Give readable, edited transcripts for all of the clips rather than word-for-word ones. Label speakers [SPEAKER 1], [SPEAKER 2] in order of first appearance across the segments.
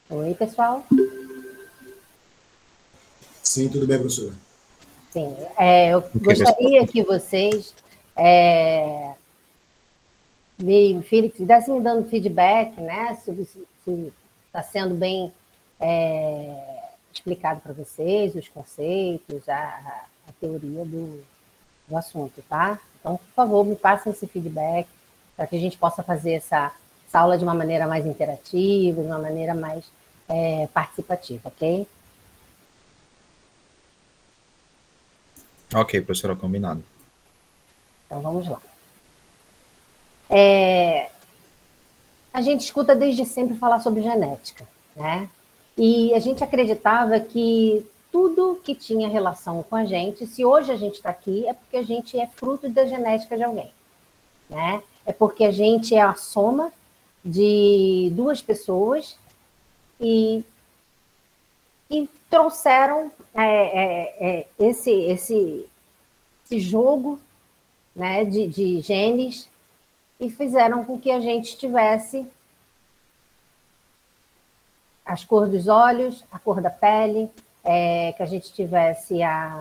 [SPEAKER 1] Oi, pessoal.
[SPEAKER 2] Sim, tudo bem, professora.
[SPEAKER 1] Sim, eu gostaria que vocês me dando feedback, né, se está sendo bem explicado para vocês, os conceitos, a teoria do assunto, tá? Então, por favor, me passem esse feedback para que a gente possa fazer essa aula de uma maneira mais interativa, de uma maneira mais participativa, ok?
[SPEAKER 3] Ok, professora, combinado.
[SPEAKER 1] Então, vamos lá. A gente escuta desde sempre falar sobre genética, né? E a gente acreditava que tudo que tinha relação com a gente, se hoje a gente está aqui, é porque a gente é fruto da genética de alguém, né? É porque a gente é a soma de duas pessoas e trouxeram esse jogo, né, de genes e fizeram com que a gente tivesse as cores dos olhos, a cor da pele, que a gente tivesse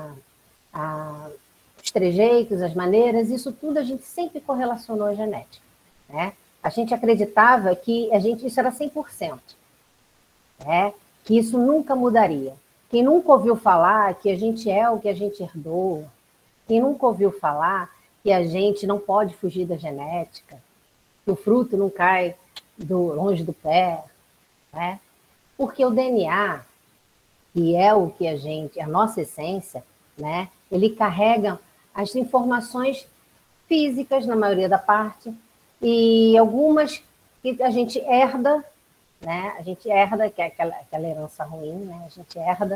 [SPEAKER 1] os trejeitos, as maneiras, isso tudo a gente sempre correlacionou à genética, né? A gente acreditava que isso era 100%, né? Que isso nunca mudaria. Quem nunca ouviu falar que a gente é o que a gente herdou, quem nunca ouviu falar que a gente não pode fugir da genética, que o fruto não cai longe do pé, né? Porque o DNA, que é o que a nossa essência, né? Ele carrega as informações físicas, na maioria da parte, e algumas que a gente herda, né? A gente herda, que é aquela herança ruim, né? A gente herda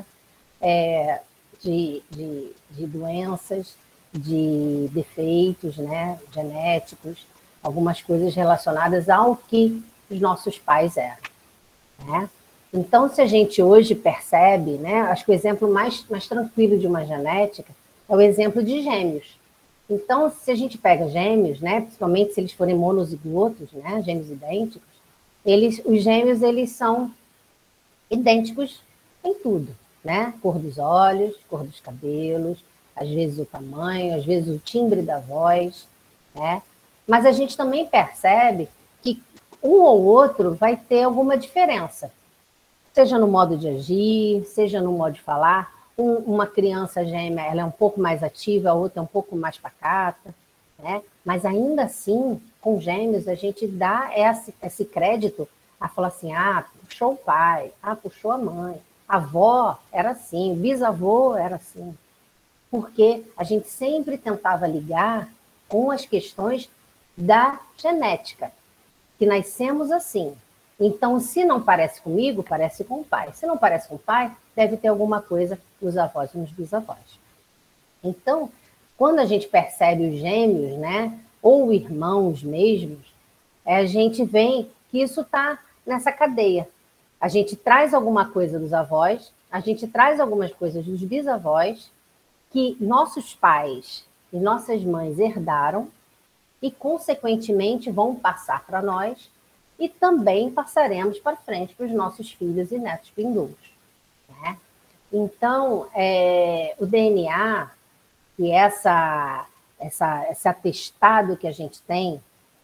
[SPEAKER 1] de doenças, de defeitos, né? Genéticos, algumas coisas relacionadas ao que os nossos pais eram, né? Então, se a gente hoje percebe, né, acho que o exemplo mais tranquilo de uma genética é o exemplo de gêmeos. Então, se a gente pega gêmeos, né, principalmente se eles forem monozigotos, né, gêmeos idênticos, os gêmeos eles são idênticos em tudo, né? Cor dos olhos, cor dos cabelos, às vezes o tamanho, às vezes o timbre da voz, né? Mas a gente também percebe que um ou outro vai ter alguma diferença, seja no modo de agir, seja no modo de falar. Uma criança gêmea ela é um pouco mais ativa, a outra é um pouco mais pacata, né? Mas ainda assim, com gêmeos, a gente dá esse crédito a falar assim, puxou o pai, puxou a mãe, a avó era assim, o bisavô era assim. Porque a gente sempre tentava ligar com as questões da genética, que nascemos assim. Então, se não parece comigo, parece com o pai. Se não parece com o pai, deve ter alguma coisa nos avós e nos bisavós. Então, quando a gente percebe os gêmeos, né, ou irmãos mesmos, a gente vê que isso está nessa cadeia. A gente traz alguma coisa dos avós, a gente traz algumas coisas dos bisavós, que nossos pais e nossas mães herdaram e, consequentemente, vão passar para nós e também passaremos para frente para os nossos filhos e netos vindouros, né? Então, o DNA, e esse atestado que a gente tem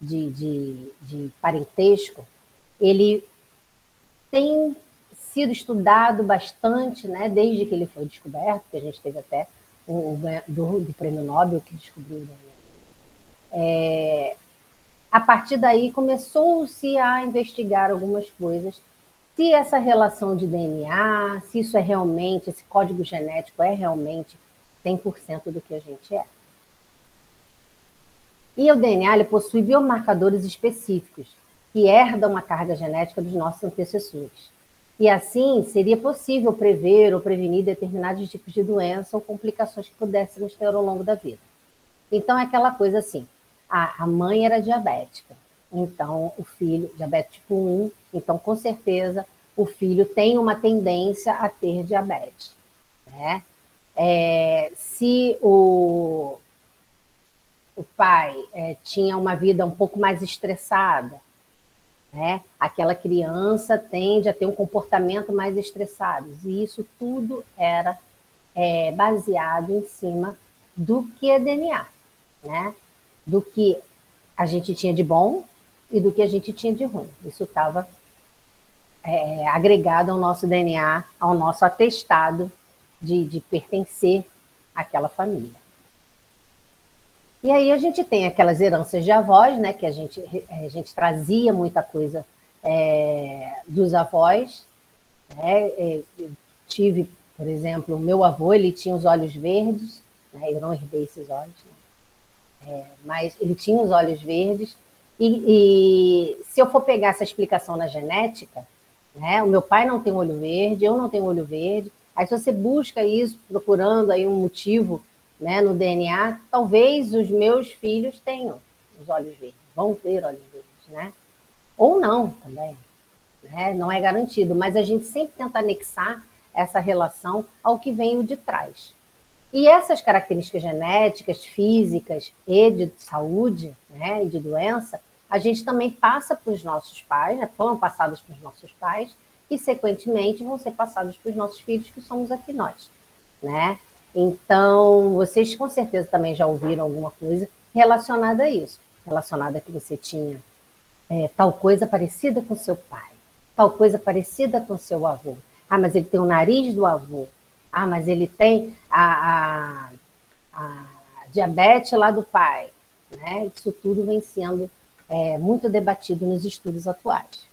[SPEAKER 1] de parentesco, ele tem sido estudado bastante, né, desde que ele foi descoberto, que a gente teve até o ganhador do prêmio Nobel que descobriu o DNA. A partir daí começou-se a investigar algumas coisas, se essa relação de DNA, se isso é realmente, esse código genético é realmente 100% do que a gente é. E o DNA ele possui biomarcadores específicos que herdam a carga genética dos nossos antecessores. E assim seria possível prever ou prevenir determinados tipos de doença ou complicações que pudéssemos ter ao longo da vida. Então é aquela coisa assim, a mãe era diabética, então o filho, diabetes tipo 1, então com certeza o filho tem uma tendência a ter diabetes, né? Se o pai tinha uma vida um pouco mais estressada, né? Aquela criança tende a ter um comportamento mais estressado. E isso tudo era baseado em cima do que é DNA, né? Do que a gente tinha de bom e do que a gente tinha de ruim. Isso estava agregado ao nosso DNA, ao nosso atestado de pertencer àquela família. E aí a gente tem aquelas heranças de avós, né, que a gente trazia muita coisa dos avós. Né? Eu tive, por exemplo, o meu avô, ele tinha os olhos verdes, né? Eu não herdei esses olhos, né? Mas ele tinha os olhos verdes. E se eu for pegar essa explicação na genética, né, o meu pai não tem olho verde, eu não tenho olho verde. Aí se você busca isso, procurando aí um motivo, né, no DNA, talvez os meus filhos tenham os olhos verdes, vão ter olhos verdes, né? Ou não também, né? Não é garantido, mas a gente sempre tenta anexar essa relação ao que vem de trás. E essas características genéticas, físicas e de saúde, né, e de doença, a gente também passa para os nossos pais, né, foram passadas para os nossos pais, e, sequentemente, vão ser passados para os nossos filhos, que somos aqui nós, né? Então, vocês com certeza também já ouviram alguma coisa relacionada a isso, relacionada a que você tinha tal coisa parecida com seu pai, tal coisa parecida com seu avô. Ah, mas ele tem o nariz do avô. Ah, mas ele tem a diabetes lá do pai. Né? Isso tudo vem sendo muito debatido nos estudos atuais.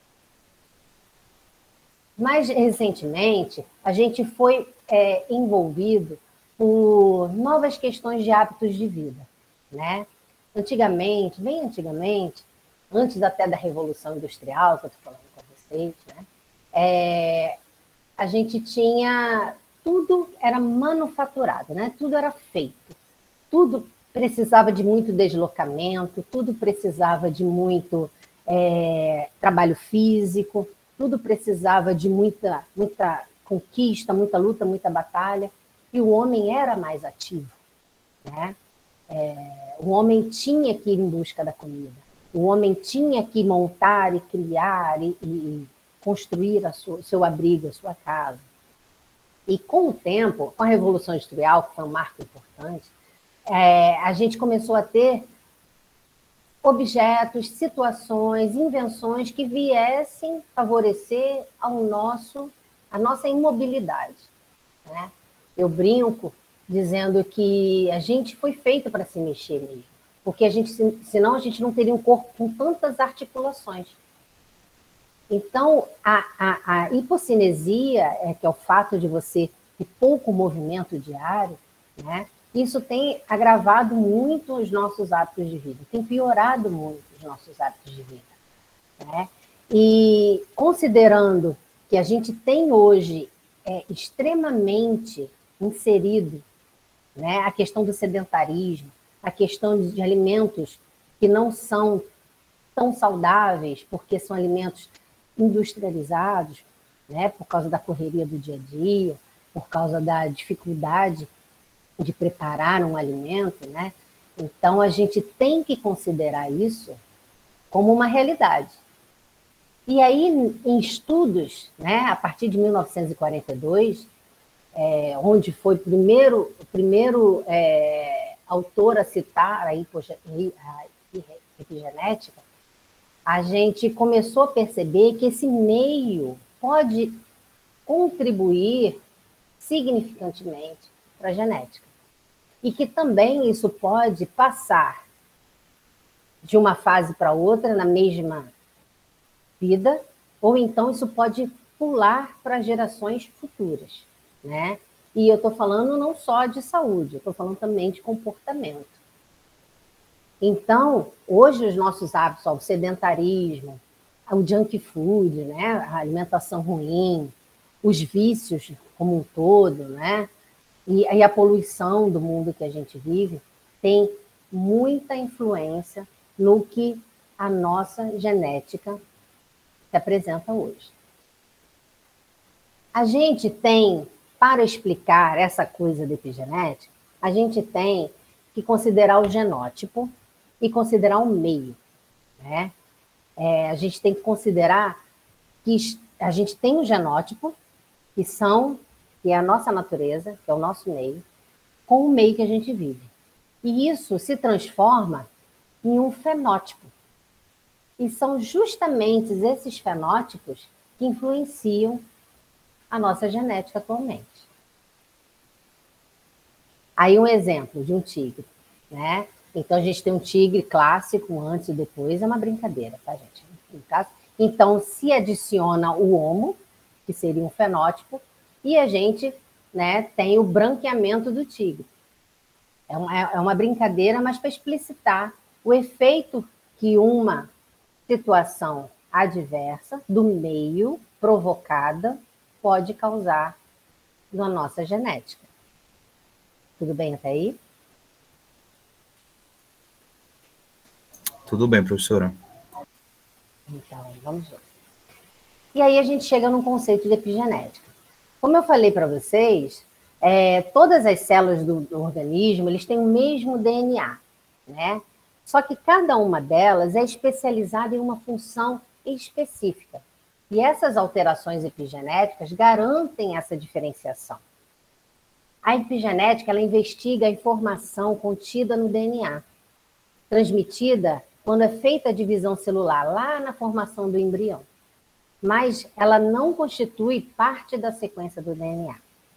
[SPEAKER 1] Mais recentemente, a gente foi envolvido por novas questões de hábitos de vida. Né? Antigamente, bem antigamente, antes até da Revolução Industrial, que eu estou falando com vocês, né? A gente tinha... Tudo era manufaturado, né? Tudo era feito. Tudo precisava de muito deslocamento, tudo precisava de muito trabalho físico, tudo precisava de muita conquista, muita luta, muita batalha. E o homem era mais ativo, né? O homem tinha que ir em busca da comida. O homem tinha que montar e criar e construir o seu abrigo, a sua casa. E com o tempo, com a Revolução Industrial, que foi um marco importante, a gente começou a ter objetos, situações, invenções que viessem favorecer a nossa imobilidade. Né? Eu brinco dizendo que a gente foi feito para se mexer mesmo, porque senão a gente não teria um corpo com tantas articulações. Então, a hipocinesia, que é o fato de você ter pouco movimento diário, né, isso tem agravado muito os nossos hábitos de vida, tem piorado muito os nossos hábitos de vida. Né? E considerando que a gente tem hoje extremamente inserido, né, a questão do sedentarismo, a questão de alimentos que não são tão saudáveis, porque são alimentos industrializados, né, por causa da correria do dia a dia, por causa da dificuldade de preparar um alimento, né? Então, a gente tem que considerar isso como uma realidade. E aí, em estudos, né, a partir de 1942, onde foi o primeiro autor a citar a epigenética, a gente começou a perceber que esse meio pode contribuir significantemente para a genética. E que também isso pode passar de uma fase para outra na mesma vida, ou então isso pode pular para gerações futuras. Né? E eu estou falando não só de saúde, eu estou falando também de comportamento. Então, hoje os nossos hábitos, o sedentarismo, o junk food, né? A alimentação ruim, os vícios como um todo, né? E a poluição do mundo que a gente vive tem muita influência no que a nossa genética se apresenta hoje. A gente tem, para explicar essa coisa da epigenética, a gente tem que considerar o genótipo e considerar o meio. Né? a gente tem que considerar que a gente tem um genótipo, que é a nossa natureza, que é o nosso meio, com o meio que a gente vive. E isso se transforma em um fenótipo. E são justamente esses fenótipos que influenciam a nossa genética atualmente. Aí um exemplo de um tigre, né? Então a gente tem um tigre clássico, um antes e depois, é uma brincadeira, tá, gente? Então se adiciona o homo, que seria um fenótipo, e a gente, né, tem o branqueamento do tigre. É uma brincadeira, mas para explicitar o efeito que uma situação adversa do meio provocada pode causar na nossa genética. Tudo bem até aí?
[SPEAKER 3] Tudo bem, professora.
[SPEAKER 1] Então, vamos ver. E aí a gente chega num conceito de epigenética. Como eu falei para vocês, todas as células do organismo, eles têm o mesmo DNA, né? Só que cada uma delas é especializada em uma função específica. E essas alterações epigenéticas garantem essa diferenciação. A epigenética, ela investiga a informação contida no DNA, transmitida quando é feita a divisão celular, lá na formação do embrião. Mas ela não constitui parte da sequência do DNA.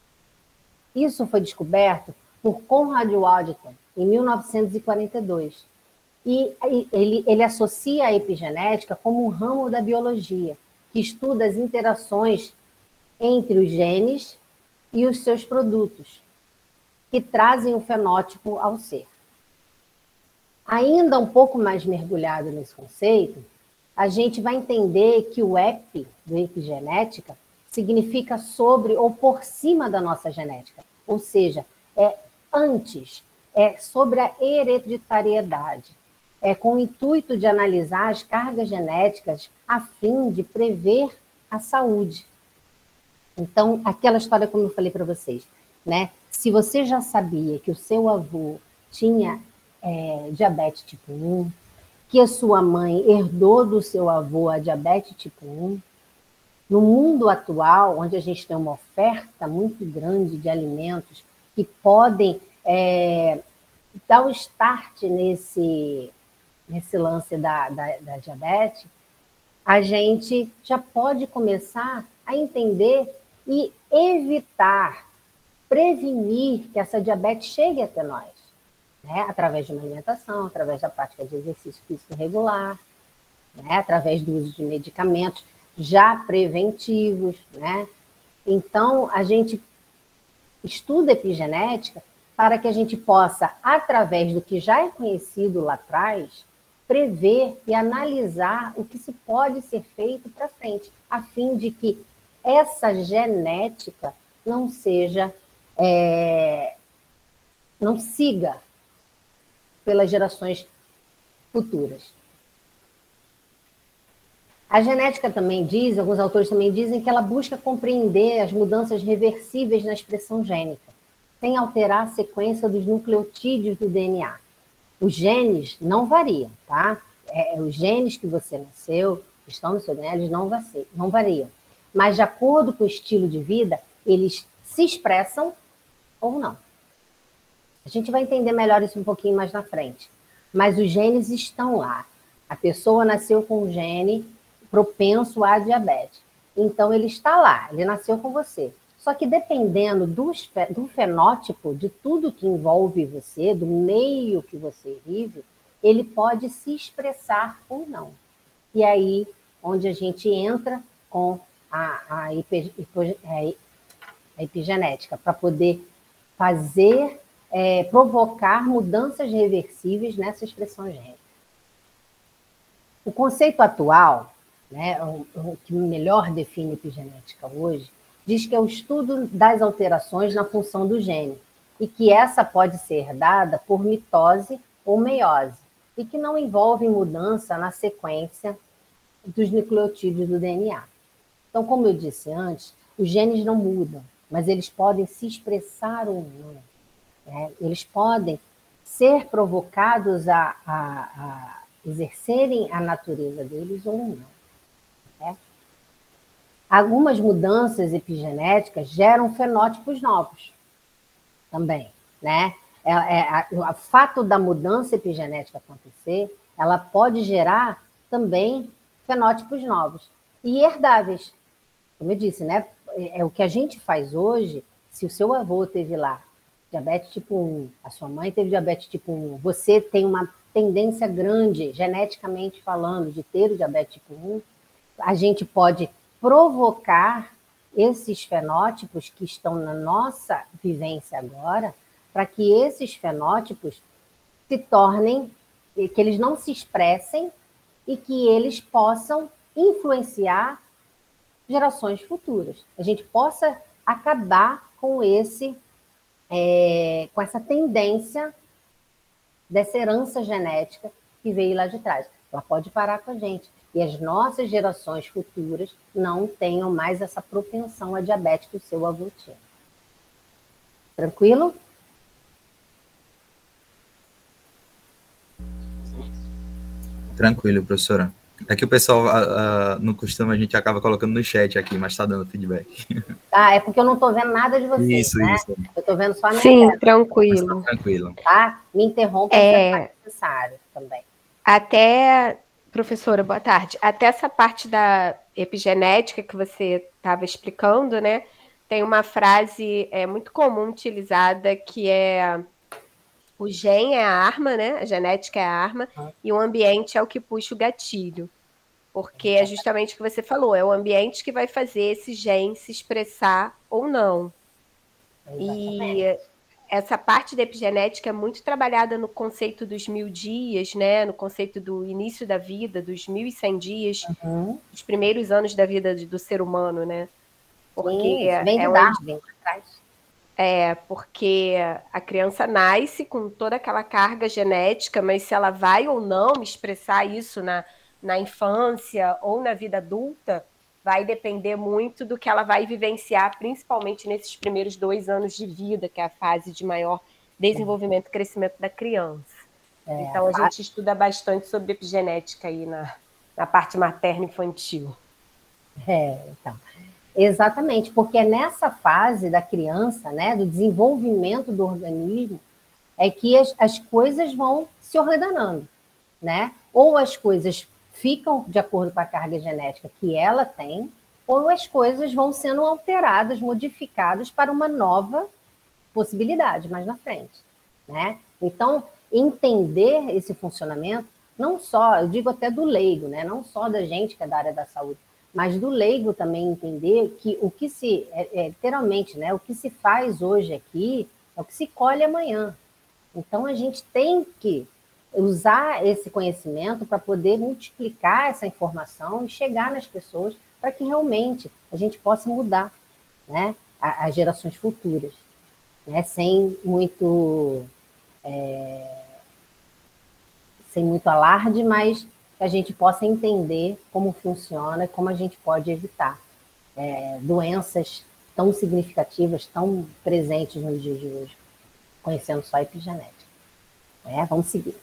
[SPEAKER 1] Isso foi descoberto por Conrad Waddington, em 1942. E ele associa a epigenética como um ramo da biologia, que estuda as interações entre os genes e os seus produtos, que trazem o fenótipo ao ser. Ainda um pouco mais mergulhado nesse conceito, a gente vai entender que o epi, do epigenética, significa sobre ou por cima da nossa genética, ou seja, é antes, é sobre a hereditariedade, é com o intuito de analisar as cargas genéticas a fim de prever a saúde. Então, aquela história como eu falei para vocês, né? Se você já sabia que o seu avô tinha diabetes tipo 1, que a sua mãe herdou do seu avô a diabetes tipo 1, no mundo atual, onde a gente tem uma oferta muito grande de alimentos que podem dar o start nesse lance da diabetes, a gente já pode começar a entender e evitar, prevenir que essa diabetes chegue até nós, né? Através de uma alimentação, através da prática de exercício físico regular, né? Através do uso de medicamentos já preventivos, né? Então, a gente estuda epigenética para que a gente possa, através do que já é conhecido lá atrás, prever e analisar o que se pode ser feito para frente, a fim de que essa genética não seja, não siga pelas gerações futuras. A genética também diz, alguns autores também dizem que ela busca compreender as mudanças reversíveis na expressão gênica, sem alterar a sequência dos nucleotídeos do DNA. Os genes não variam, tá? Os genes que você nasceu, que estão no seu DNA, eles não variam. Mas, de acordo com o estilo de vida, eles se expressam ou não. A gente vai entender melhor isso um pouquinho mais na frente. Mas os genes estão lá. A pessoa nasceu com um gene propenso à diabetes. Então, ele está lá, ele nasceu com você. Só que dependendo do fenótipo, de tudo que envolve você, do meio que você vive, ele pode se expressar ou não. E aí, onde a gente entra com a epigenética, para poder fazer, provocar mudanças reversíveis nessa expressão gênica. O conceito atual, né, o que melhor define epigenética hoje, diz que é o estudo das alterações na função do gene, e que essa pode ser herdada por mitose ou meiose, e que não envolve mudança na sequência dos nucleotídeos do DNA. Então, como eu disse antes, os genes não mudam, mas eles podem se expressar ou não. Eles podem ser provocados a exercerem a natureza deles ou não. Né? Algumas mudanças epigenéticas geram fenótipos novos também, né? O fato da mudança epigenética acontecer, ela pode gerar também fenótipos novos e herdáveis. Como eu disse, né? É o que a gente faz hoje. Se o seu avô teve lá diabetes tipo 1, a sua mãe teve diabetes tipo 1, você tem uma tendência grande, geneticamente falando, de ter o diabetes tipo 1, a gente pode provocar esses fenótipos que estão na nossa vivência agora, para que esses fenótipos se tornem, que eles não se expressem e que eles possam influenciar gerações futuras. A gente possa acabar com com essa tendência dessa herança genética que veio lá de trás. Ela pode parar com a gente. E as nossas gerações futuras não tenham mais essa propensão a diabetes que o seu avô tinha. Tranquilo?
[SPEAKER 3] Tranquilo, professora. É que o pessoal, no costume, a gente acaba colocando no chat aqui, mas está dando feedback.
[SPEAKER 1] É porque eu não estou vendo nada de vocês,
[SPEAKER 3] isso,
[SPEAKER 1] né?
[SPEAKER 3] Isso.
[SPEAKER 1] Eu estou vendo só a minha
[SPEAKER 4] Sim,
[SPEAKER 1] tela.
[SPEAKER 4] tranquilo.
[SPEAKER 3] Tá tranquilo.
[SPEAKER 1] Tá? Me interrompa se for necessário também.
[SPEAKER 4] Até, professora, boa tarde. Até essa parte da epigenética que você estava explicando, né? Tem uma frase muito comum utilizada que é: o gen é a arma, né? A genética é a arma, e o ambiente é o que puxa o gatilho. Porque é justamente o que você falou, é o ambiente que vai fazer esse gen se expressar ou não.
[SPEAKER 1] Exatamente.
[SPEAKER 4] E essa parte da epigenética é muito trabalhada no conceito dos 1000 dias, né? No conceito do início da vida, dos 1100 dias, dos primeiros anos da vida do ser humano, né? Porque
[SPEAKER 1] vem de Darwin atrás.
[SPEAKER 4] Porque a criança nasce com toda aquela carga genética, mas se ela vai ou não expressar isso na infância ou na vida adulta, vai depender muito do que ela vai vivenciar, principalmente nesses primeiros 2 anos de vida, que é a fase de maior desenvolvimento e crescimento da criança. Então, a gente estuda bastante sobre epigenética aí na parte materno-infantil.
[SPEAKER 1] Então. Exatamente, porque é nessa fase da criança, né, do desenvolvimento do organismo, é que as coisas vão se ordenando, né? Ou as coisas ficam de acordo com a carga genética que ela tem, ou as coisas vão sendo alteradas, modificadas para uma nova possibilidade mais na frente, né? Então, entender esse funcionamento, não só, eu digo até do leigo, né? Não só da gente que é da área da saúde, mas do leigo também entender que o que se, literalmente, né, o que se faz hoje aqui é o que se colhe amanhã. Então, a gente tem que usar esse conhecimento para poder multiplicar essa informação e chegar nas pessoas para que realmente a gente possa mudar, né, as gerações futuras, né, sem muito alarde, mas que a gente possa entender como funciona e como a gente pode evitar doenças tão significativas, tão presentes nos dias de hoje, conhecendo só a epigenética. Vamos seguir.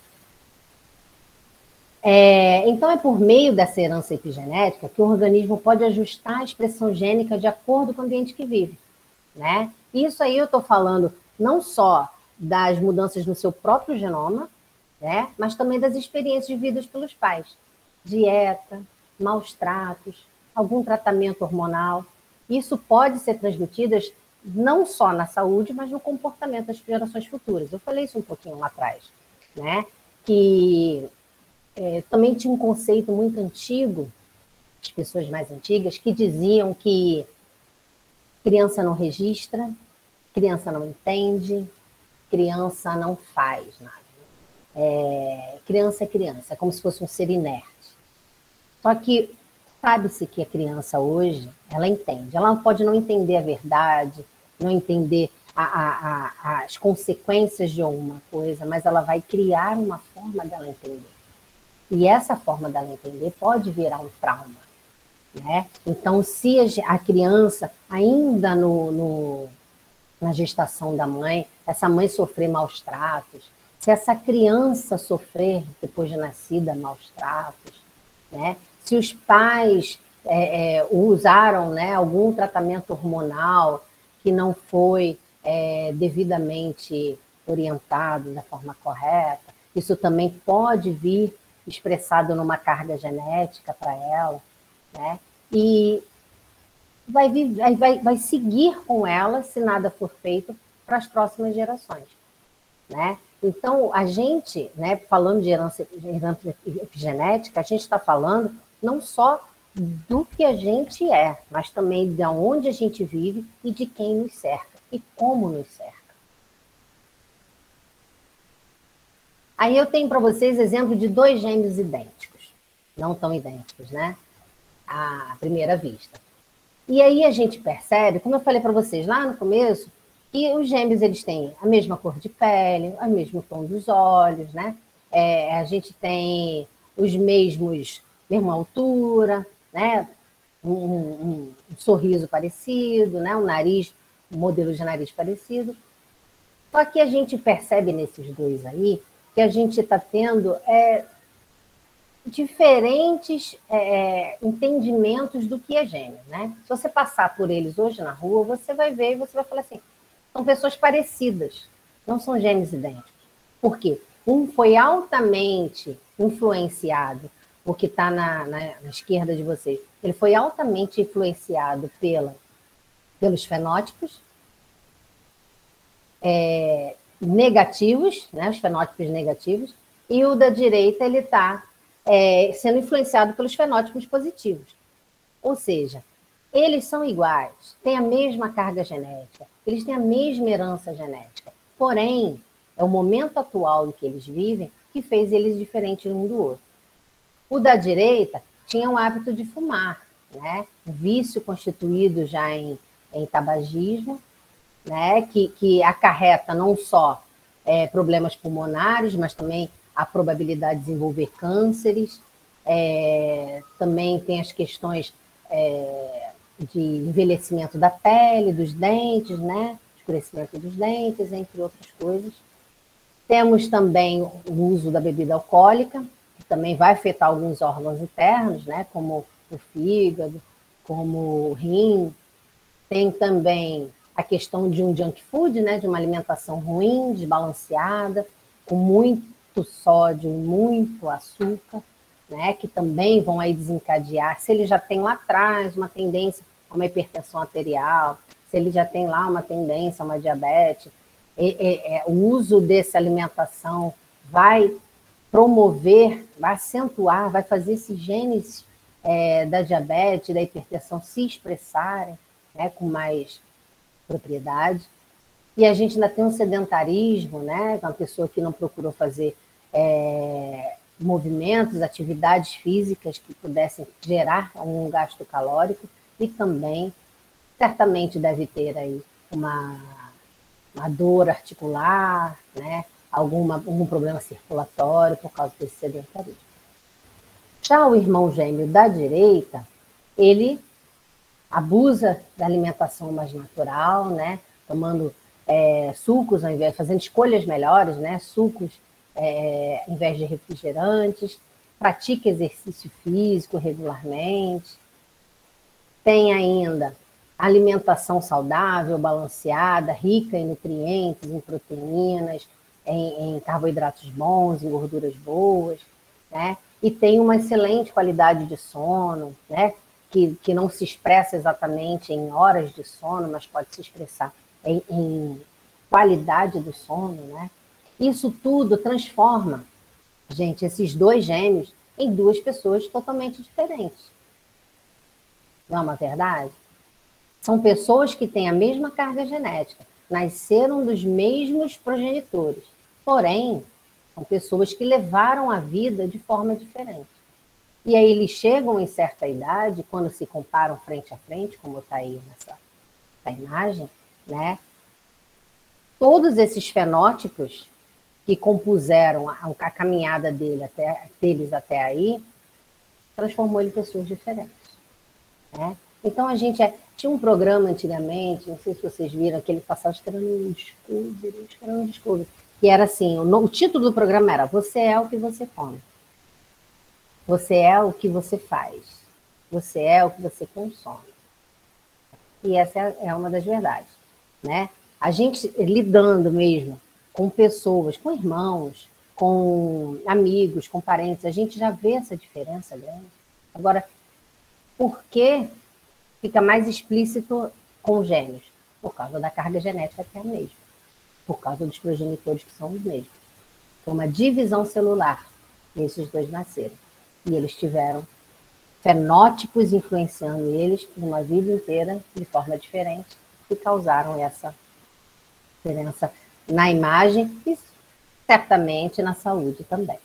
[SPEAKER 1] Então, é por meio dessa herança epigenética que o organismo pode ajustar a expressão gênica de acordo com o ambiente que vive, né? Isso aí eu estou falando não só das mudanças no seu próprio genoma, né, mas também das experiências vividas pelos pais. Dieta, maus tratos, algum tratamento hormonal. Isso pode ser transmitido não só na saúde, mas no comportamento das gerações futuras. Eu falei isso um pouquinho lá atrás, né? Que também tinha um conceito muito antigo, as pessoas mais antigas, que diziam que criança não registra, criança não entende, criança não faz nada. Criança é criança, é como se fosse um ser inerte. Só que sabe-se que a criança hoje, ela entende. Ela pode não entender a verdade, não entender as consequências de alguma coisa, mas ela vai criar uma forma dela entender. E essa forma dela entender pode virar um trauma, né? Então, se a criança, ainda na gestação da mãe, essa mãe sofrer maus tratos, Se essa criança sofrer, depois de nascida, maus tratos, né? Se os pais usaram, né, algum tratamento hormonal que não foi devidamente orientado da forma correta, isso também pode vir expressado numa carga genética para ela, né? E vai seguir com ela, se nada for feito, para as próximas gerações, né? Então, a gente, né, falando de herança epigenética, a gente está falando não só do que a gente é, mas também de onde a gente vive e de quem nos cerca e como nos cerca. Aí eu tenho para vocês exemplo de 2 gêmeos idênticos, não tão idênticos, né? À primeira vista. E aí a gente percebe, como eu falei para vocês lá no começo, que os gêmeos eles têm a mesma cor de pele, o mesmo tom dos olhos, né? A gente tem os mesma altura, né? Um sorriso parecido, né? Um modelo de nariz parecido. Só que a gente percebe nesses 2 aí que a gente está tendo diferentes entendimentos do que é gêmeo, né? Se você passar por eles hoje na rua, você vai ver e você vai falar assim, são pessoas parecidas, não são gêmeos idênticos. Por quê? Um foi altamente influenciado, o que está na esquerda de vocês, ele foi altamente influenciado pelos fenótipos negativos, né, os fenótipos negativos, e o da direita ele está sendo influenciado pelos fenótipos positivos. Ou seja, eles são iguais, têm a mesma carga genética, eles têm a mesma herança genética. Porém, é o momento atual em que eles vivem que fez eles diferentes um do outro. O da direita tinha o hábito de fumar, né? Um vício constituído já em tabagismo, né? Que acarreta não só problemas pulmonares, mas também a probabilidade de desenvolver cânceres. Também tem as questões de envelhecimento da pele, dos dentes, né? Escurecimento dos dentes, entre outras coisas. Temos também o uso da bebida alcoólica, que também vai afetar alguns órgãos internos, né? Como o fígado, como o rim. Tem também a questão de um junk food, né? De uma alimentação ruim, desbalanceada, com muito sódio, muito açúcar, né, que também vão aí desencadear, se ele já tem lá atrás uma tendência a uma hipertensão arterial, se ele já tem lá uma tendência a uma diabetes, o uso dessa alimentação vai promover, vai acentuar, vai fazer esses genes da diabetes, da hipertensão se expressarem, né, com mais propriedade. E a gente ainda tem um sedentarismo, né, uma pessoa que não procurou fazer movimentos, atividades físicas que pudessem gerar um gasto calórico, e também, certamente, deve ter aí uma dor articular, né? Algum problema circulatório por causa desse sedentarismo. Já o irmão gêmeo da direita, ele abusa da alimentação mais natural, né? Tomando sucos, ao invés, fazendo escolhas melhores, né? Sucos em vez de refrigerantes, pratica exercício físico regularmente, tem ainda alimentação saudável, balanceada, rica em nutrientes, em proteínas, em carboidratos bons, em gorduras boas, né? E tem uma excelente qualidade de sono, né? Que não se expressa exatamente em horas de sono, mas pode se expressar em qualidade do sono, né? Isso tudo transforma, gente, esses 2 gêmeos em 2 pessoas totalmente diferentes. Não é uma verdade? São pessoas que têm a mesma carga genética, nasceram dos mesmos progenitores, porém, são pessoas que levaram a vida de forma diferente. E aí eles chegam em certa idade, quando se comparam frente a frente, como está aí nessa imagem, né? Todos esses fenótipos que compuseram a caminhada deles até aí, transformou ele em pessoas diferentes, né? Então, a gente tinha um programa antigamente, não sei se vocês viram, que ele passava Esperando um Discovery, que era assim, o título do programa era Você é o que você come. Você é o que você faz. Você é o que você consome. E essa é uma das verdades, né? A gente lidando mesmo com pessoas, com irmãos, com amigos, com parentes, a gente já vê essa diferença grande. Agora, por que fica mais explícito com gêmeos? Por causa da carga genética que é a mesma. Por causa dos progenitores que são os mesmos. Foi uma divisão celular que esses dois nasceram. E eles tiveram fenótipos influenciando eles por uma vida inteira de forma diferente e causaram essa diferença na imagem e certamente na saúde também.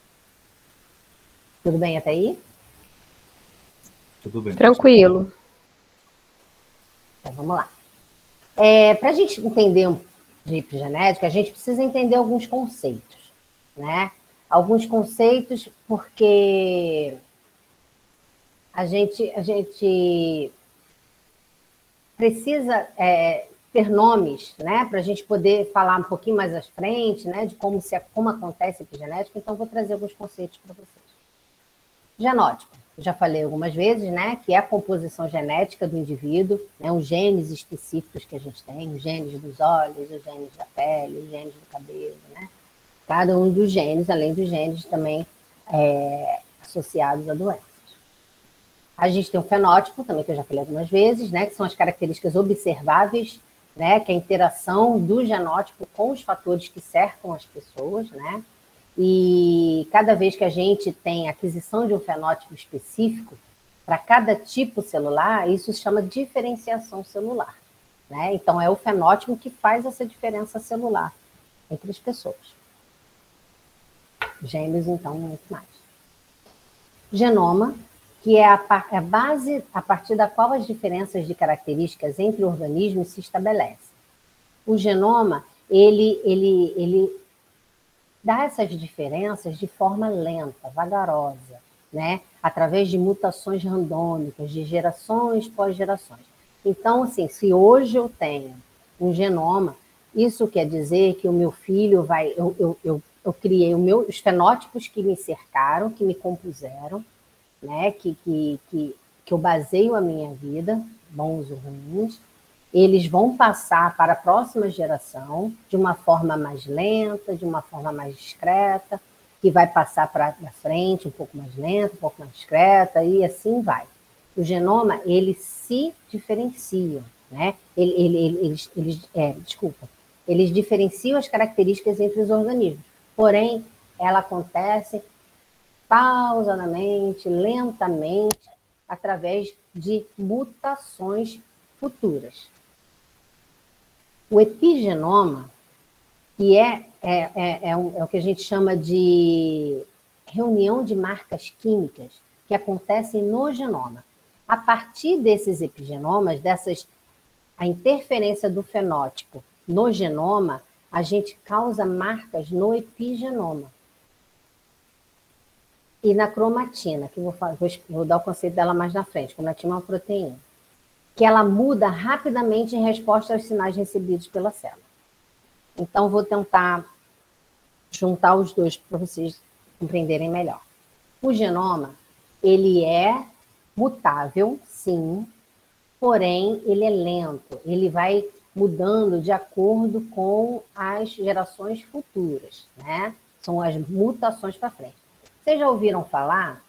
[SPEAKER 1] Tudo bem até aí?
[SPEAKER 3] Tudo bem.
[SPEAKER 4] Tranquilo.
[SPEAKER 1] Então vamos lá. Para a gente entender de epigenética, a gente precisa entender alguns conceitos, né? Alguns conceitos porque a gente precisa ter nomes, né, para a gente poder falar um pouquinho mais à frente, né, de como acontece a epigenética. Então, vou trazer alguns conceitos para vocês. Genótipo, eu já falei algumas vezes, né, que é a composição genética do indivíduo, né, os genes específicos que a gente tem, os genes dos olhos, os genes da pele, os genes do cabelo, né, cada um dos genes, além dos genes também associados a doenças. A gente tem um fenótipo, também que eu já falei algumas vezes, né, que são as características observáveis, né, que é a interação do genótipo com os fatores que cercam as pessoas, né, e cada vez que a gente tem aquisição de um fenótipo específico, para cada tipo celular, isso se chama diferenciação celular, né, então é o fenótipo que faz essa diferença celular entre as pessoas. Gêmeos, então, muito mais. Genoma, que é a base a partir da qual as diferenças de características entre organismos se estabelecem. O genoma, ele dá essas diferenças de forma lenta, vagarosa, né? Através de mutações randômicas, de gerações pós gerações. Então, assim, se hoje eu tenho um genoma, isso quer dizer que o meu filho vai... Eu criei os fenótipos que me cercaram, que me compuseram, né, que eu baseio a minha vida, bons ou ruins, eles vão passar para a próxima geração de uma forma mais lenta, de uma forma mais discreta, que vai passar para frente um pouco mais lenta, um pouco mais discreta, e assim vai. O genoma, ele se diferencia, né? Eles diferenciam as características entre os organismos, porém, ela acontece pausadamente, lentamente, através de mutações futuras. O epigenoma, que é o que a gente chama de reunião de marcas químicas, que acontecem no genoma. A partir desses epigenomas, a interferência do fenótipo no genoma, a gente causa marcas no epigenoma. E na cromatina, que vou dar o conceito dela mais na frente. Cromatina é uma proteína, que ela muda rapidamente em resposta aos sinais recebidos pela célula. Então, vou tentar juntar os dois para vocês compreenderem melhor. O genoma, ele é mutável, sim, porém, ele é lento. Ele vai mudando de acordo com as gerações futuras, né? São as mutações para frente. Vocês já ouviram falar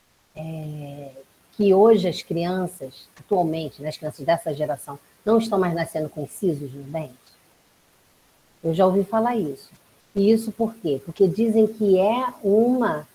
[SPEAKER 1] que hoje as crianças, atualmente, né, as crianças dessa geração, não estão mais nascendo com sisos no dente? Eu já ouvi falar isso. E isso por quê? Porque dizem que é uma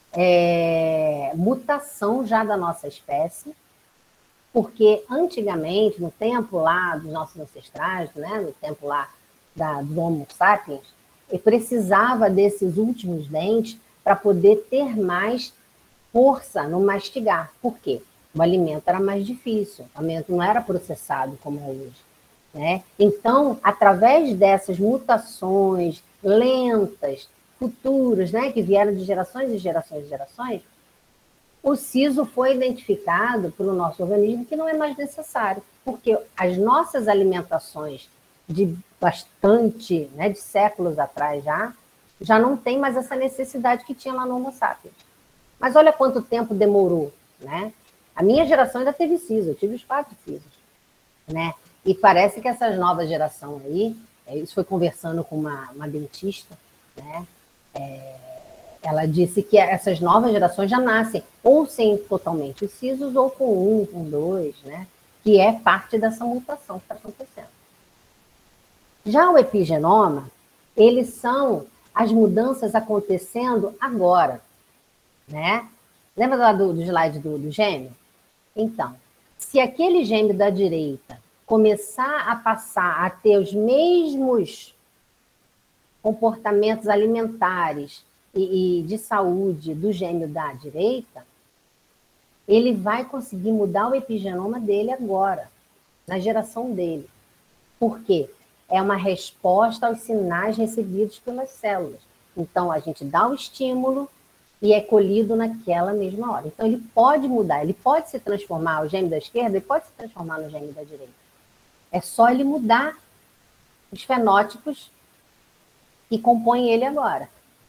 [SPEAKER 1] mutação já da nossa espécie, porque antigamente, no tempo lá dos nossos ancestrais, né, no tempo lá do Homo sapiens, precisava desses últimos dentes para poder ter mais força no mastigar. Por quê? O alimento era mais difícil, o alimento não era processado como é hoje, né? Então, através dessas mutações lentas, futuras, né, que vieram de gerações e gerações e gerações, o siso foi identificado pelo nosso organismo que não é mais necessário, porque as nossas alimentações de bastante, né, de séculos atrás já não tem mais essa necessidade que tinha lá no Homo sapiens. Mas olha quanto tempo demorou, né? A minha geração ainda teve siso, eu tive os 4 sisos, né? E parece que essas novas gerações aí, isso foi conversando com uma dentista, né? Ela disse que essas novas gerações já nascem ou sem totalmente os sisos, ou com 1, com 2, né? Que é parte dessa mutação que está acontecendo. Já o epigenoma, eles são as mudanças acontecendo agora, né? Lembra lá do slide do gêmeo? Então, se aquele gêmeo da direita começar a passar a ter os mesmos comportamentos alimentares e de saúde do gêmeo da direita, ele vai conseguir mudar o epigenoma dele agora, na geração dele. Por quê? É uma resposta aos sinais recebidos pelas células. Então, a gente dá o estímulo e é colhido naquela mesma hora. Então, ele pode mudar, ele pode se transformar, o gêmeo da esquerda, ele pode se transformar no gêmeo da direita. É só ele mudar os fenótipos que compõem ele agora.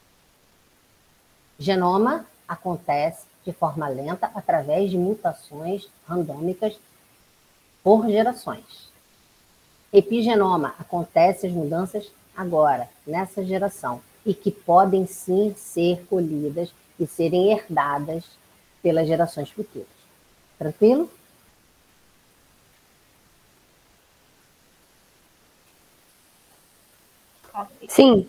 [SPEAKER 1] Genoma acontece de forma lenta através de mutações randômicas por gerações. Epigenoma acontece as mudanças agora, nessa geração, e que podem sim ser colhidas e serem herdadas pelas gerações futuras. Tranquilo?
[SPEAKER 4] Sim.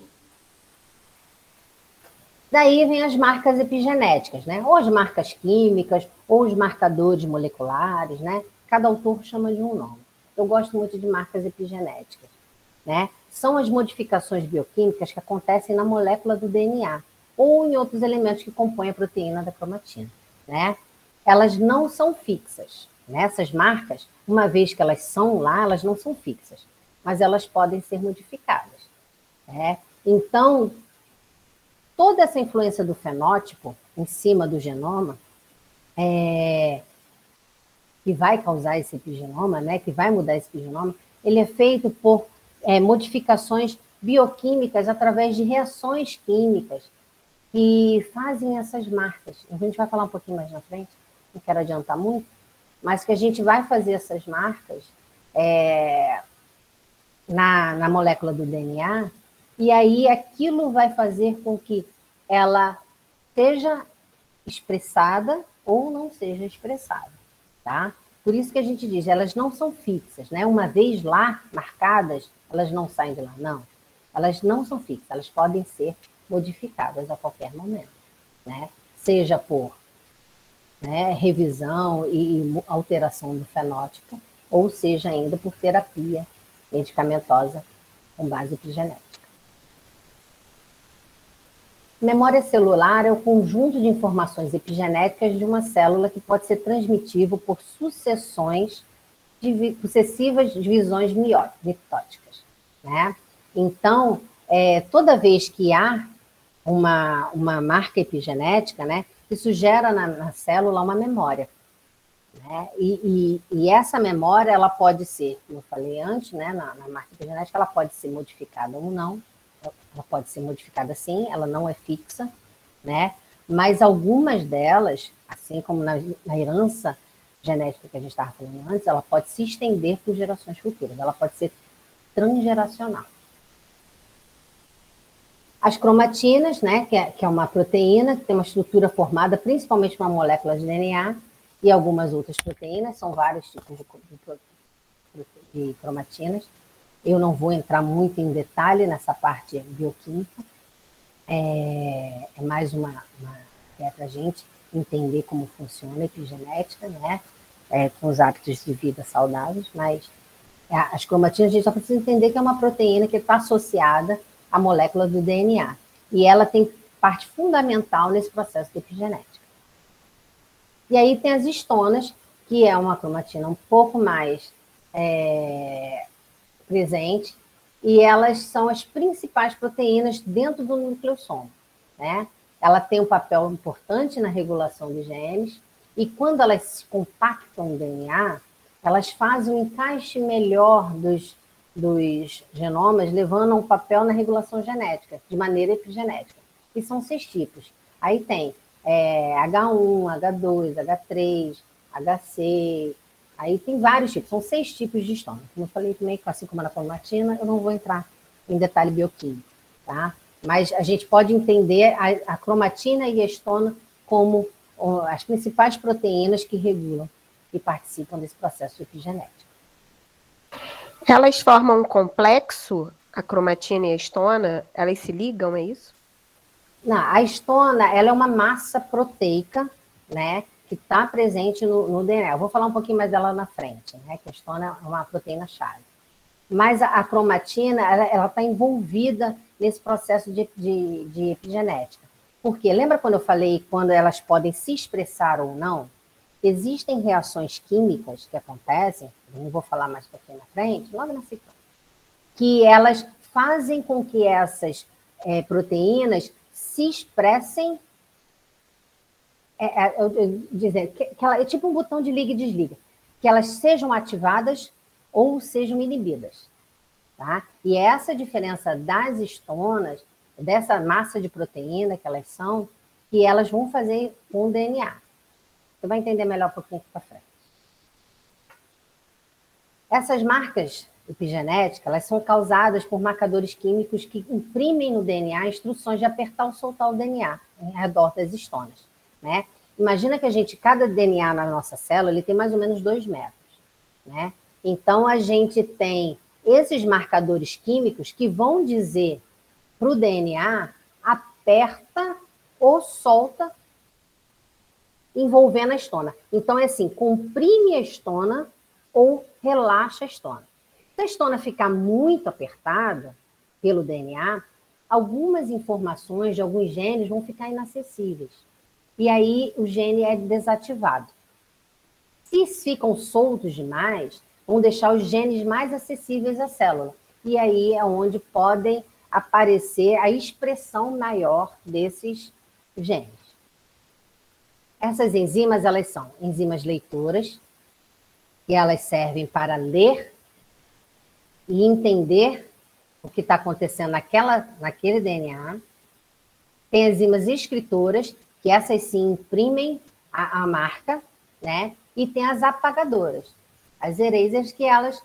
[SPEAKER 1] Daí vem as marcas epigenéticas, né? Ou as marcas químicas, ou os marcadores moleculares, né? Cada autor chama de um nome. Eu gosto muito de marcas epigenéticas, né? São as modificações bioquímicas que acontecem na molécula do DNA ou em outros elementos que compõem a proteína da cromatina, né? Elas não são fixas, né? Essas marcas, uma vez que elas são lá, elas não são fixas, mas elas podem ser modificadas, né? Então, toda essa influência do fenótipo em cima do genoma, que vai causar esse epigenoma, né, que vai mudar esse epigenoma, ele é feito por modificações bioquímicas através de reações químicas que fazem essas marcas. A gente vai falar um pouquinho mais na frente, não quero adiantar muito, mas que a gente vai fazer essas marcas na molécula do DNA, e aí aquilo vai fazer com que ela seja expressada ou não seja expressada, tá? Por isso que a gente diz, elas não são fixas, né? Uma vez lá, marcadas, elas não saem de lá, não. Elas não são fixas, elas podem ser modificadas a qualquer momento, né? Seja por revisão e alteração do fenótipo, ou seja ainda por terapia medicamentosa com base epigenética. Memória celular é o conjunto de informações epigenéticas de uma célula que pode ser transmitido por sucessivas divisões mitóticas, né? Então, toda vez que há uma marca epigenética, né, isso gera na célula uma memória, né? E essa memória, ela pode ser, como eu falei antes, né, na marca epigenética, ela pode ser modificada ou não. Ela pode ser modificada sim, ela não é fixa, né? Mas algumas delas, assim como na herança genética que a gente estava falando antes, ela pode se estender por gerações futuras, ela pode ser transgeracional. As cromatinas, né, que é uma proteína que tem uma estrutura formada principalmente por uma molécula de DNA e algumas outras proteínas, são vários tipos de cromatinas. Eu não vou entrar muito em detalhe nessa parte bioquímica, é mais para a gente entender como funciona a epigenética, né? Com os hábitos de vida saudáveis, mas as cromatinas a gente só precisa entender que é uma proteína que está associada à molécula do DNA, e ela tem parte fundamental nesse processo de epigenética. E aí tem as histonas, que é uma cromatina um pouco mais presente, e elas são as principais proteínas dentro do nucleossomo, né? Ela tem um papel importante na regulação dos genes, e quando elas se compactam no DNA, elas fazem um encaixe melhor dos genomas levando a um papel na regulação genética, de maneira epigenética. E são 6 tipos. Aí tem H1, H2, H3, HC, aí tem vários tipos, são 6 tipos de histona. Como eu falei também, assim como na cromatina, eu não vou entrar em detalhe bioquímico, tá? Mas a gente pode entender a cromatina e a histona como as principais proteínas que regulam e participam desse processo epigenético.
[SPEAKER 4] Elas formam um complexo, a cromatina e a histona? Elas se ligam, é isso?
[SPEAKER 1] Não, a histona, ela é uma massa proteica, né, que está presente no DNA. Eu vou falar um pouquinho mais dela na frente, né, que a histona é uma proteína-chave. Mas a cromatina, ela está envolvida nesse processo de epigenética. Por quê? Lembra quando eu falei quando elas podem se expressar ou não? Existem reações químicas que acontecem, não vou falar mais um pouquinho na frente, logo na sequência, que elas fazem com que essas proteínas se expressem, é tipo um botão de liga e desliga, que elas sejam ativadas ou sejam inibidas. Tá? E essa diferença das histonas, dessa massa de proteína que elas são, que elas vão fazer com o DNA. Você vai entender melhor um pouquinho aqui para frente. Essas marcas epigenéticas, elas são causadas por marcadores químicos que imprimem no DNA instruções de apertar ou soltar o DNA em redor das histonas, né? Imagina que cada DNA na nossa célula, ele tem mais ou menos 2 metros, né? Então, a gente tem esses marcadores químicos que vão dizer para o DNA, aperta ou solta, envolvendo a histona. Então, é assim, comprime a histona ou relaxa a histona. Se a histona ficar muito apertada pelo DNA, algumas informações de alguns genes vão ficar inacessíveis. E aí o gene é desativado. Se ficam soltos demais, vão deixar os genes mais acessíveis à célula. E aí é onde podem aparecer a expressão maior desses genes. Essas enzimas, elas são enzimas leitoras, e elas servem para ler e entender o que está acontecendo naquele DNA. Tem enzimas escritoras, que essas sim imprimem a marca, né? E tem as apagadoras, as erasers, que elas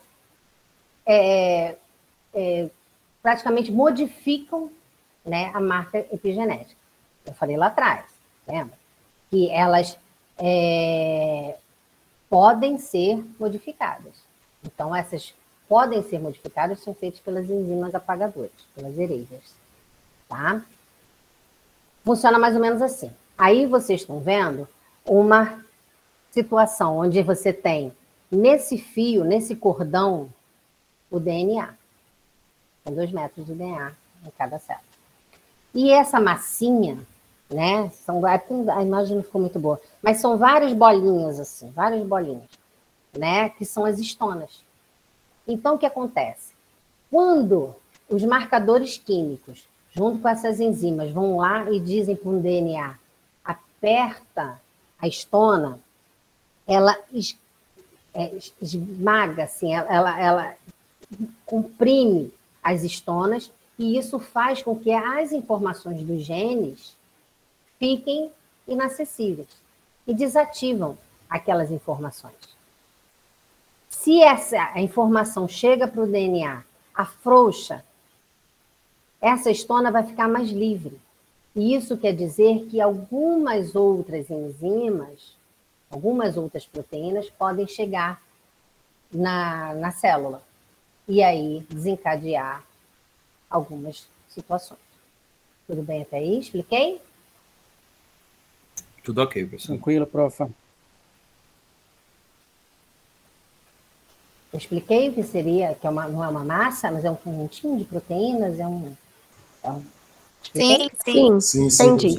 [SPEAKER 1] praticamente modificam, né, a marca epigenética. Eu falei lá atrás, lembra? Que elas podem ser modificadas. Então, essas podem ser modificadas, são feitas pelas enzimas apagadoras, pelas erasers, tá? Funciona mais ou menos assim. Aí vocês estão vendo uma situação onde você tem nesse fio, nesse cordão, o DNA. Tem 2 metros de DNA em cada célula. E essa massinha, né? A imagem não ficou muito boa, mas são várias bolinhas assim, várias bolinhas, né? Que são as histonas. Então, o que acontece? Quando os marcadores químicos, junto com essas enzimas, vão lá e dizem para um DNA, aperta a histona, ela esmaga, assim, ela comprime as histonas, e isso faz com que as informações dos genes fiquem inacessíveis e desativam aquelas informações. Se essa informação chega para o DNA, afrouxa, essa histona vai ficar mais livre. E isso quer dizer que algumas outras enzimas, algumas outras proteínas podem chegar na célula e aí desencadear algumas situações. Tudo bem até aí? Expliquei?
[SPEAKER 3] Tudo ok, professor.
[SPEAKER 5] Tranquilo, prof.
[SPEAKER 1] Eu expliquei o que seria, que não é uma massa, mas é um conjuntinho de proteínas,
[SPEAKER 4] Sim, entendi.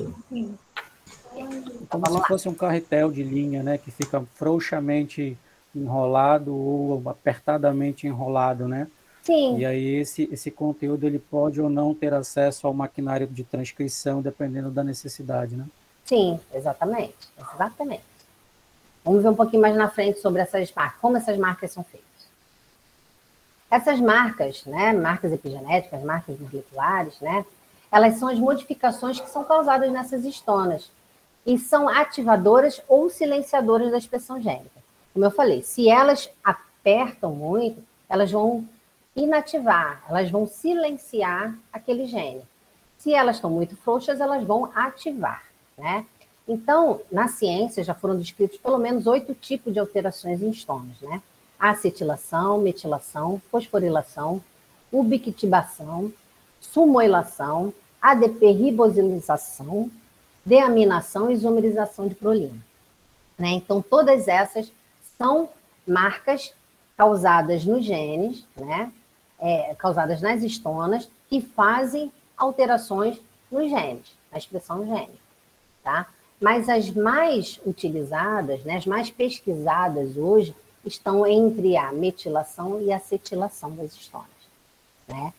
[SPEAKER 5] Como se fosse um carretel de linha, né, que fica frouxamente enrolado ou apertadamente enrolado, né?
[SPEAKER 1] Sim.
[SPEAKER 5] E aí esse conteúdo ele pode ou não ter acesso ao maquinário de transcrição, dependendo da necessidade, né?
[SPEAKER 1] Sim, exatamente. Exatamente. Vamos ver um pouquinho mais na frente sobre essas marcas, como essas marcas são feitas. Essas marcas, né, marcas epigenéticas, marcas moleculares, né, elas são as modificações que são causadas nessas histonas e são ativadoras ou silenciadoras da expressão gênica. Como eu falei, se elas apertam muito, elas vão inativar, elas vão silenciar aquele gene. Se elas estão muito frouxas, elas vão ativar, né? Então, na ciência, já foram descritos pelo menos 8 tipos de alterações em histonas, né? Acetilação, metilação, fosforilação, ubiquitibação, sumoilação, ADP-ribosilização, deaminação e isomerização de prolina. Né? Então, todas essas são marcas causadas nos genes, né? Causadas nas histonas, que fazem alterações nos genes, na expressão gênica. Tá? Mas as mais utilizadas, né, as mais pesquisadas hoje, estão entre a metilação e a acetilação das histonas. Né?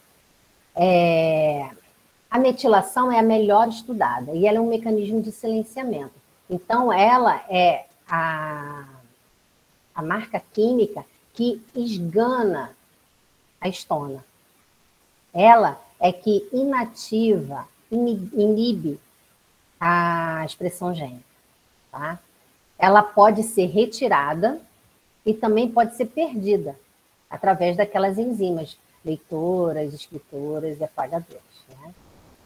[SPEAKER 1] A metilação é a melhor estudada e ela é um mecanismo de silenciamento. Então, ela é a marca química que esgana a histona. Ela é que inativa, inibe a expressão gênica. Tá? Ela pode ser retirada e também pode ser perdida através daquelas enzimas leitoras, escritoras e apagadoras. Né?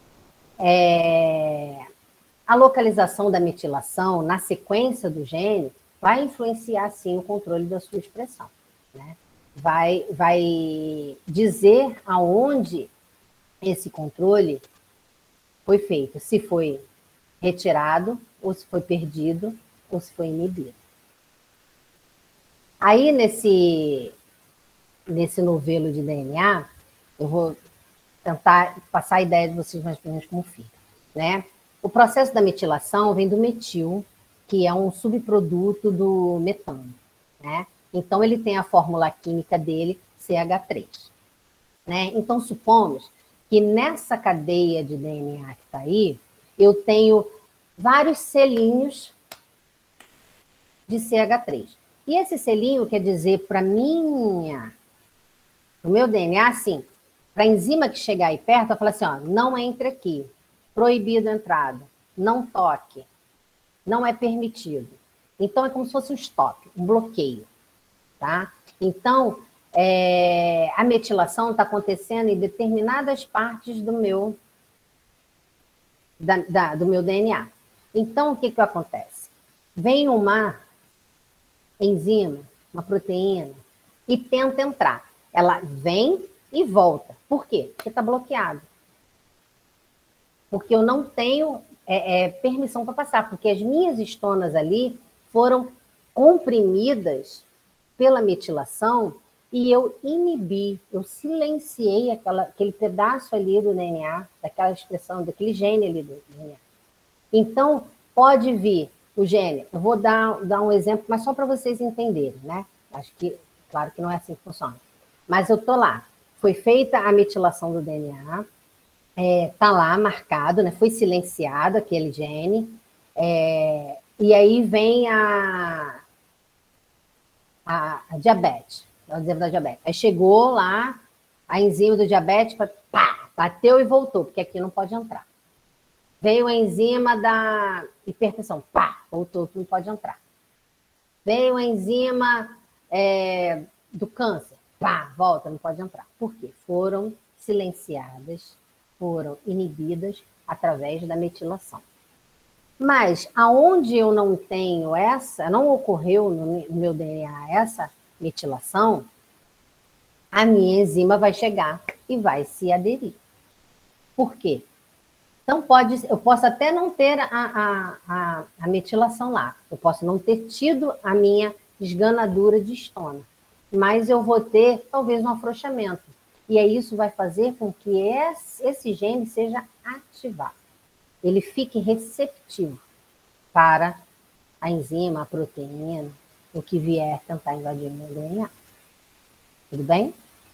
[SPEAKER 1] A localização da metilação na sequência do gene vai influenciar, sim, o controle da sua expressão. Né? Vai dizer aonde esse controle foi feito, se foi retirado, ou se foi perdido, ou se foi inibido. Aí, nesse novelo de DNA, eu vou tentar passar a ideia de vocês mais ou menos como fica. Né? O processo da metilação vem do metil, que é um subproduto do metano. Né? Então, ele tem a fórmula química dele, CH3. Né? Então, supomos que nessa cadeia de DNA que está aí, eu tenho vários selinhos de CH3. E esse selinho quer dizer para o meu DNA, assim, para a enzima que chegar aí perto, eu falo assim, ó, não entre aqui, proibido a entrada, não toque, não é permitido. Então, é como se fosse um stop, um bloqueio. Tá? Então, a metilação está acontecendo em determinadas partes do meu DNA. Então, o que acontece? Vem uma enzima, uma proteína, e tenta entrar. Ela vem e volta. Por quê? Porque está bloqueado. Porque eu não tenho permissão para passar, porque as minhas histonas ali foram comprimidas pela metilação e eu inibi, eu silenciei aquele pedaço ali do DNA, daquela expressão, daquele gene ali do DNA. Então, pode vir o gene, eu vou dar um exemplo, mas só para vocês entenderem, né? Acho que, claro que não é assim que funciona. Mas eu estou lá, foi feita a metilação do DNA, está lá marcado, né? Foi silenciado aquele gene, e aí vem a diabetes, o exemplo da diabetes. Aí chegou lá, a enzima do diabetes, pá, bateu e voltou, porque aqui não pode entrar. Veio a enzima da hipertensão, pá, voltou, não pode entrar. Veio a enzima do câncer, pá, volta, não pode entrar. Por quê? Foram silenciadas, foram inibidas através da metilação. Mas aonde eu não tenho não ocorreu no meu DNA essa metilação, a minha enzima vai chegar e vai se aderir. Por quê? Então, eu posso até não ter a metilação lá, eu posso não ter tido a minha esganadura de histona, mas eu vou ter, talvez, um afrouxamento. E aí isso vai fazer com que esse gene seja ativado. Ele fique receptivo para a enzima, a proteína, o que vier tentar invadir o meu DNA. Tudo bem?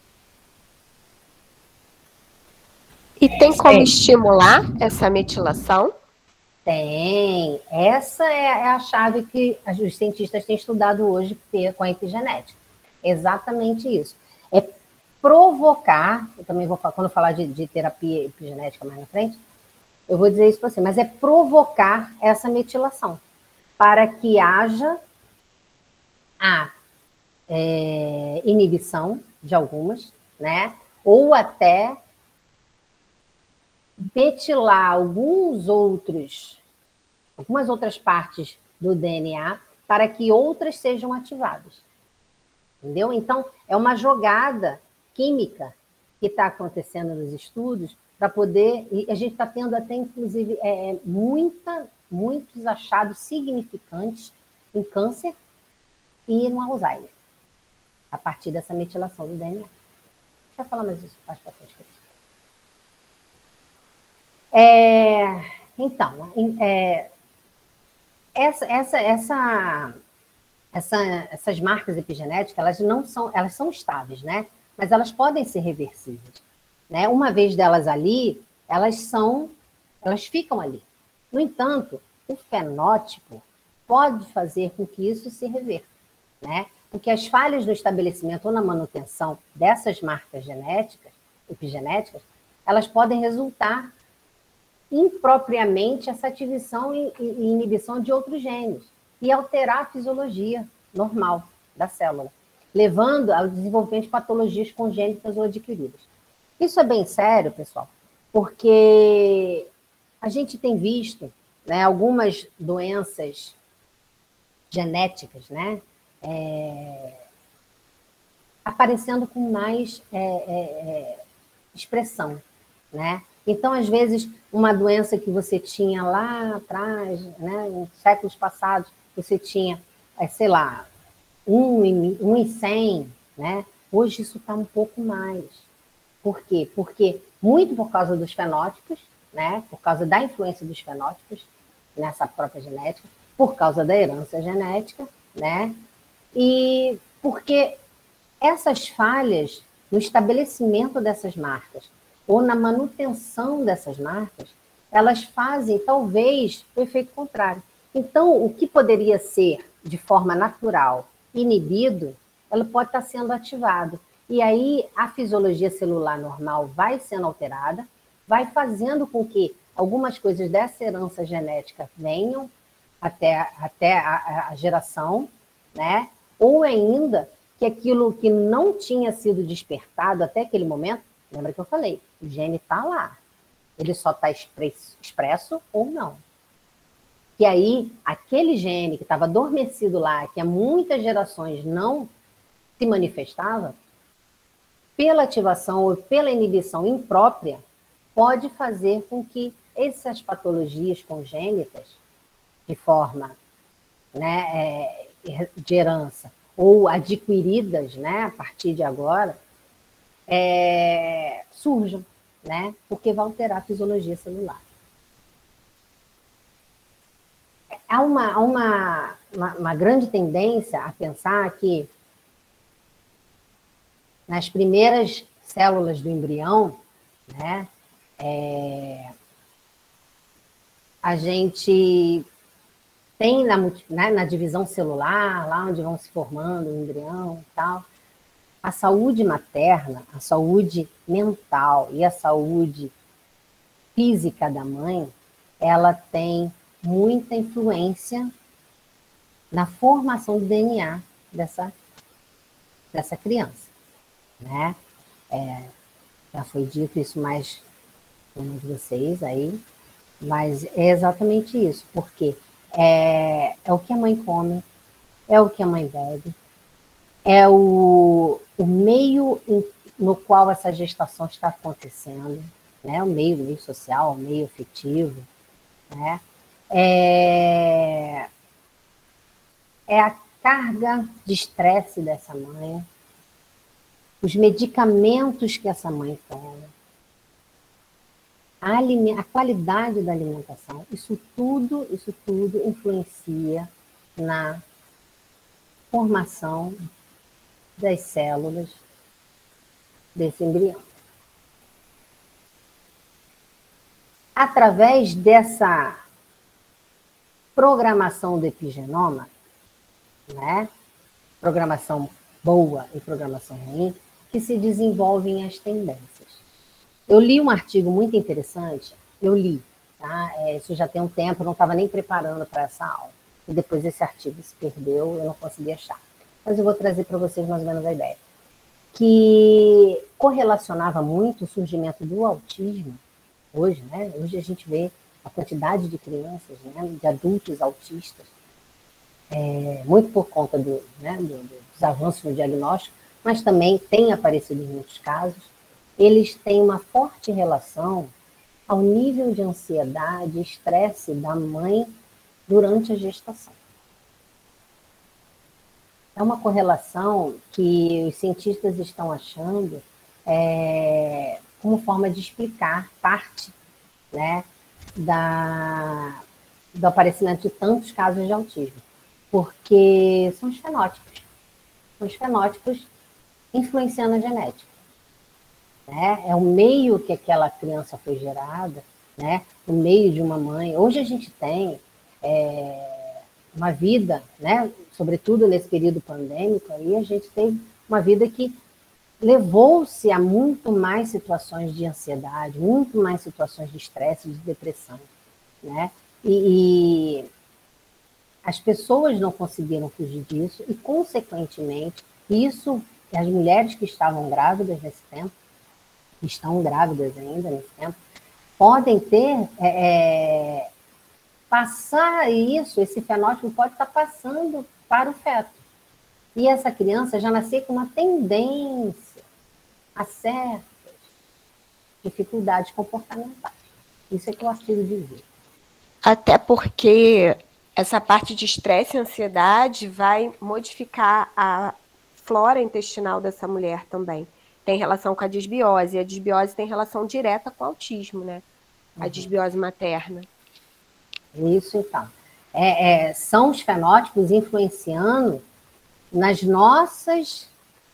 [SPEAKER 4] E tem como estimular essa metilação?
[SPEAKER 1] Tem. Essa é a chave que os cientistas têm estudado hoje com a epigenética. Exatamente isso. provocar, eu também vou falar, quando eu falar de terapia epigenética mais na frente, eu vou dizer isso para você, mas é provocar essa metilação, para que haja a inibição de algumas, né? Ou até metilar algumas outras partes do DNA para que outras sejam ativadas. Entendeu? Então, é uma jogada química que está acontecendo nos estudos para poder... E a gente está tendo até, inclusive, muitos achados significantes em câncer e no Alzheimer, a partir dessa metilação do DNA. Deixa eu falar mais isso, mais para frente. Então, essas marcas epigenéticas, elas são estáveis, né? Mas elas podem ser reversíveis, né? Uma vez delas ali, elas ficam ali. No entanto, o fenótipo pode fazer com que isso se reverta, né? Porque as falhas no estabelecimento ou na manutenção dessas marcas epigenéticas, elas podem resultar impropriamente essa ativação e inibição de outros genes e alterar a fisiologia normal da célula, levando ao desenvolvimento de patologias congênitas ou adquiridas. Isso é bem sério, pessoal, porque a gente tem visto, né, algumas doenças genéticas, né, aparecendo com mais expressão, né? Então, às vezes, uma doença que você tinha lá atrás, né, em séculos passados, você tinha, sei lá, 1 em 100, né? Hoje isso está um pouco mais. Por quê? Porque muito por causa dos fenótipos, né? Por causa da influência dos fenótipos nessa própria genética, por causa da herança genética, né? E porque essas falhas no estabelecimento dessas marcas ou na manutenção dessas marcas, elas fazem, talvez, o efeito contrário. Então, o que poderia ser, de forma natural, inibido, ela pode estar sendo ativado. E aí, a fisiologia celular normal vai sendo alterada, vai fazendo com que algumas coisas dessa herança genética venham até a geração, né? Ou ainda, que aquilo que não tinha sido despertado até aquele momento, lembra que eu falei, o gene está lá. Ele só está expresso ou não. E aí, aquele gene que estava adormecido lá, que há muitas gerações não se manifestava, pela ativação ou pela inibição imprópria, pode fazer com que essas patologias congênitas, de forma, né, de herança, ou adquiridas, né, a partir de agora, surjam, né, porque vai alterar a fisiologia celular. Há uma grande tendência a pensar que nas primeiras células do embrião, né, a gente tem na divisão celular, lá onde vão se formando o embrião e tal, a saúde materna, a saúde mental e a saúde física da mãe, ela tem muita influência na formação do DNA dessa criança, né? Já foi dito isso mais por um de vocês aí, mas é exatamente isso, porque é o que a mãe come, é o que a mãe bebe, é o meio no qual essa gestação está acontecendo, né? O meio social, o meio afetivo, né? É a carga de estresse dessa mãe, os medicamentos que essa mãe toma, a qualidade da alimentação, isso tudo influencia na formação das células desse embrião. Através dessa programação do epigenoma, né? Programação boa e programação ruim, que se desenvolvem as tendências. Eu li um artigo muito interessante, tá? Isso já tem um tempo, eu não estava nem preparando para essa aula. E depois esse artigo se perdeu, eu não consegui achar. Mas eu vou trazer para vocês mais ou menos a ideia. Que correlacionava muito o surgimento do autismo, hoje, né? Hoje a gente vê a quantidade de crianças, né, de adultos autistas, muito por conta dos avanços no diagnóstico, mas também tem aparecido em muitos casos. Eles têm uma forte relação ao nível de ansiedade e estresse da mãe durante a gestação. É uma correlação que os cientistas estão achando como forma de explicar parte, né, do aparecimento de tantos casos de autismo, porque são os fenótipos influenciando a genética. Né? É o meio que aquela criança foi gerada, né? O meio de uma mãe. Hoje a gente tem uma vida, né? Sobretudo nesse período pandêmico, aí a gente tem uma vida que levou-se a muito mais situações de ansiedade, muito mais situações de estresse, de depressão, né? E as pessoas não conseguiram fugir disso e, consequentemente, as mulheres que estavam grávidas nesse tempo, que estão grávidas ainda nesse tempo, podem ter, passar isso, esse fenótipo pode estar passando para o feto. E essa criança já nascer com uma tendência a certas dificuldades comportamentais. Isso é que eu artigo dizer.
[SPEAKER 4] Até porque essa parte de estresse e ansiedade vai modificar a flora intestinal dessa mulher também. Tem relação com a disbiose. E a disbiose tem relação direta com o autismo, né? A disbiose materna.
[SPEAKER 1] Isso, então. São os fenótipos influenciando nas nossas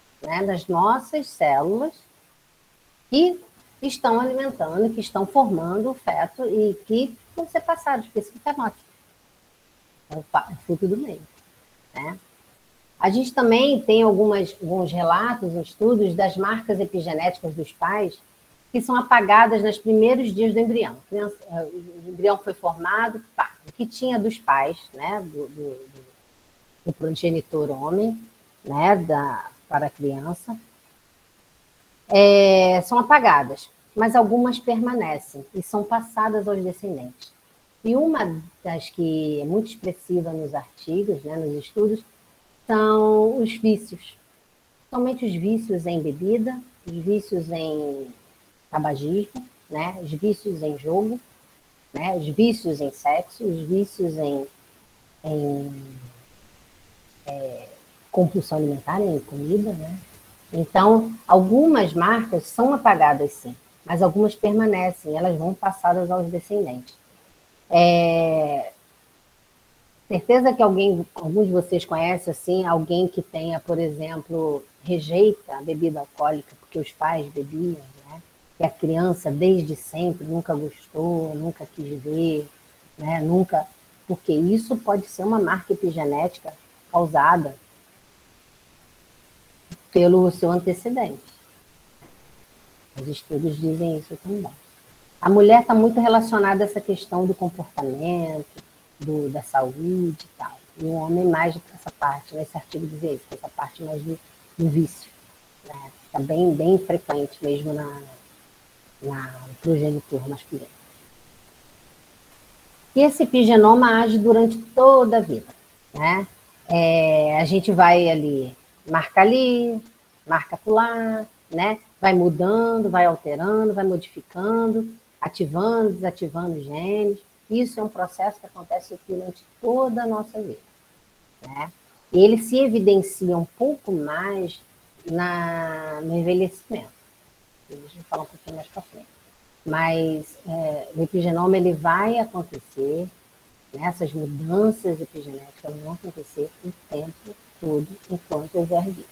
[SPEAKER 1] células que estão alimentando, que estão formando o feto e que vão ser passados por esse fenótipo. É o fruto do meio. Né? A gente também tem alguns relatos, estudos das marcas epigenéticas dos pais que são apagadas nos primeiros dias do embrião. O embrião foi formado, o que tinha dos pais, né, do progenitor homem, né, para a criança, são apagadas, mas algumas permanecem e são passadas aos descendentes. E uma das que é muito expressiva nos artigos, né, nos estudos, são os vícios. Somente os vícios em bebida, os vícios em tabagismo, né, os vícios em jogo, né, os vícios em sexo, os vícios em compulsão alimentar, em comida, né? Então, algumas marcas são apagadas, sim, mas algumas permanecem, elas vão passadas aos descendentes. Certeza que alguns de vocês conhecem, assim, alguém que tenha, por exemplo, rejeita a bebida alcoólica porque os pais bebiam, né? Que a criança, desde sempre, nunca gostou, nunca quis ver, né? Porque isso pode ser uma marca epigenética causada pelo seu antecedente. Os estudos dizem isso também. A mulher está muito relacionada a essa questão do comportamento, da saúde e tal. E o homem mais essa parte, nesse artigo dizia isso, essa parte mais do vício. Né? Está bem frequente mesmo na progenitor masculino. E esse epigenoma age durante toda a vida. Né? A gente vai ali, marca acolá, né? Vai mudando, vai alterando, vai modificando, ativando, desativando genes. Isso é um processo que acontece durante toda a nossa vida. Né? E ele se evidencia um pouco mais no envelhecimento. Deixa eu falar um pouquinho mais para frente. Mas o epigenoma ele vai acontecer, né? Essas mudanças epigenéticas vão acontecer o tempo todo enquanto houver vida.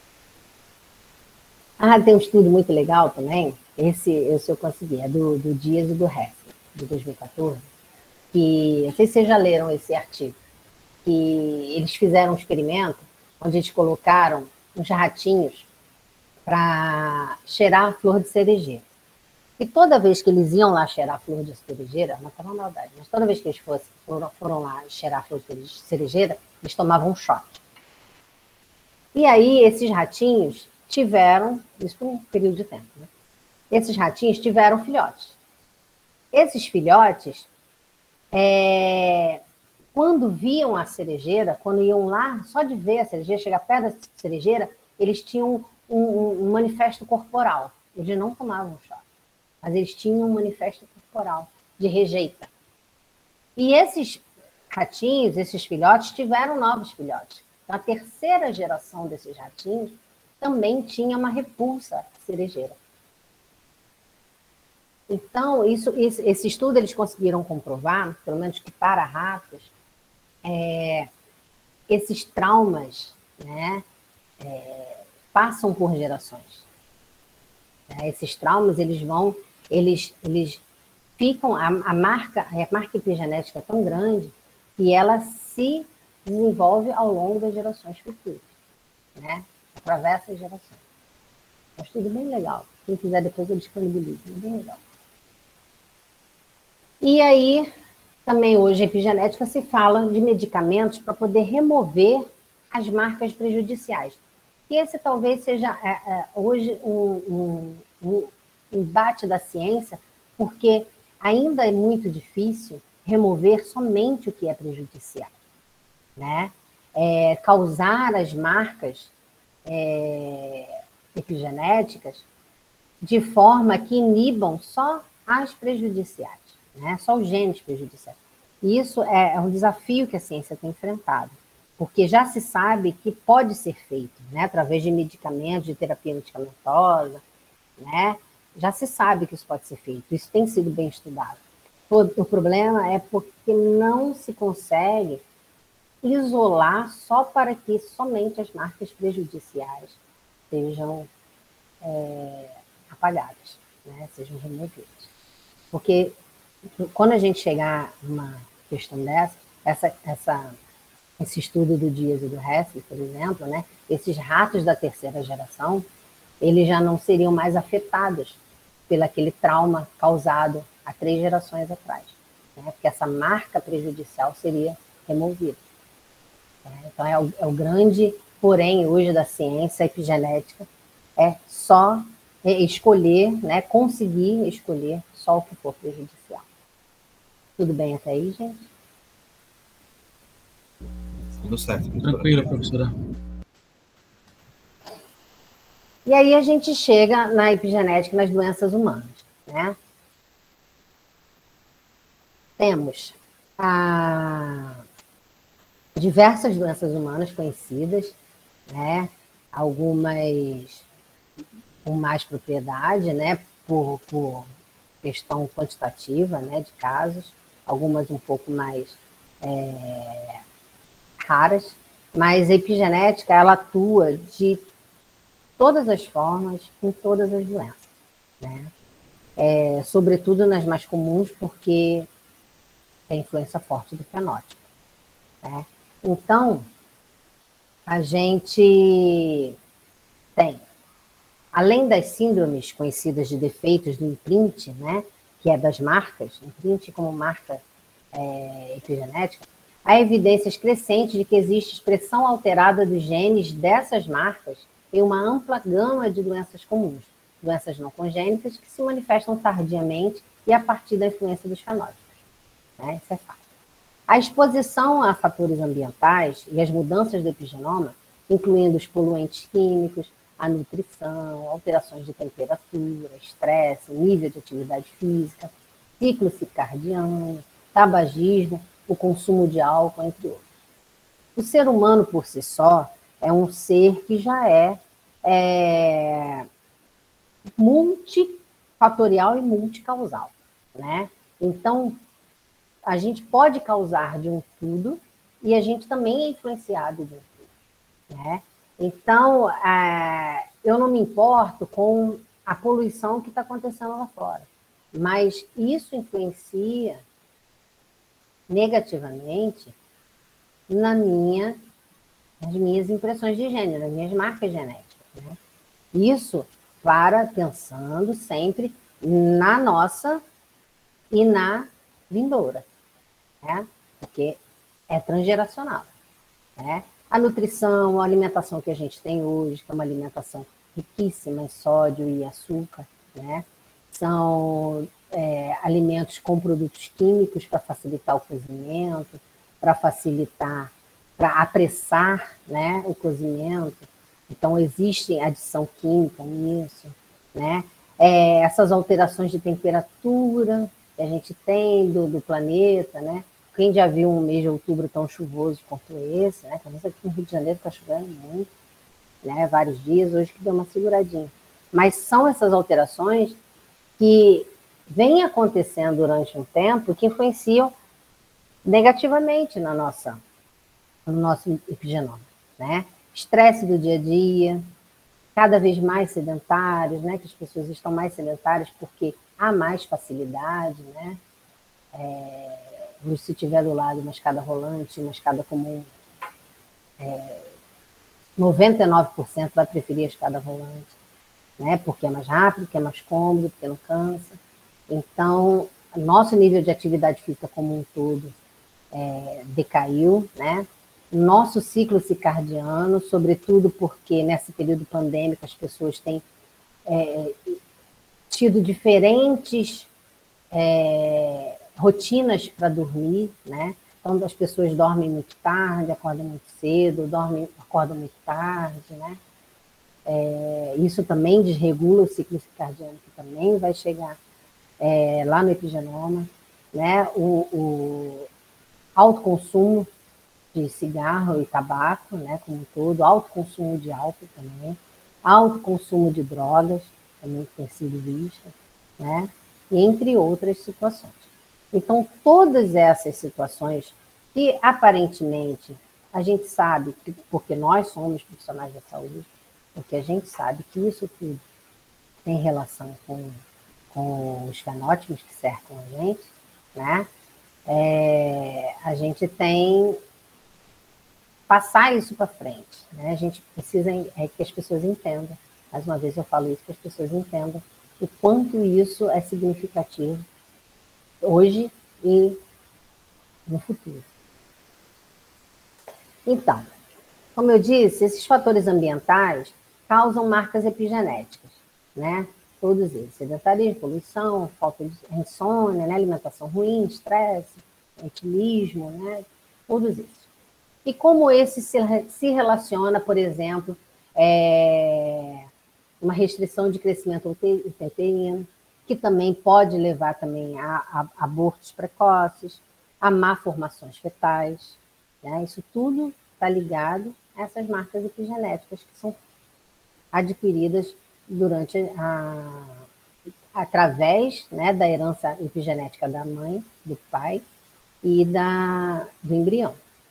[SPEAKER 1] Tem um estudo muito legal também, esse eu consegui, é do Dias e do Hessler, de 2014, que, não sei se vocês já leram esse artigo, que eles fizeram um experimento onde eles colocaram uns ratinhos para cheirar a flor de cerejeira. E toda vez que eles iam lá cheirar a flor de cerejeira, não estava maldade, mas toda vez que eles foram lá cheirar a flor de cerejeira, eles tomavam um choque. E aí esses ratinhos tiveram, isso por um período de tempo, né? Esses ratinhos tiveram filhotes. Esses filhotes, quando viam a cerejeira, quando iam lá, só de ver a cerejeira, chegar perto da cerejeira, eles tinham um manifesto corporal. Eles não tomavam choque, mas eles tinham um manifesto corporal de rejeita. E esses ratinhos, esses filhotes, tiveram novos filhotes. Então, a terceira geração desses ratinhos também tinha uma repulsa à cerejeira. Então, esse estudo eles conseguiram comprovar, pelo menos que para ratos, esses traumas, né, passam por gerações. Esses traumas, eles ficam, a marca epigenética é tão grande que ela se desenvolve ao longo das gerações futuras, né? Atravessa as gerações. É um estudo bem legal. Quem quiser depois eu disponibilizo, é bem legal. E aí, também hoje, a epigenética se fala de medicamentos para poder remover as marcas prejudiciais. E esse talvez seja hoje um embate da ciência, porque ainda é muito difícil remover somente o que é prejudicial, né? Causar as marcas epigenéticas de forma que inibam só as prejudiciais, né? Só os genes prejudiciais. E isso é um desafio que a ciência tem enfrentado, porque já se sabe que pode ser feito, né? Através de medicamentos, de terapia medicamentosa, né? Já se sabe que isso pode ser feito, isso tem sido bem estudado. O problema é porque não se consegue isolar só para que somente as marcas prejudiciais sejam apagadas, né? Sejam removidas. Porque quando a gente chegar numa questão esse estudo do Dias e do Hessel, por exemplo, né? Esses ratos da terceira geração, eles já não seriam mais afetados pelo aquele trauma causado há 3 gerações atrás, né? Porque essa marca prejudicial seria removida. Então, é o grande porém hoje da ciência epigenética, é só escolher, né? Conseguir escolher só o que for prejudicial. Tudo bem até aí, gente?
[SPEAKER 3] Tudo certo.
[SPEAKER 6] Tranquilo, professora.
[SPEAKER 1] E aí a gente chega na epigenética nas doenças humanas, né? Temos diversas doenças humanas conhecidas, né? Algumas com mais propriedade, né? Por questão quantitativa, né? De casos, algumas um pouco mais raras, mas a epigenética, ela atua de todas as formas, em todas as doenças, né? Sobretudo nas mais comuns, porque tem influência forte do fenótipo, né? Então, a gente tem, além das síndromes conhecidas de defeitos do imprint, né? Que é das marcas, imprint como marca epigenética, há evidências crescentes de que existe expressão alterada dos genes dessas marcas em uma ampla gama de doenças comuns, doenças não congênitas que se manifestam tardiamente e a partir da influência dos fenótipos, né? Isso é fato. A exposição a fatores ambientais e as mudanças do epigenoma, incluindo os poluentes químicos, a nutrição, alterações de temperatura, estresse, nível de atividade física, ciclo circadiano, tabagismo, o consumo de álcool, entre outros. O ser humano, por si só, é um ser que já é multifatorial e multicausal, né? Então, a gente pode causar de um tudo e a gente também é influenciado de um tudo, né? Então, eu não me importo com a poluição que está acontecendo lá fora, mas isso influencia negativamente nas minhas impressões de gênero, nas minhas marcas genéticas, né? Isso pensando sempre na nossa e na vindoura, né? Porque é transgeracional, né? A nutrição, a alimentação que a gente tem hoje, que é uma alimentação riquíssima em sódio e açúcar, né? São alimentos com produtos químicos para facilitar o cozimento, para apressar, né, o cozimento. Então, existe adição química nisso, né? Essas alterações de temperatura que a gente tem do planeta, né? Quem já viu um mês de outubro tão chuvoso quanto esse, né? Talvez aqui no Rio de Janeiro está chovendo muito, né? Vários dias, hoje que deu uma seguradinha. Mas são essas alterações que vêm acontecendo durante um tempo que influenciam negativamente no nosso epigenoma, né? Estresse do dia a dia, cada vez mais sedentários, né? Que as pessoas estão mais sedentárias porque há mais facilidade, né? Se tiver do lado uma escada rolante, uma escada comum, 99% vai preferir a escada rolante, né? Porque é mais rápido, porque é mais cômodo, porque não cansa. Então, nosso nível de atividade física como um todo decaiu, né? Nosso ciclo circadiano, sobretudo porque nesse período pandêmico as pessoas têm tido diferentes rotinas para dormir, né? Então as pessoas dormem muito tarde, acordam muito cedo, acordam muito tarde, né? Isso também desregula o ciclo circadiano, que também vai chegar lá no epigenoma, né? O alto consumo de cigarro e tabaco, né, como um todo, alto consumo de álcool também, alto consumo de drogas, também tem sido visto, né, entre outras situações. Então, todas essas situações que, aparentemente, a gente sabe, porque nós somos profissionais da saúde, porque a gente sabe que isso tudo tem relação com os fenótipos que cercam a gente, né, a gente tem passar isso para frente, né? A gente precisa que as pessoas entendam, mais uma vez eu falo isso, que as pessoas entendam o quanto isso é significativo hoje e no futuro. Então, como eu disse, esses fatores ambientais causam marcas epigenéticas, né? Todos eles, sedentarismo, poluição, falta de insônia, né? Alimentação ruim, estresse, etilismo, né? Todos esses. E como esse se relaciona, por exemplo, uma restrição de crescimento uterino, que também pode levar também a abortos precoces, a malformações fetais, né? Isso tudo está ligado a essas marcas epigenéticas que são adquiridas através, né, da herança epigenética da mãe, do pai e do embrião.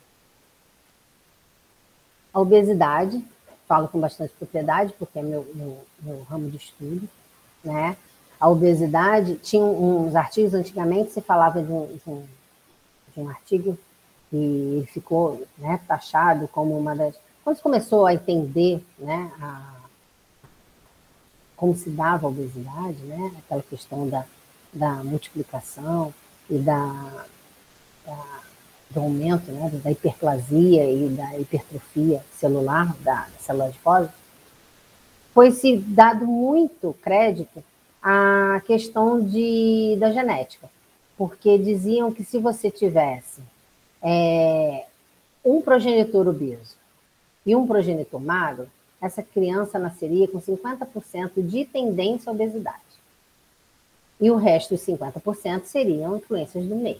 [SPEAKER 1] A obesidade, falo com bastante propriedade, porque é meu ramo de estudo, né? A obesidade, tinha uns artigos antigamente, se falava de um artigo que ele ficou, né, taxado como uma das... Quando se começou a entender, né, como se dava a obesidade, né, aquela questão da multiplicação e do aumento, né, da hiperplasia e da hipertrofia celular da célula adiposa, foi se dado muito crédito à questão da genética, porque diziam que se você tivesse um progenitor obeso e um progenitor magro, essa criança nasceria com 50% de tendência à obesidade. E o resto, os 50%, seriam influências do meio.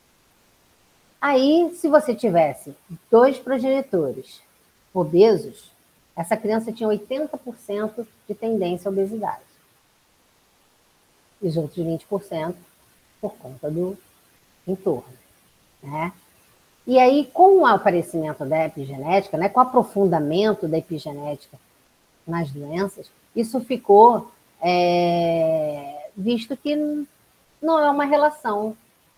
[SPEAKER 1] Aí, se você tivesse 2 progenitores obesos, essa criança tinha 80% de tendência à obesidade. E os outros 20% por conta do entorno, né? E aí, com o aparecimento da epigenética, né, com o aprofundamento da epigenética nas doenças, isso ficou visto que não é uma relação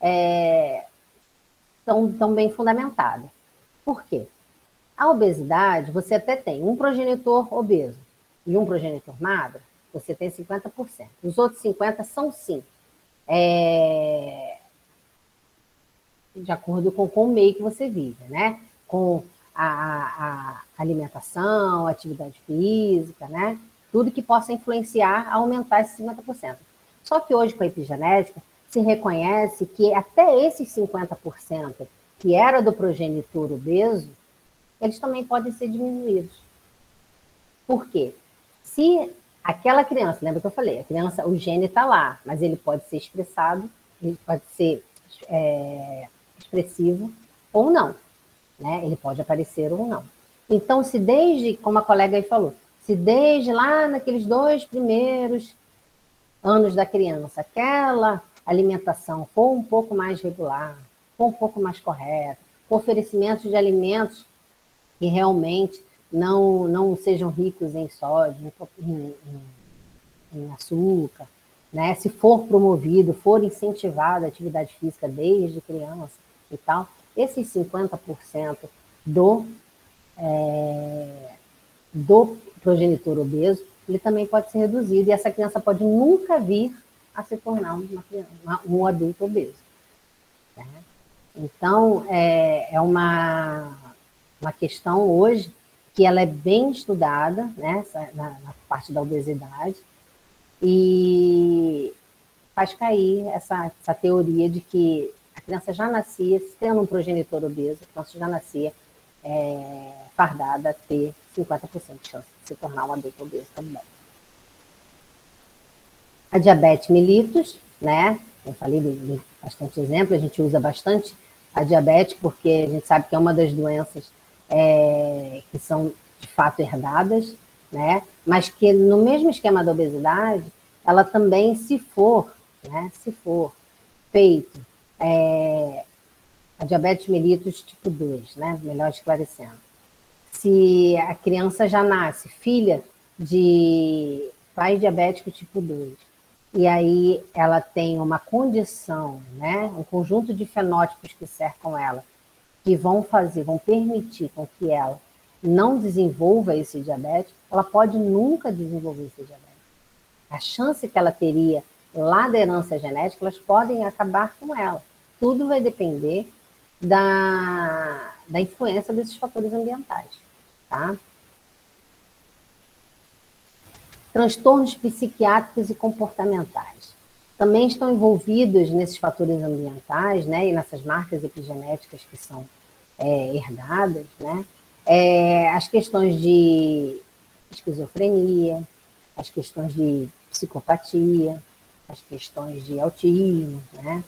[SPEAKER 1] tão bem fundamentada. Por quê? A obesidade, você até tem um progenitor obeso, e um progenitor magra, você tem 50%. Os outros 50% são, sim, de acordo com o meio que você vive, né? Com a alimentação, a atividade física, né? Tudo que possa influenciar a aumentar esses 50%. Só que hoje, com a epigenética, se reconhece que até esses 50% que era do progenitor obeso, eles também podem ser diminuídos. Por quê? Se aquela criança, lembra que eu falei, a criança, o gene está lá, mas ele pode ser expressado, ele pode ser expressivo ou não, né? Ele pode aparecer ou não. Então, se desde, como a colega aí falou, se desde lá naqueles 2 primeiros anos da criança, aquela alimentação for um pouco mais regular, for um pouco mais correta, oferecimentos de alimentos que realmente não sejam ricos em sódio, em açúcar, né? Se for promovido, for incentivada a atividade física desde criança e tal, esses 50% do progenitor obeso, ele também pode ser reduzido, e essa criança pode nunca vir a se tornar um adulto obeso. Né? Então, é uma questão hoje que ela é bem estudada, né, na parte da obesidade, e faz cair essa teoria de que a criança já nascia, tendo um progenitor obeso, a criança já nascia fardada a ter 50% de chance de se tornar um adulto obeso também. A diabetes mellitus, né? Eu falei de bastante exemplo, a gente usa bastante a diabetes porque a gente sabe que é uma das doenças que são de fato herdadas, né? Mas que no mesmo esquema da obesidade, ela também, se for feito a diabetes mellitus tipo 2, né? Melhor esclarecendo. Se a criança já nasce filha de pai diabético tipo 2, e aí ela tem uma condição, né? Um conjunto de fenótipos que cercam ela, que vão permitir com que ela não desenvolva esse diabetes, ela pode nunca desenvolver esse diabetes. A chance que ela teria lá da herança genética, elas podem acabar com ela. Tudo vai depender da influência desses fatores ambientais. Tá? Transtornos psiquiátricos e comportamentais também estão envolvidos nesses fatores ambientais, né, e nessas marcas epigenéticas que são herdadas, né? As questões de esquizofrenia, as questões de psicopatia, as questões de autismo, né?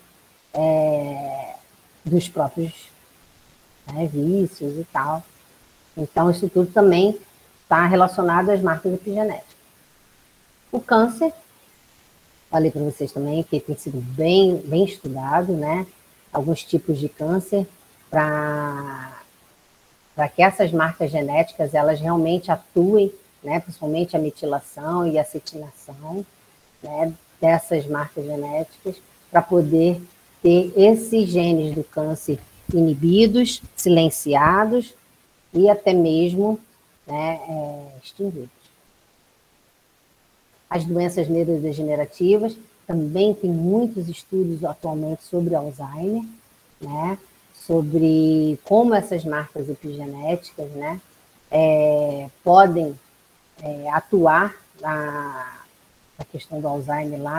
[SPEAKER 1] Dos próprios vícios e tal. Então, isso tudo também está relacionado às marcas epigenéticas. O câncer, falei para vocês também que tem sido bem estudado, né? Alguns tipos de câncer, para que essas marcas genéticas elas realmente atuem, né? Principalmente a metilação e a acetinação, né? Dessas marcas genéticas, para poder ter esses genes do câncer inibidos, silenciados e até mesmo, né, extinguidos. As doenças neurodegenerativas, também tem muitos estudos atualmente sobre Alzheimer, né, sobre como essas marcas epigenéticas, né, podem atuar na questão do Alzheimer lá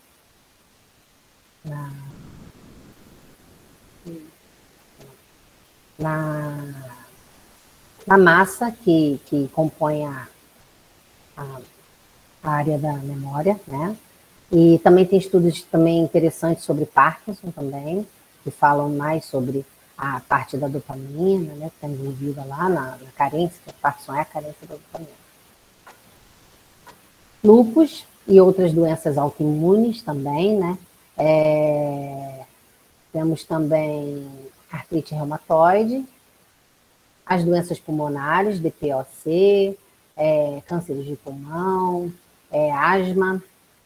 [SPEAKER 1] na massa que compõe a área da memória, né? E também tem estudos também interessantes sobre Parkinson também, que falam mais sobre a parte da dopamina, né? Que está envolvida lá na carência, que a Parkinson é a carência da dopamina. Lúpus e outras doenças autoimunes também, né? Temos também artrite reumatoide, as doenças pulmonares, DPOC, cânceres de pulmão, asma,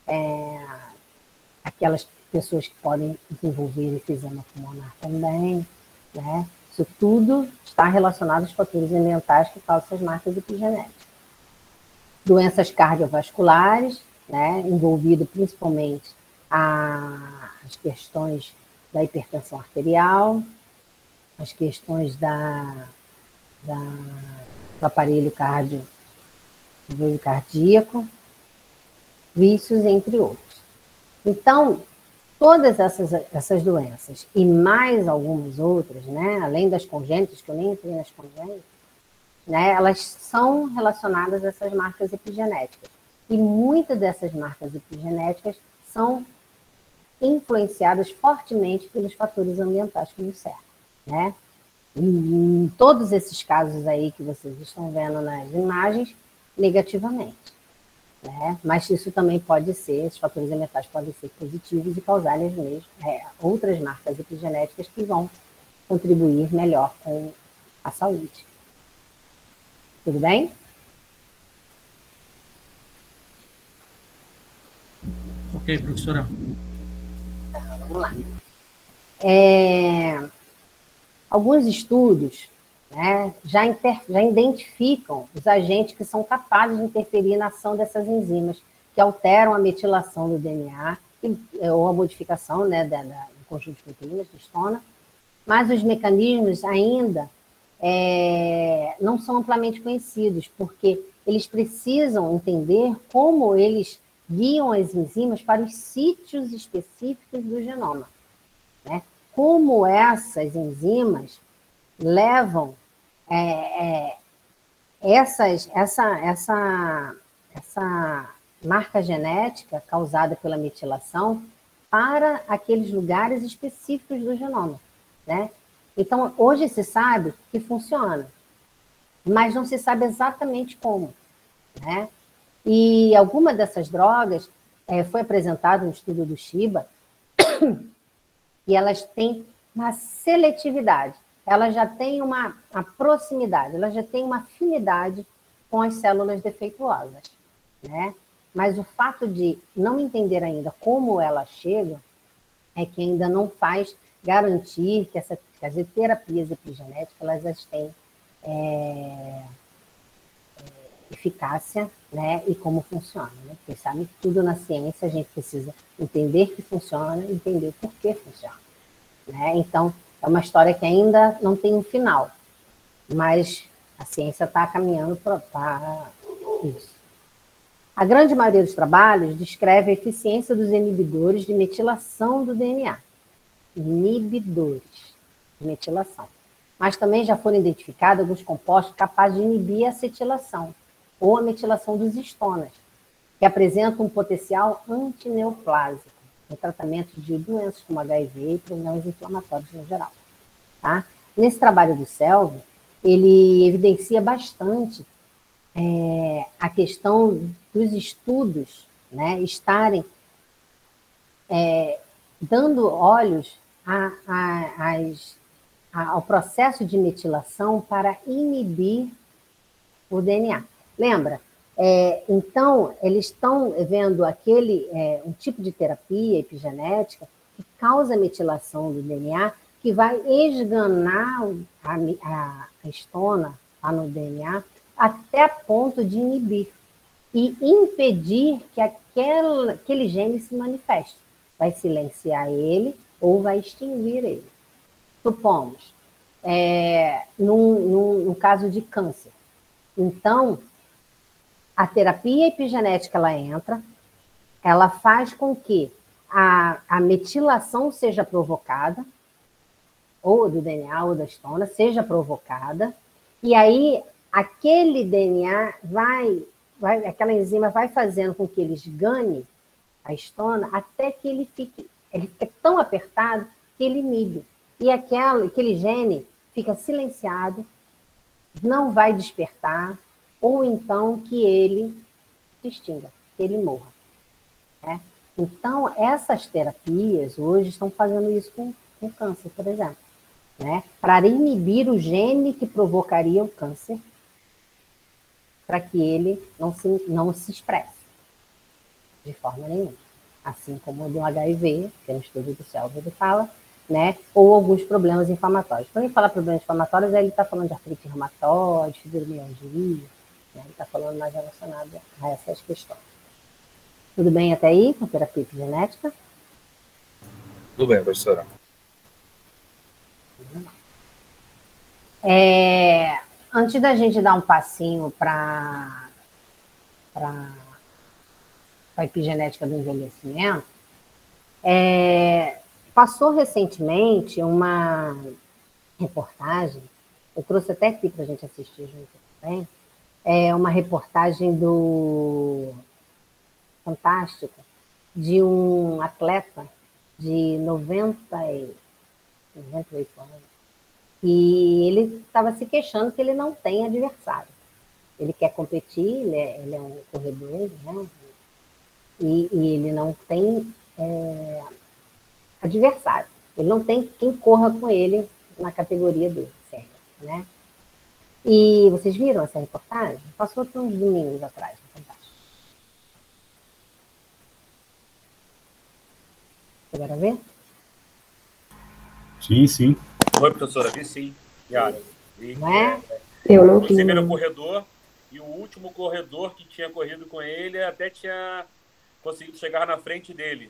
[SPEAKER 1] aquelas pessoas que podem desenvolver enfisema pulmonar também, né? Isso tudo está relacionado aos fatores ambientais que causam essas marcas epigenéticas. doenças cardiovasculares, né, envolvido principalmente as questões da hipertensão arterial, as questões do aparelho cardíaco, vícios, entre outros. Então, todas essas doenças e mais algumas outras, né, além das congênitas, que eu nem entrei nas congênitas, né, elas são relacionadas a essas marcas epigenéticas. E muitas dessas marcas epigenéticas são influenciadas fortemente pelos fatores ambientais que nos cercam, né? Em todos esses casos aí que vocês estão vendo nas imagens, negativamente, né? Mas isso também pode ser, esses fatores ambientais podem ser positivos e causarem as mesmas, outras marcas epigenéticas que vão contribuir melhor com a saúde. Tudo bem?
[SPEAKER 6] Ok, professora.
[SPEAKER 1] Vamos lá. Alguns estudos, né, já identificam os agentes que são capazes de interferir na ação dessas enzimas, que alteram a metilação do DNA, ou a modificação, né, do conjunto de proteínas, de histona, mas os mecanismos ainda não são amplamente conhecidos, porque eles precisam entender como eles guiam as enzimas para os sítios específicos do genoma, né? Como essas enzimas levam essa marca genética causada pela metilação para aqueles lugares específicos do genoma, né? Então, hoje se sabe que funciona, mas não se sabe exatamente como, né? E alguma dessas drogas foi apresentado no estudo do Shiba e elas têm uma seletividade, elas já têm uma proximidade, elas já têm uma afinidade com as células defeituosas, né? Mas o fato de não entender ainda como elas chegam é que ainda não faz garantir que as terapias epigenéticas elas têm eficácia, né, e como funciona, né? Porque sabe que tudo na ciência a gente precisa entender que funciona, entender por que funciona, né? Então, é uma história que ainda não tem um final, mas a ciência está caminhando para isso. A grande maioria dos trabalhos descreve a eficiência dos inibidores de metilação do DNA. Inibidores de metilação. Mas também já foram identificados alguns compostos capazes de inibir a acetilação ou a metilação dos histonas, que apresentam um potencial antineoplásico no tratamento de doenças como HIV e problemas inflamatórios no geral. Tá? Nesse trabalho do Selve, ele evidencia bastante a questão dos estudos, né, estarem dando olhos ao processo de metilação para inibir o DNA. Lembra? Então, eles estão vendo um tipo de terapia epigenética que causa metilação do DNA, que vai esganar a histona lá no DNA até a ponto de inibir e impedir que aquele gene se manifeste. Vai silenciar ele ou vai extinguir ele. Supomos, no caso de câncer. Então, a terapia epigenética ela entra, ela faz com que a metilação seja provocada, ou do DNA ou da histona, seja provocada, e aí aquele DNA aquela enzima vai fazendo com que ele esgane a histona até que ele fique tão apertado que ele inibe. E aquele gene fica silenciado, não vai despertar, ou então que ele se extinga, que ele morra, né? Então, essas terapias hoje estão fazendo isso com câncer, por exemplo, né? Para inibir o gene que provocaria o câncer, para que ele não se expresse de forma nenhuma. Assim como o do HIV, que é no estudo do Selve ele fala, né? Ou alguns problemas inflamatórios. Quando ele fala problemas inflamatórios, aí ele está falando de artrite reumatoide, fibromialgia, né? Ele está falando mais relacionado a essas questões. Tudo bem até aí com terapia epigenética?
[SPEAKER 3] Tudo bem, professora.
[SPEAKER 1] Antes da gente dar um passinho para a epigenética do envelhecimento, passou recentemente uma reportagem, eu trouxe até aqui para a gente assistir junto também, uma reportagem do Fantástico, de um atleta de 98 anos, e ele estava se queixando que ele não tem adversário. Ele quer competir, ele é um corredor, né? E ele não tem adversário. Ele não tem quem corra com ele na categoria dele, certo? Né? E vocês viram essa reportagem? Passou por uns domingos atrás, no Fantástico. Chegaram a ver?
[SPEAKER 7] Sim, sim.
[SPEAKER 8] Oi, professora, vi sim. Yara. Vi.
[SPEAKER 1] Não é?
[SPEAKER 4] Eu não vi.
[SPEAKER 8] Você vira corredor, e o último corredor que tinha corrido com ele até tinha conseguido chegar na frente dele.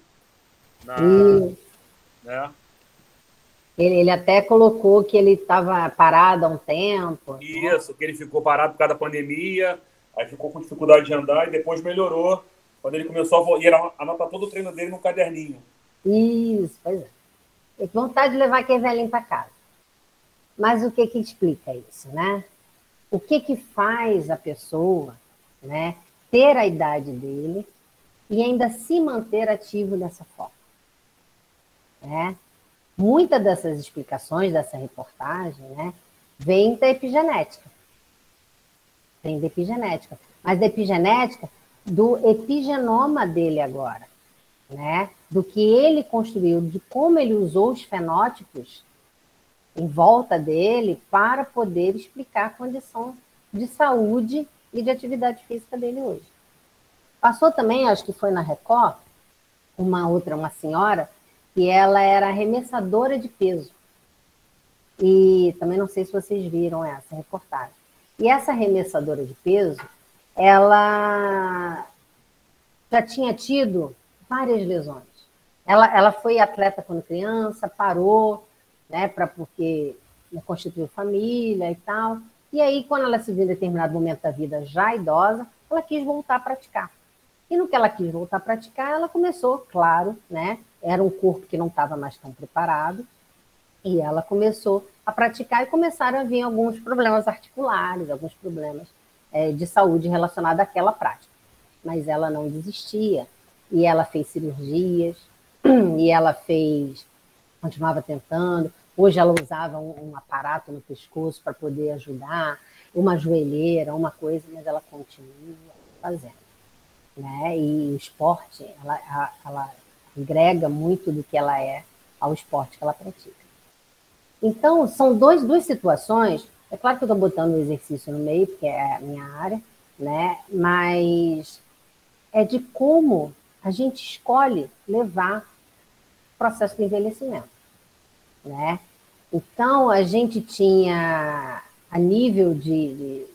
[SPEAKER 8] Né?
[SPEAKER 1] Ele até colocou que ele estava parado há um tempo.
[SPEAKER 8] Isso, que ele ficou parado por causa da pandemia, aí ficou com dificuldade de andar e depois melhorou. Quando ele começou e ele anota todo o treino dele no caderninho.
[SPEAKER 1] Isso, pois é. Tem vontade de levar aquele velhinho para casa. Mas o que explica isso, né? O que faz a pessoa, né, ter a idade dele e ainda se manter ativo dessa forma? Né? Muitas dessas explicações dessa reportagem, né, vem da epigenética. Vem da epigenética. Mas da epigenética do epigenoma dele agora. Né? Do que ele construiu, de como ele usou os fenótipos em volta dele para poder explicar a condição de saúde e de atividade física dele hoje. Passou também, acho que foi na Record, uma senhora, que ela era arremessadora de peso. E também não sei se vocês viram essa reportagem. E essa arremessadora de peso, ela já tinha tido várias lesões. Ela foi atleta quando criança, parou, né, porque constituiu família e tal. E aí, quando ela se viu em determinado momento da vida já idosa, ela quis voltar a praticar. E no que ela quis voltar a praticar, ela começou, claro, né, era um corpo que não estava mais tão preparado, e ela começou a praticar e começaram a vir alguns problemas articulares, alguns problemas de saúde relacionados àquela prática. Mas ela não desistia. E ela fez cirurgias, e ela continuava tentando. Hoje ela usava um aparato no pescoço para poder ajudar, uma joelheira, uma coisa, mas ela continua fazendo. Né? E o esporte, ela agrega muito do que ela é ao esporte que ela pratica. Então, são duas situações. É claro que eu estou botando o exercício no meio, porque é a minha área, né? Mas é de como a gente escolhe levar o processo de envelhecimento, né? Então, a gente tinha, a nível de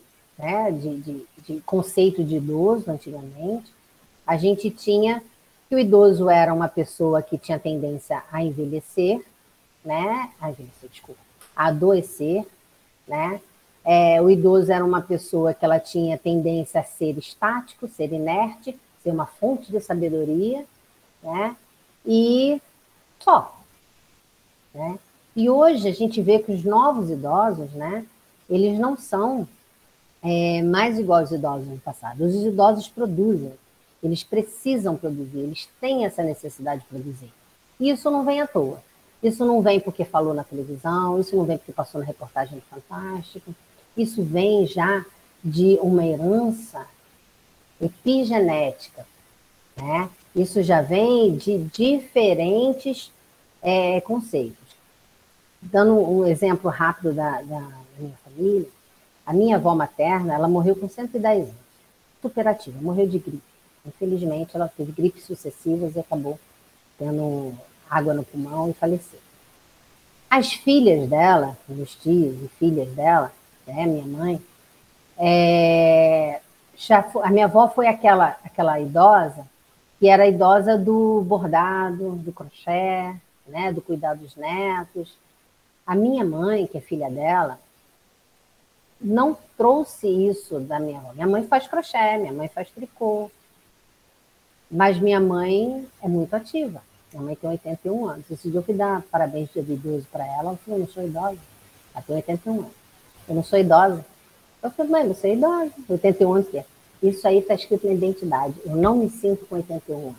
[SPEAKER 1] conceito de idoso, antigamente, a gente tinha que o idoso era uma pessoa que tinha tendência a envelhecer, né? A adoecer, né? O idoso era uma pessoa que ela tinha tendência a ser estático, ser inerte, ser uma fonte de sabedoria, né? E só. Né? E hoje a gente vê que os novos idosos, né, eles não são mais iguais aos idosos no passado. Os idosos produzem, eles precisam produzir, eles têm essa necessidade de produzir. E isso não vem à toa. Isso não vem porque falou na televisão, isso não vem porque passou na reportagem do Fantástico, isso vem já de uma herança epigenética, né? Isso já vem de diferentes conceitos. Dando um exemplo rápido da minha família, a minha avó materna, ela morreu com 110 anos, superativa, morreu de gripe. Infelizmente, ela teve gripes sucessivas e acabou tendo água no pulmão e faleceu. As filhas dela, meus tios e filhas dela, minha mãe, A minha avó foi aquela idosa que era idosa do bordado, do crochê, né, do cuidar dos netos. A minha mãe, que é filha dela, não trouxe isso da minha avó. Minha mãe faz crochê, minha mãe faz tricô. Mas minha mãe é muito ativa. Minha mãe tem 81 anos. Esse dia eu fui dar parabéns de idoso para ela. Eu falei, eu não sou idosa. Ela tem 81 anos. Eu não sou idosa. Eu falei, mãe, você é idosa. 81 anos, que é? Isso aí está escrito na identidade. Eu não me sinto com 81 anos.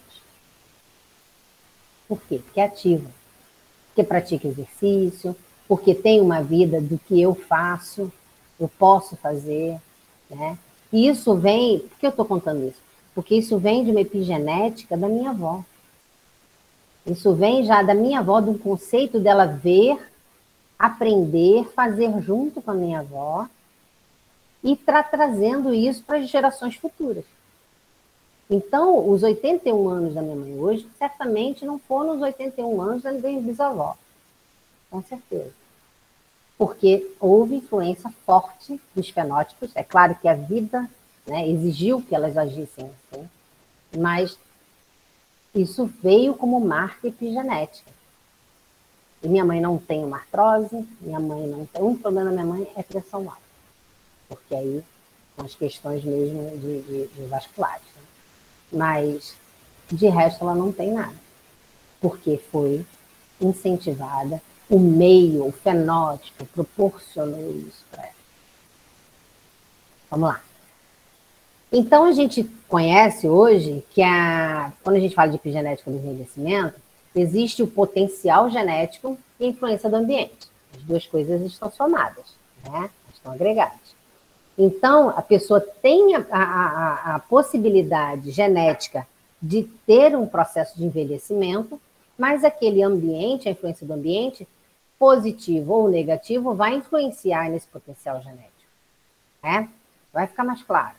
[SPEAKER 1] Por quê? Porque é ativa. Porque pratica exercício. Porque tem uma vida do que eu faço. Eu posso fazer. Né? E isso vem... Por que eu estou contando isso? Porque isso vem de uma epigenética da minha avó. Isso vem já da minha avó, de um conceito dela ver, aprender, fazer junto com a minha avó e trazendo isso para as gerações futuras. Então, os 81 anos da minha mãe hoje, certamente não foram os 81 anos da minha bisavó. Com certeza. Porque houve influência forte dos fenótipos. É claro que a vida, né, exigiu que elas agissem assim, mas isso veio como marca epigenética. E minha mãe não tem uma artrose, minha mãe não tem... O único problema da minha mãe é pressão alta. Porque aí são as questões mesmo de vasculares. Né? Mas, de resto, ela não tem nada. Porque foi incentivada, o meio, o fenótipo proporcionou isso para ela. Vamos lá. Então, a gente conhece hoje que quando a gente fala de epigenética do envelhecimento, existe o potencial genético e a influência do ambiente. As duas coisas estão somadas, né? Estão agregadas. Então, a pessoa tem a possibilidade genética de ter um processo de envelhecimento, mas aquele ambiente, a influência do ambiente, positivo ou negativo, vai influenciar nesse potencial genético. Né? Vai ficar mais claro.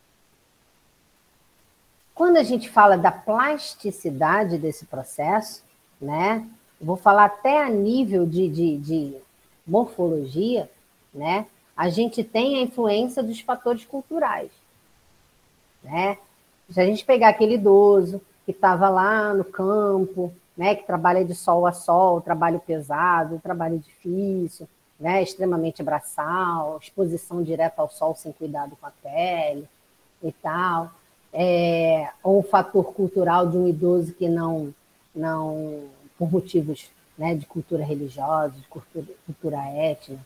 [SPEAKER 1] Quando a gente fala da plasticidade desse processo, né, vou falar até a nível de morfologia, né, a gente tem a influência dos fatores culturais. Né? Se a gente pegar aquele idoso que estava lá no campo, né, que trabalha de sol a sol, trabalho pesado, trabalho difícil, né, extremamente braçal, exposição direta ao sol sem cuidado com a pele e tal... ou o fator cultural de um idoso que não por motivos, né, de cultura religiosa, de cultura étnica,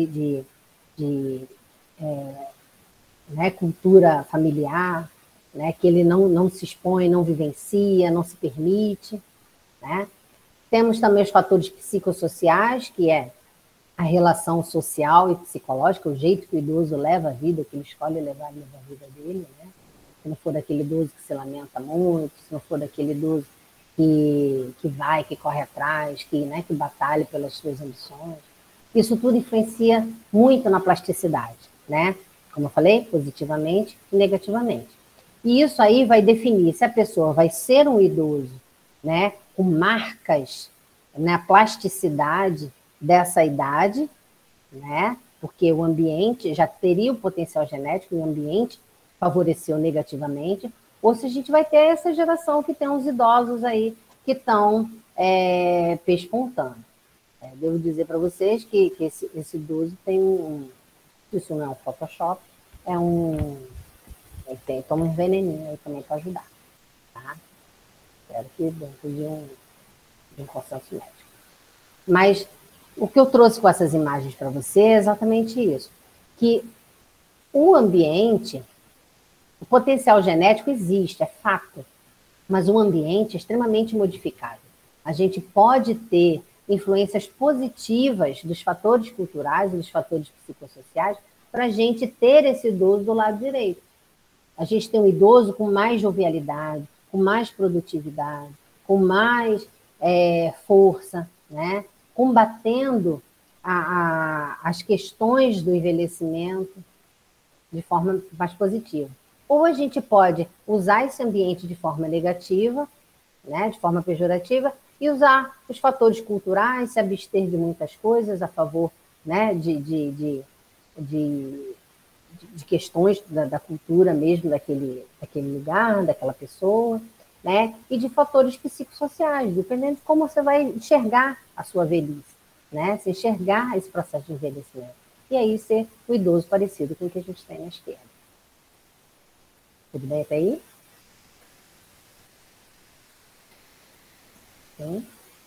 [SPEAKER 1] né, cultura familiar, né, que ele não se expõe, não vivencia, não se permite. Né? Temos também os fatores psicossociais, que é a relação social e psicológica, o jeito que o idoso leva a vida, que ele escolhe levar a vida dele, né? Se não for daquele idoso que se lamenta muito, se não for daquele idoso que corre atrás, né, que batalha pelas suas ambições. Isso tudo influencia muito na plasticidade, né? Como eu falei, positivamente e negativamente. E isso aí vai definir se a pessoa vai ser um idoso, né, com marcas na plasticidade dessa idade, né? Porque o ambiente já teria o potencial genético, o ambiente favoreceu negativamente, ou se a gente vai ter essa geração que tem uns idosos aí que estão pespontando. Devo dizer para vocês que esse idoso tem isso não é um Photoshop, ele toma um veneninho aí também para ajudar. Tá? Espero que dentro de um consenso médico. Mas o que eu trouxe com essas imagens para você é exatamente isso, que o ambiente... O potencial genético existe, é fato, mas o ambiente é extremamente modificável. A gente pode ter influências positivas dos fatores culturais e dos fatores psicossociais para a gente ter esse idoso do lado direito. A gente tem um idoso com mais jovialidade, com mais produtividade, com mais força, né? Combatendo as questões do envelhecimento de forma mais positiva. Ou a gente pode usar esse ambiente de forma negativa, né, de forma pejorativa, e usar os fatores culturais, se abster de muitas coisas a favor, né, de questões da cultura mesmo daquele lugar, daquela pessoa, né? E de fatores psicossociais, dependendo de como você vai enxergar a sua velhice, né? Se enxergar esse processo de envelhecimento. E aí ser o idoso parecido com o que a gente tem na esquerda. Tudo bem até aí? Sim.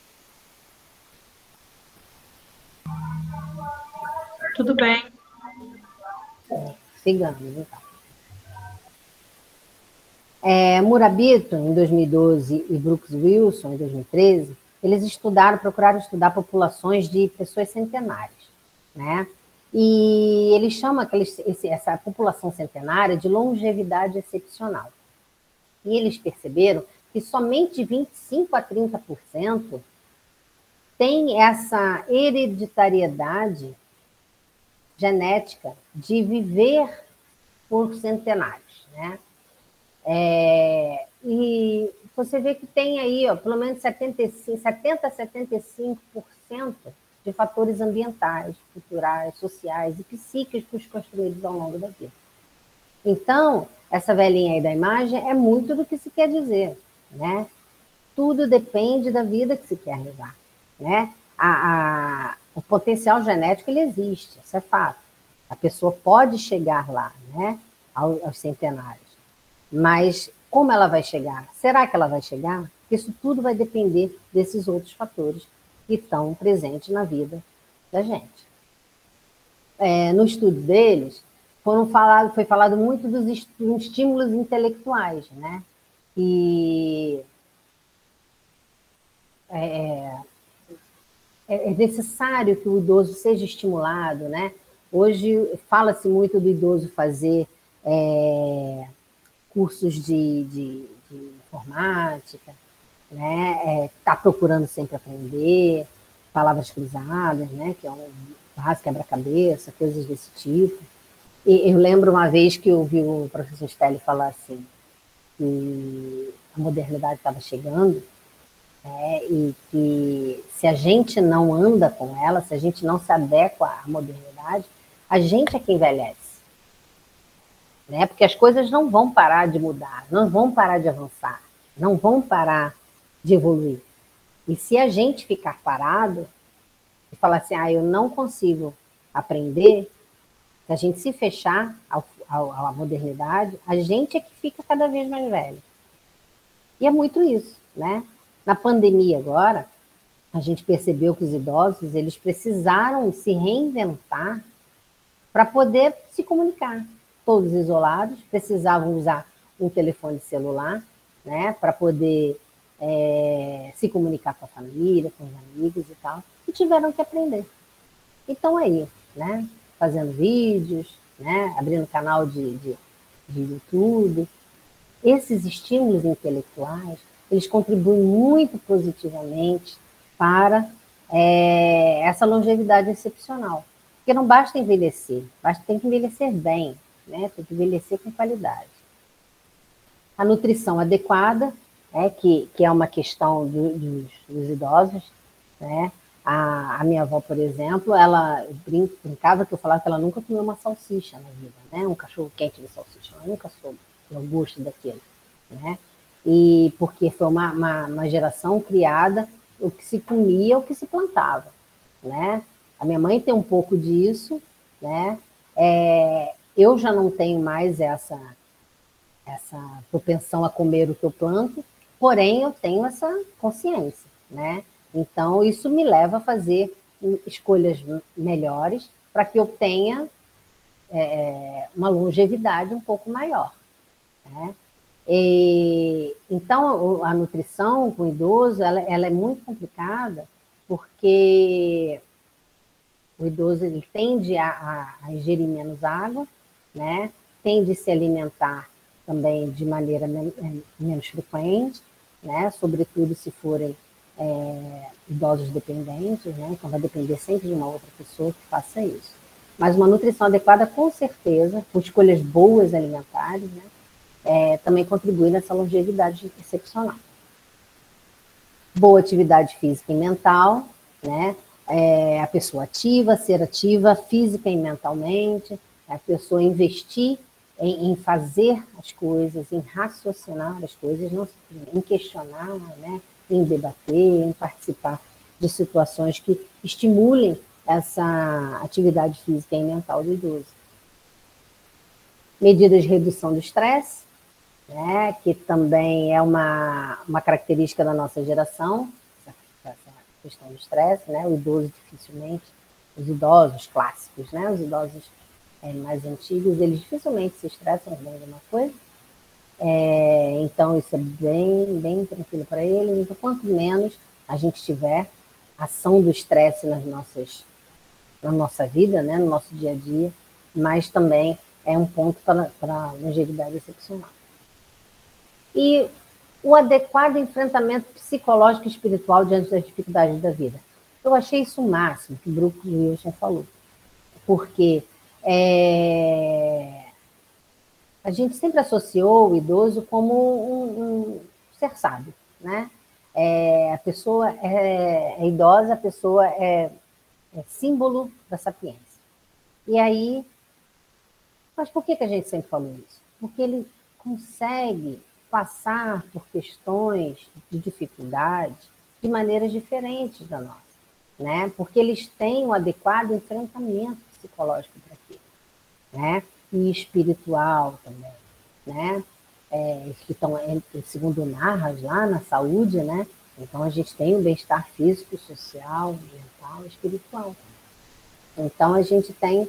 [SPEAKER 7] Tudo bem.
[SPEAKER 1] Sigamos, então. Murabito, em 2012, e Brooks Wilson, em 2013, eles procuraram estudar populações de pessoas centenárias, né? E eles chamam essa população centenária de longevidade excepcional. E eles perceberam que somente 25% a 30% tem essa hereditariedade genética de viver por centenários, né? E você vê que tem aí, ó, pelo menos 70 a 75% de fatores ambientais, culturais, sociais e psíquicos construídos ao longo da vida. Então, essa velhinha aí da imagem é muito do que se quer dizer, né? Tudo depende da vida que se quer levar, né? O potencial genético, ele existe, isso é fato. A pessoa pode chegar lá, né? Aos centenários. Mas como ela vai chegar? Será que ela vai chegar? Isso tudo vai depender desses outros fatores que estão presentes na vida da gente. No estudo deles, foi falado muito dos estímulos intelectuais, né? E é necessário que o idoso seja estimulado, né? Hoje fala-se muito do idoso fazer cursos de informática, né? Tá procurando sempre aprender, palavras cruzadas, né? Que é um quebra-cabeça, coisas desse tipo. E eu lembro uma vez que eu ouvi o professor Stelli falar assim, que a modernidade estava chegando, e que se a gente não anda com ela, se a gente não se adequa à modernidade, a gente é quem envelhece. Né? Porque as coisas não vão parar de mudar, não vão parar de avançar, não vão parar de evoluir. E se a gente ficar parado e falar assim, eu não consigo aprender, se a gente se fechar à modernidade, a gente é que fica cada vez mais velho. E é muito isso, né? Na pandemia agora, a gente percebeu que os idosos, eles precisaram se reinventar para poder se comunicar. Todos isolados, precisavam usar um telefone celular, né, para poder se comunicar com a família, com os amigos e tal, e tiveram que aprender. Então aí, né, fazendo vídeos, né, abrindo canal de YouTube. Esses estímulos intelectuais, eles contribuem muito positivamente para essa longevidade excepcional. Porque não basta envelhecer, tem que envelhecer bem, né? Tem que envelhecer com qualidade. A nutrição adequada, que é uma questão dos idosos, né? A minha avó, por exemplo, ela brincava que eu falava que ela nunca comeu uma salsicha na vida, né? Um cachorro quente de salsicha, ela nunca soube o gosto daquilo, né? E porque foi uma geração criada, o que se comia, o que se plantava, né? A minha mãe tem um pouco disso, né? Eu já não tenho mais essa propensão a comer o que eu planto, porém eu tenho essa consciência, né? Então, isso me leva a fazer escolhas melhores para que eu tenha uma longevidade um pouco maior, né? Então, a nutrição com o idoso, ela é muito complicada, porque o idoso ele tende a ingerir menos água, né? Tende a se alimentar também de maneira menos frequente, né? Sobretudo se forem idosos dependentes, né? Então vai depender sempre de uma outra pessoa que faça isso. Mas uma nutrição adequada, com certeza, com escolhas boas alimentares, né? Também contribui nessa longevidade excepcional. Boa atividade física e mental, né? A pessoa ativa, ser ativa física e mentalmente, a pessoa investir em fazer as coisas, em raciocinar as coisas, não em questionar, né? Em debater, em participar de situações que estimulem essa atividade física e mental do idoso. Medidas de redução do estresse, né, que também é uma característica da nossa geração, essa questão do estresse, né, o idoso dificilmente, os idosos clássicos, né, os idosos mais antigos, eles dificilmente se estressam com alguma coisa, então isso é bem tranquilo para eles, então quanto menos a gente tiver ação do estresse na nossa vida, né, no nosso dia a dia, mas também é um ponto para a longevidade excepcional. E o adequado enfrentamento psicológico e espiritual diante das dificuldades da vida. Eu achei isso o máximo que o Bruce Wilson falou, porque a gente sempre associou o idoso como um ser sábio, né? A pessoa é idosa, a pessoa é símbolo da sapiência. E aí, mas por que a gente sempre falou isso? Porque ele consegue passar por questões de dificuldade de maneiras diferentes da nossa, né? Porque eles têm um adequado enfrentamento psicológico para aquilo, né? E espiritual também, né? Que estão, segundo Narras, lá na saúde, né? Então a gente tem o bem-estar físico, social, mental, espiritual. Então a gente tem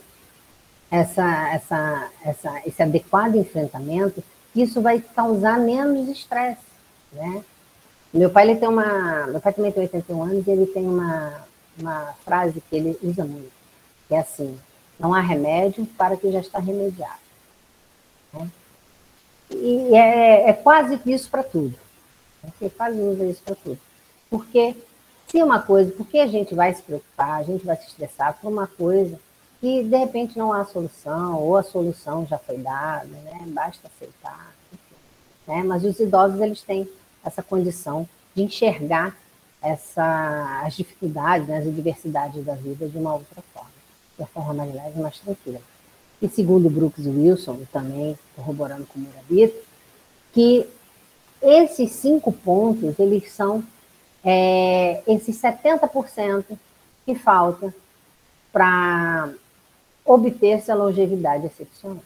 [SPEAKER 1] esse adequado enfrentamento, isso vai causar menos estresse, né? Meu pai também tem 81 anos, e ele tem uma frase que ele usa muito, que é assim: não há remédio para que já está remediado, né? E é quase isso para tudo. Você quase usa isso para tudo. Porque por que a gente vai se preocupar, a gente vai se estressar por uma coisa que de repente não há solução, ou a solução já foi dada, né? Basta aceitar, enfim, né? Mas os idosos, eles têm essa condição de enxergar as dificuldades, né, as adversidades da vida de uma outra forma, de uma forma mais leve, mais tranquila. E segundo Brooks Wilson, também corroborando com o Murabito, que esses 5 pontos, eles são esses 70% que falta para obter-se a longevidade excepcional.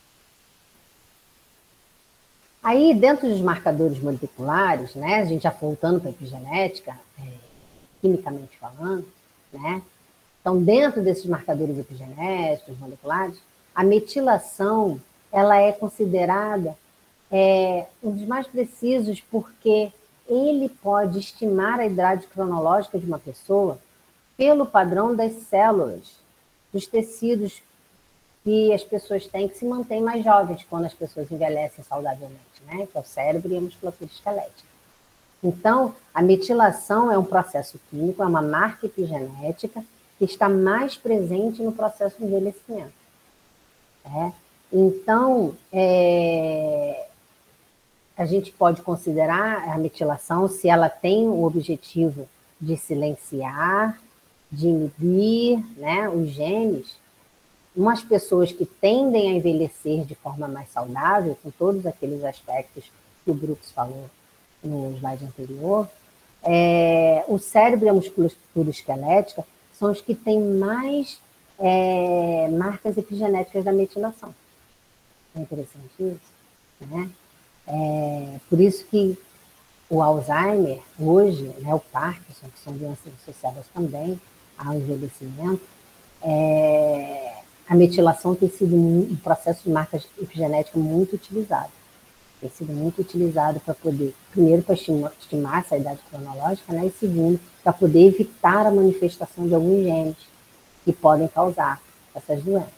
[SPEAKER 1] Aí, dentro dos marcadores moleculares, né, a gente já voltando para a epigenética, quimicamente falando, né, então, dentro desses marcadores epigenéticos, moleculares, a metilação, ela é considerada um dos mais precisos, porque ele pode estimar a idade cronológica de uma pessoa pelo padrão das células, dos tecidos que as pessoas têm, que se mantêm mais jovens quando as pessoas envelhecem saudavelmente, né? Que é o cérebro e a musculatura esquelética. Então, a metilação é um processo químico, é uma marca epigenética que está mais presente no processo de envelhecimento. Então, a gente pode considerar a metilação, se ela tem o objetivo de silenciar, de inibir, né, os genes, umas pessoas que tendem a envelhecer de forma mais saudável, com todos aqueles aspectos que o Brooks falou no slide anterior, o cérebro e a musculatura esquelética são os que têm mais marcas epigenéticas da metilação. É interessante isso, né? Por isso que o Alzheimer, hoje, né, o Parkinson, que são doenças associadas também ao envelhecimento, a metilação tem sido um processo de marca epigenética muito utilizado. Tem sido muito utilizado para poder, primeiro, para estimar essa idade cronológica, né, e segundo, para poder evitar a manifestação de alguns genes que podem causar essas doenças.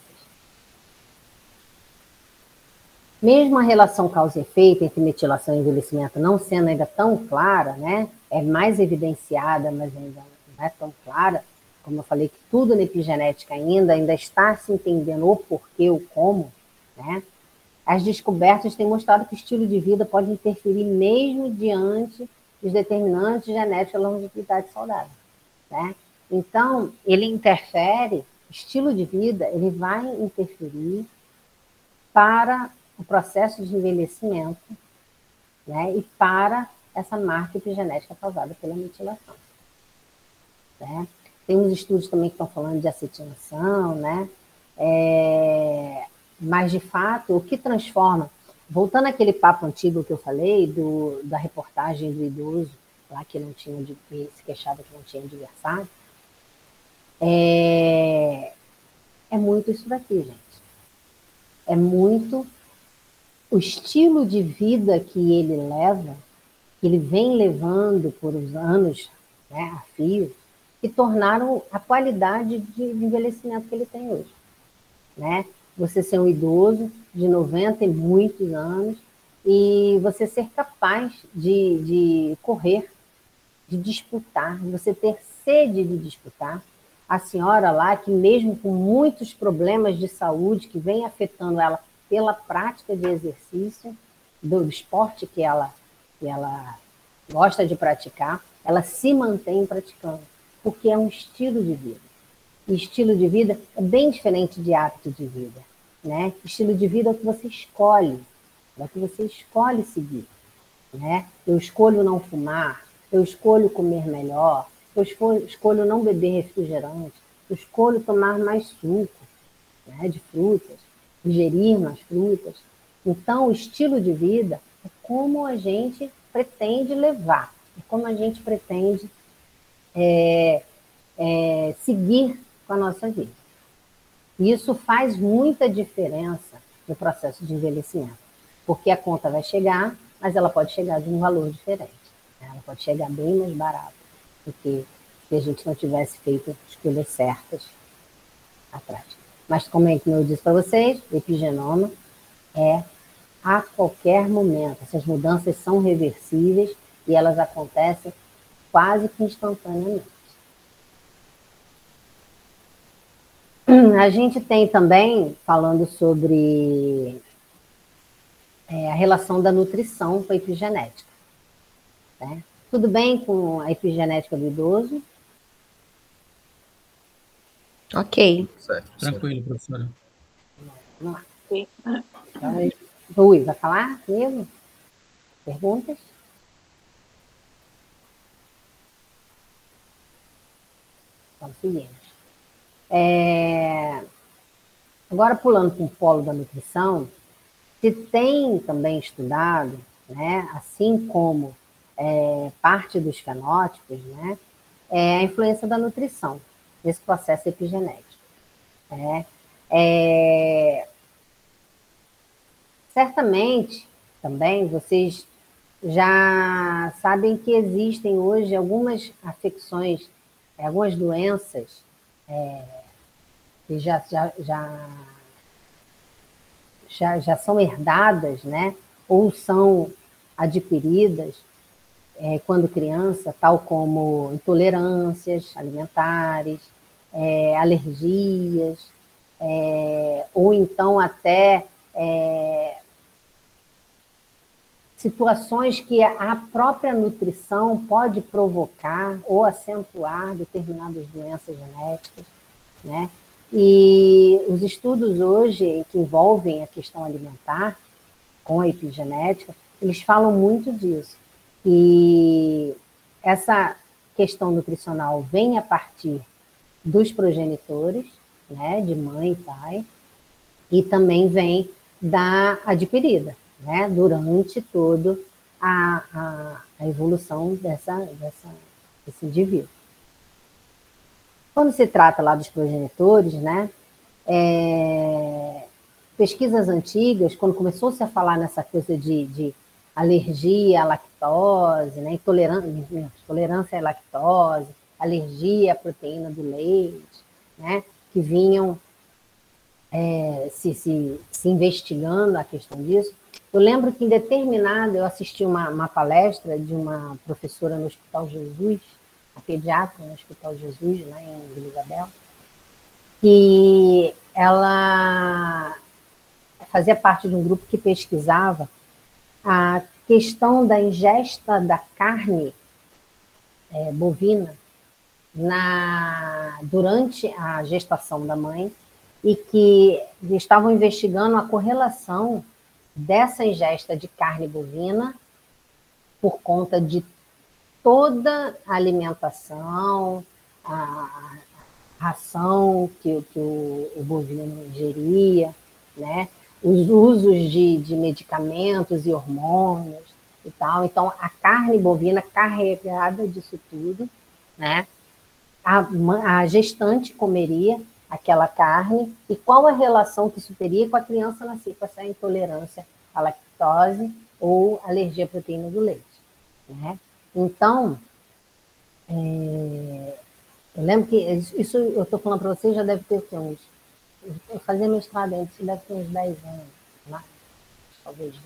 [SPEAKER 1] Mesmo a relação causa e efeito entre metilação e envelhecimento não sendo ainda tão clara, né, é mais evidenciada, mas ainda não é tão clara, como eu falei, que tudo na epigenética ainda está se entendendo o porquê, o como, né, as descobertas têm mostrado que o estilo de vida pode interferir mesmo diante dos determinantes genéticos da longevidade saudável, né? Então, ele interfere, o estilo de vida, ele vai interferir para o processo de envelhecimento, né, e para essa marca epigenética causada pela metilação. Né? Tem uns estudos também que estão falando de acetinação, né? Mas, de fato, o que transforma... Voltando àquele papo antigo que eu falei, da reportagem do idoso, lá que se queixava que não tinha adversário, é muito isso daqui, gente. É muito o estilo de vida que ele leva, que ele vem levando por os anos, né, a fio, que tornaram a qualidade de envelhecimento que ele tem hoje. Né? Você ser um idoso de 90 e muitos anos e você ser capaz de correr, de disputar, você ter sede de disputar. A senhora lá, que mesmo com muitos problemas de saúde que vem afetando ela pela prática de exercício, do esporte que ela gosta de praticar, ela se mantém praticando, porque é um estilo de vida. E estilo de vida é bem diferente de hábito de vida. Né? Estilo de vida é o que você escolhe, é o que você escolhe seguir. Né? Eu escolho não fumar, eu escolho comer melhor, eu escolho não beber refrigerante, eu escolho tomar mais suco, né, de frutas, ingerir mais frutas. Então, o estilo de vida é como a gente pretende levar, é como a gente pretende seguir com a nossa vida. Isso faz muita diferença no processo de envelhecimento, porque a conta vai chegar, mas ela pode chegar de um valor diferente. Né? Ela pode chegar bem mais barata do que se a gente não tivesse feito escolhas certas atrás. Mas, como eu disse para vocês, o epigenoma é a qualquer momento. Essas mudanças são reversíveis e elas acontecem quase que instantaneamente. A gente tem também, falando sobre a relação da nutrição com a epigenética. Né? Tudo bem com a epigenética do idoso?
[SPEAKER 4] Ok.
[SPEAKER 3] Certo.
[SPEAKER 6] Tranquilo, professora.
[SPEAKER 1] Vamos lá. Então, Rui, vai falar comigo? Perguntas? Então, seguimos. Agora, pulando para o polo da nutrição, se tem também estudado, né, assim como parte dos fenótipos, né, a influência da nutrição nesse processo epigenético. Certamente, também, vocês já sabem que existem hoje algumas afecções, algumas doenças que já são herdadas, né? Ou são adquiridas quando criança, tal como intolerâncias alimentares, alergias, ou então até situações que a própria nutrição pode provocar ou acentuar determinadas doenças genéticas, né? E os estudos hoje que envolvem a questão alimentar com a epigenética, eles falam muito disso. E essa questão nutricional vem a partir dos progenitores, né, de mãe e pai, e também vem da adquirida, né, durante toda a evolução desse indivíduo. Quando se trata lá dos progenitores, né, pesquisas antigas, quando começou-se a falar nessa coisa de alergia à lactose, né, intolerância à lactose, alergia à proteína do leite, né, que vinham se investigando a questão disso. Eu lembro que em determinado, eu assisti uma palestra de uma professora no Hospital Jesus, a pediatra no Hospital Jesus, lá em Vila Isabel, e ela fazia parte de um grupo que pesquisava a questão da ingesta da carne bovina durante a gestação da mãe e que estavam investigando a correlação dessa ingesta de carne bovina por conta de toda a alimentação, a ração que o bovino ingeria, né? Os usos de medicamentos e hormônios e tal. Então, a carne bovina carregada disso tudo, né? A gestante comeria aquela carne e qual a relação que isso teria com a criança nascer com essa intolerância à lactose ou alergia à proteína do leite, né? Então, eu lembro que isso eu estou falando para vocês, já deve ter uns... Eu fazia mestrado antes, deve ter uns 10 anos, né? Talvez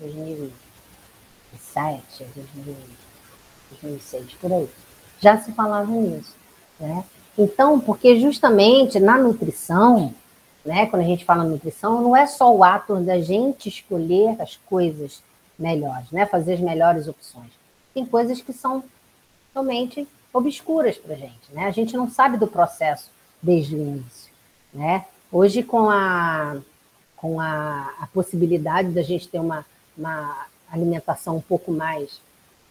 [SPEAKER 1] 2007, 2006, por aí. Já se falava nisso, né? Então, porque justamente na nutrição, né, quando a gente fala nutrição, não é só o ato da gente escolher as coisas melhores, né, fazer as melhores opções. Tem coisas que são totalmente obscuras para a gente, né? A gente não sabe do processo desde o início, né? Hoje, com a possibilidade da gente ter uma alimentação um pouco mais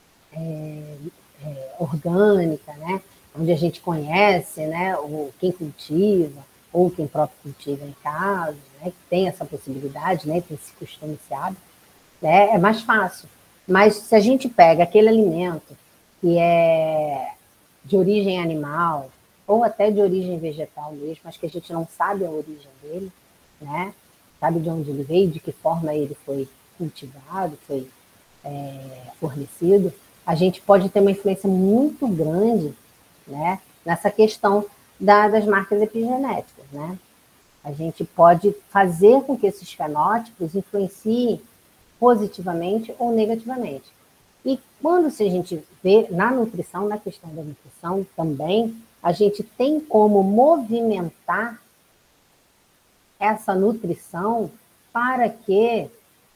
[SPEAKER 1] orgânica, né? Onde a gente conhece, né, quem cultiva, ou quem próprio cultiva em casa, né, que tem essa possibilidade, né, tem esse costume, esse hábito, né, é mais fácil. Mas se a gente pega aquele alimento que é de origem animal, ou até de origem vegetal mesmo, mas que a gente não sabe a origem dele, né, sabe de onde ele veio, de que forma ele foi cultivado, foi fornecido, a gente pode ter uma influência muito grande, né, nessa questão das marcas epigenéticas, né? A gente pode fazer com que esses fenótipos influenciem positivamente ou negativamente. E quando se a gente vê na nutrição, na questão da nutrição também, a gente tem como movimentar essa nutrição para que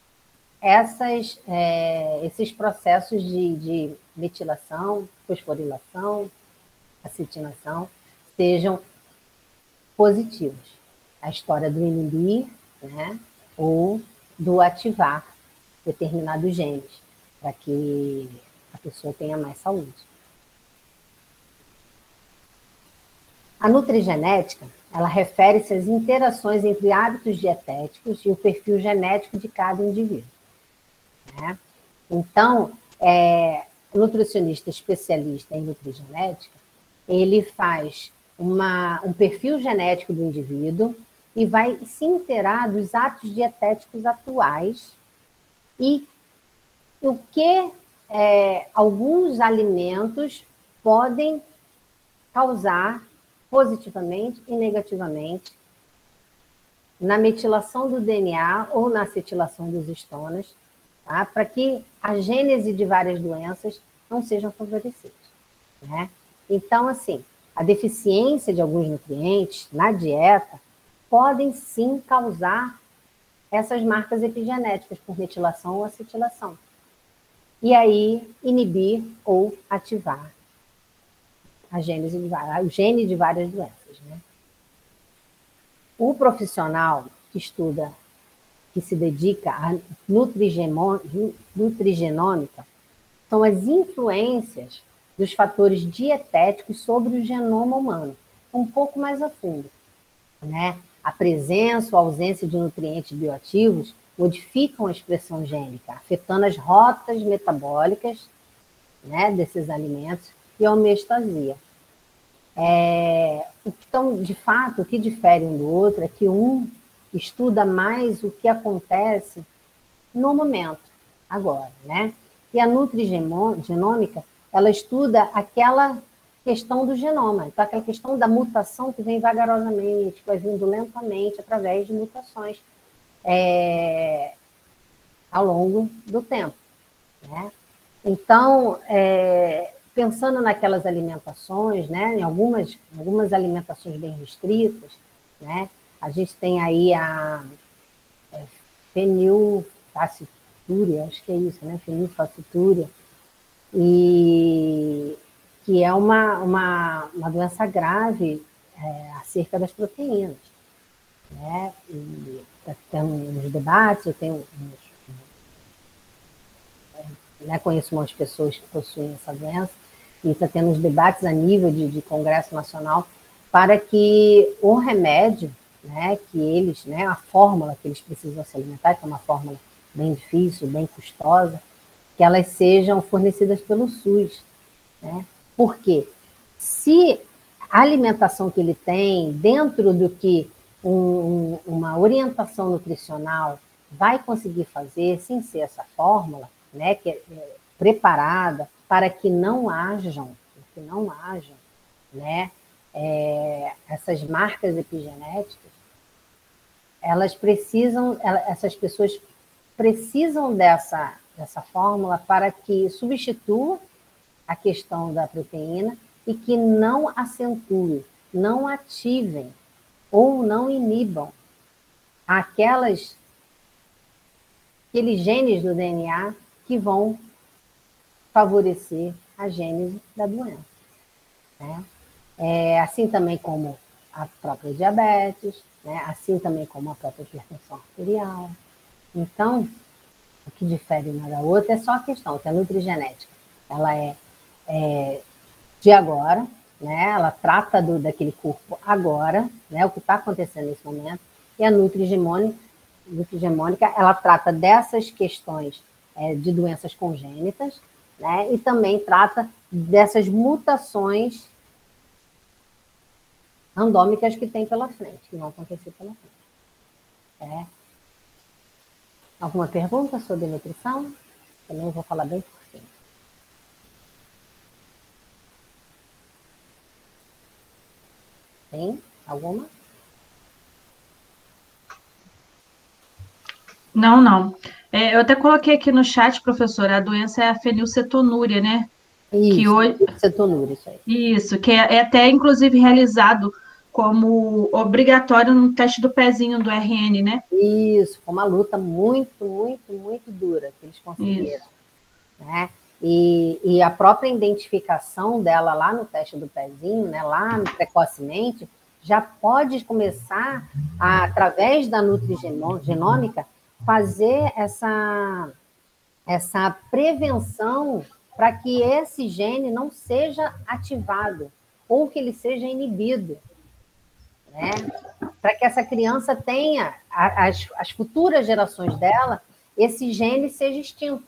[SPEAKER 1] esses processos de metilação, fosforilação, acetinação, sejam positivos. A história do inibir, né, ou do ativar determinados genes, para que a pessoa tenha mais saúde. A nutrigenética, ela refere-se às interações entre hábitos dietéticos e o perfil genético de cada indivíduo, né? Então, o nutricionista especialista em nutrigenética, ele faz um perfil genético do indivíduo e vai se inteirar dos atos dietéticos atuais e o que alguns alimentos podem causar positivamente e negativamente na metilação do DNA ou na acetilação dos estonas, tá? Para que a gênese de várias doenças não sejam favorecidas, né? Então, assim, a deficiência de alguns nutrientes na dieta podem sim causar essas marcas epigenéticas por metilação ou acetilação. E aí, inibir ou ativar o gene de várias doenças, né? O profissional que estuda, que se dedica à nutrigenômica, são as influências dos fatores dietéticos sobre o genoma humano, um pouco mais a fundo, né? A presença ou ausência de nutrientes bioativos modificam a expressão gênica, afetando as rotas metabólicas, né, desses alimentos e a homeostasia. Então, de fato, o que difere um do outro é que um estuda mais o que acontece no momento, agora, né? E a nutrigenômica, ela estuda aquela questão do genoma, então aquela questão da mutação que vem vagarosamente, que vai vindo lentamente através de mutações ao longo do tempo, né? Então, pensando naquelas alimentações, né, em algumas alimentações bem restritas, né, a gente tem aí a fenilfacitúria, acho que é isso, né, fenilfacitúria, e que que é uma doença grave acerca das proteínas. Né? E tem uns debates, eu tenho conheço umas pessoas que possuem essa doença, e está tendo uns debates a nível de Congresso Nacional para que o remédio, né, que eles, né, a fórmula que eles precisam se alimentar, que é uma fórmula bem difícil, bem custosa, que elas sejam fornecidas pelo SUS. Né? Porque se a alimentação que ele tem, dentro do que uma orientação nutricional vai conseguir fazer, sem ser essa fórmula, né, que é preparada para que não hajam, né, essas marcas epigenéticas, essas pessoas precisam dessa fórmula para que substitua a questão da proteína e que não acentue, não ativem ou não inibam aqueles genes do DNA que vão favorecer a gênese da doença. Né? Assim também como a própria diabetes, né? Assim também como a própria hipertensão arterial. Então, o que difere uma da outra é só a questão, que a nutrigenética, ela é de agora, né? Ela trata daquele corpo agora, né? O que está acontecendo nesse momento, e a nutrigemônica, ela trata dessas questões de doenças congênitas, né? E também trata dessas mutações randômicas que tem pela frente, que vão acontecer pela frente. Alguma pergunta sobre nutrição? Também vou falar bem por cima. Tem alguma?
[SPEAKER 7] Não. Eu até coloquei aqui no chat, professora, a doença é a fenilcetonúria, né?
[SPEAKER 1] Isso, cetonúria, isso aí.
[SPEAKER 7] Isso, que é até, inclusive, realizado como obrigatório no teste do pezinho do RN, né?
[SPEAKER 1] Isso, foi uma luta muito, muito, muito dura que eles conseguiram. Né? E a própria identificação dela lá no teste do pezinho, né, lá precocemente, já pode começar, através da nutrigenômica, fazer essa prevenção para que esse gene não seja ativado ou que ele seja inibido. Né? Para que essa criança tenha, as futuras gerações dela, esse gene seja extinto.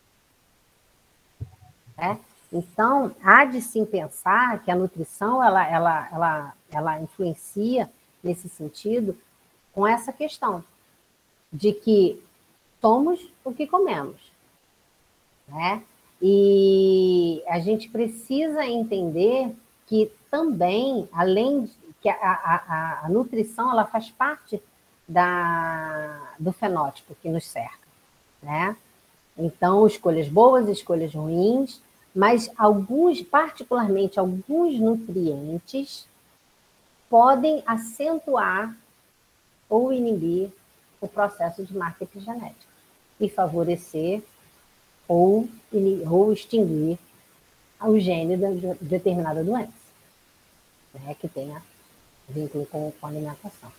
[SPEAKER 1] Né? Então, há de se pensar que a nutrição ela influencia nesse sentido com essa questão de que somos o que comemos. Né? E a gente precisa entender que também, além que a nutrição, ela faz parte do fenótipo que nos cerca. Né? Então, escolhas boas, escolhas ruins, mas particularmente alguns nutrientes, podem acentuar ou inibir o processo de marca epigenética e favorecer ou extinguir o gene de determinada doença, né, que tenha vínculo com a alimentação.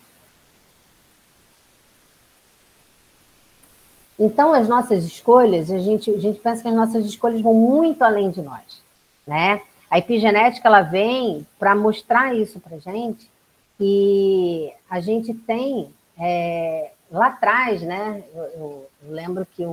[SPEAKER 1] Então, as nossas escolhas, a gente pensa que as nossas escolhas vão muito além de nós, né? A epigenética, ela vem para mostrar isso para a gente, que a gente tem, lá atrás, né? Eu lembro que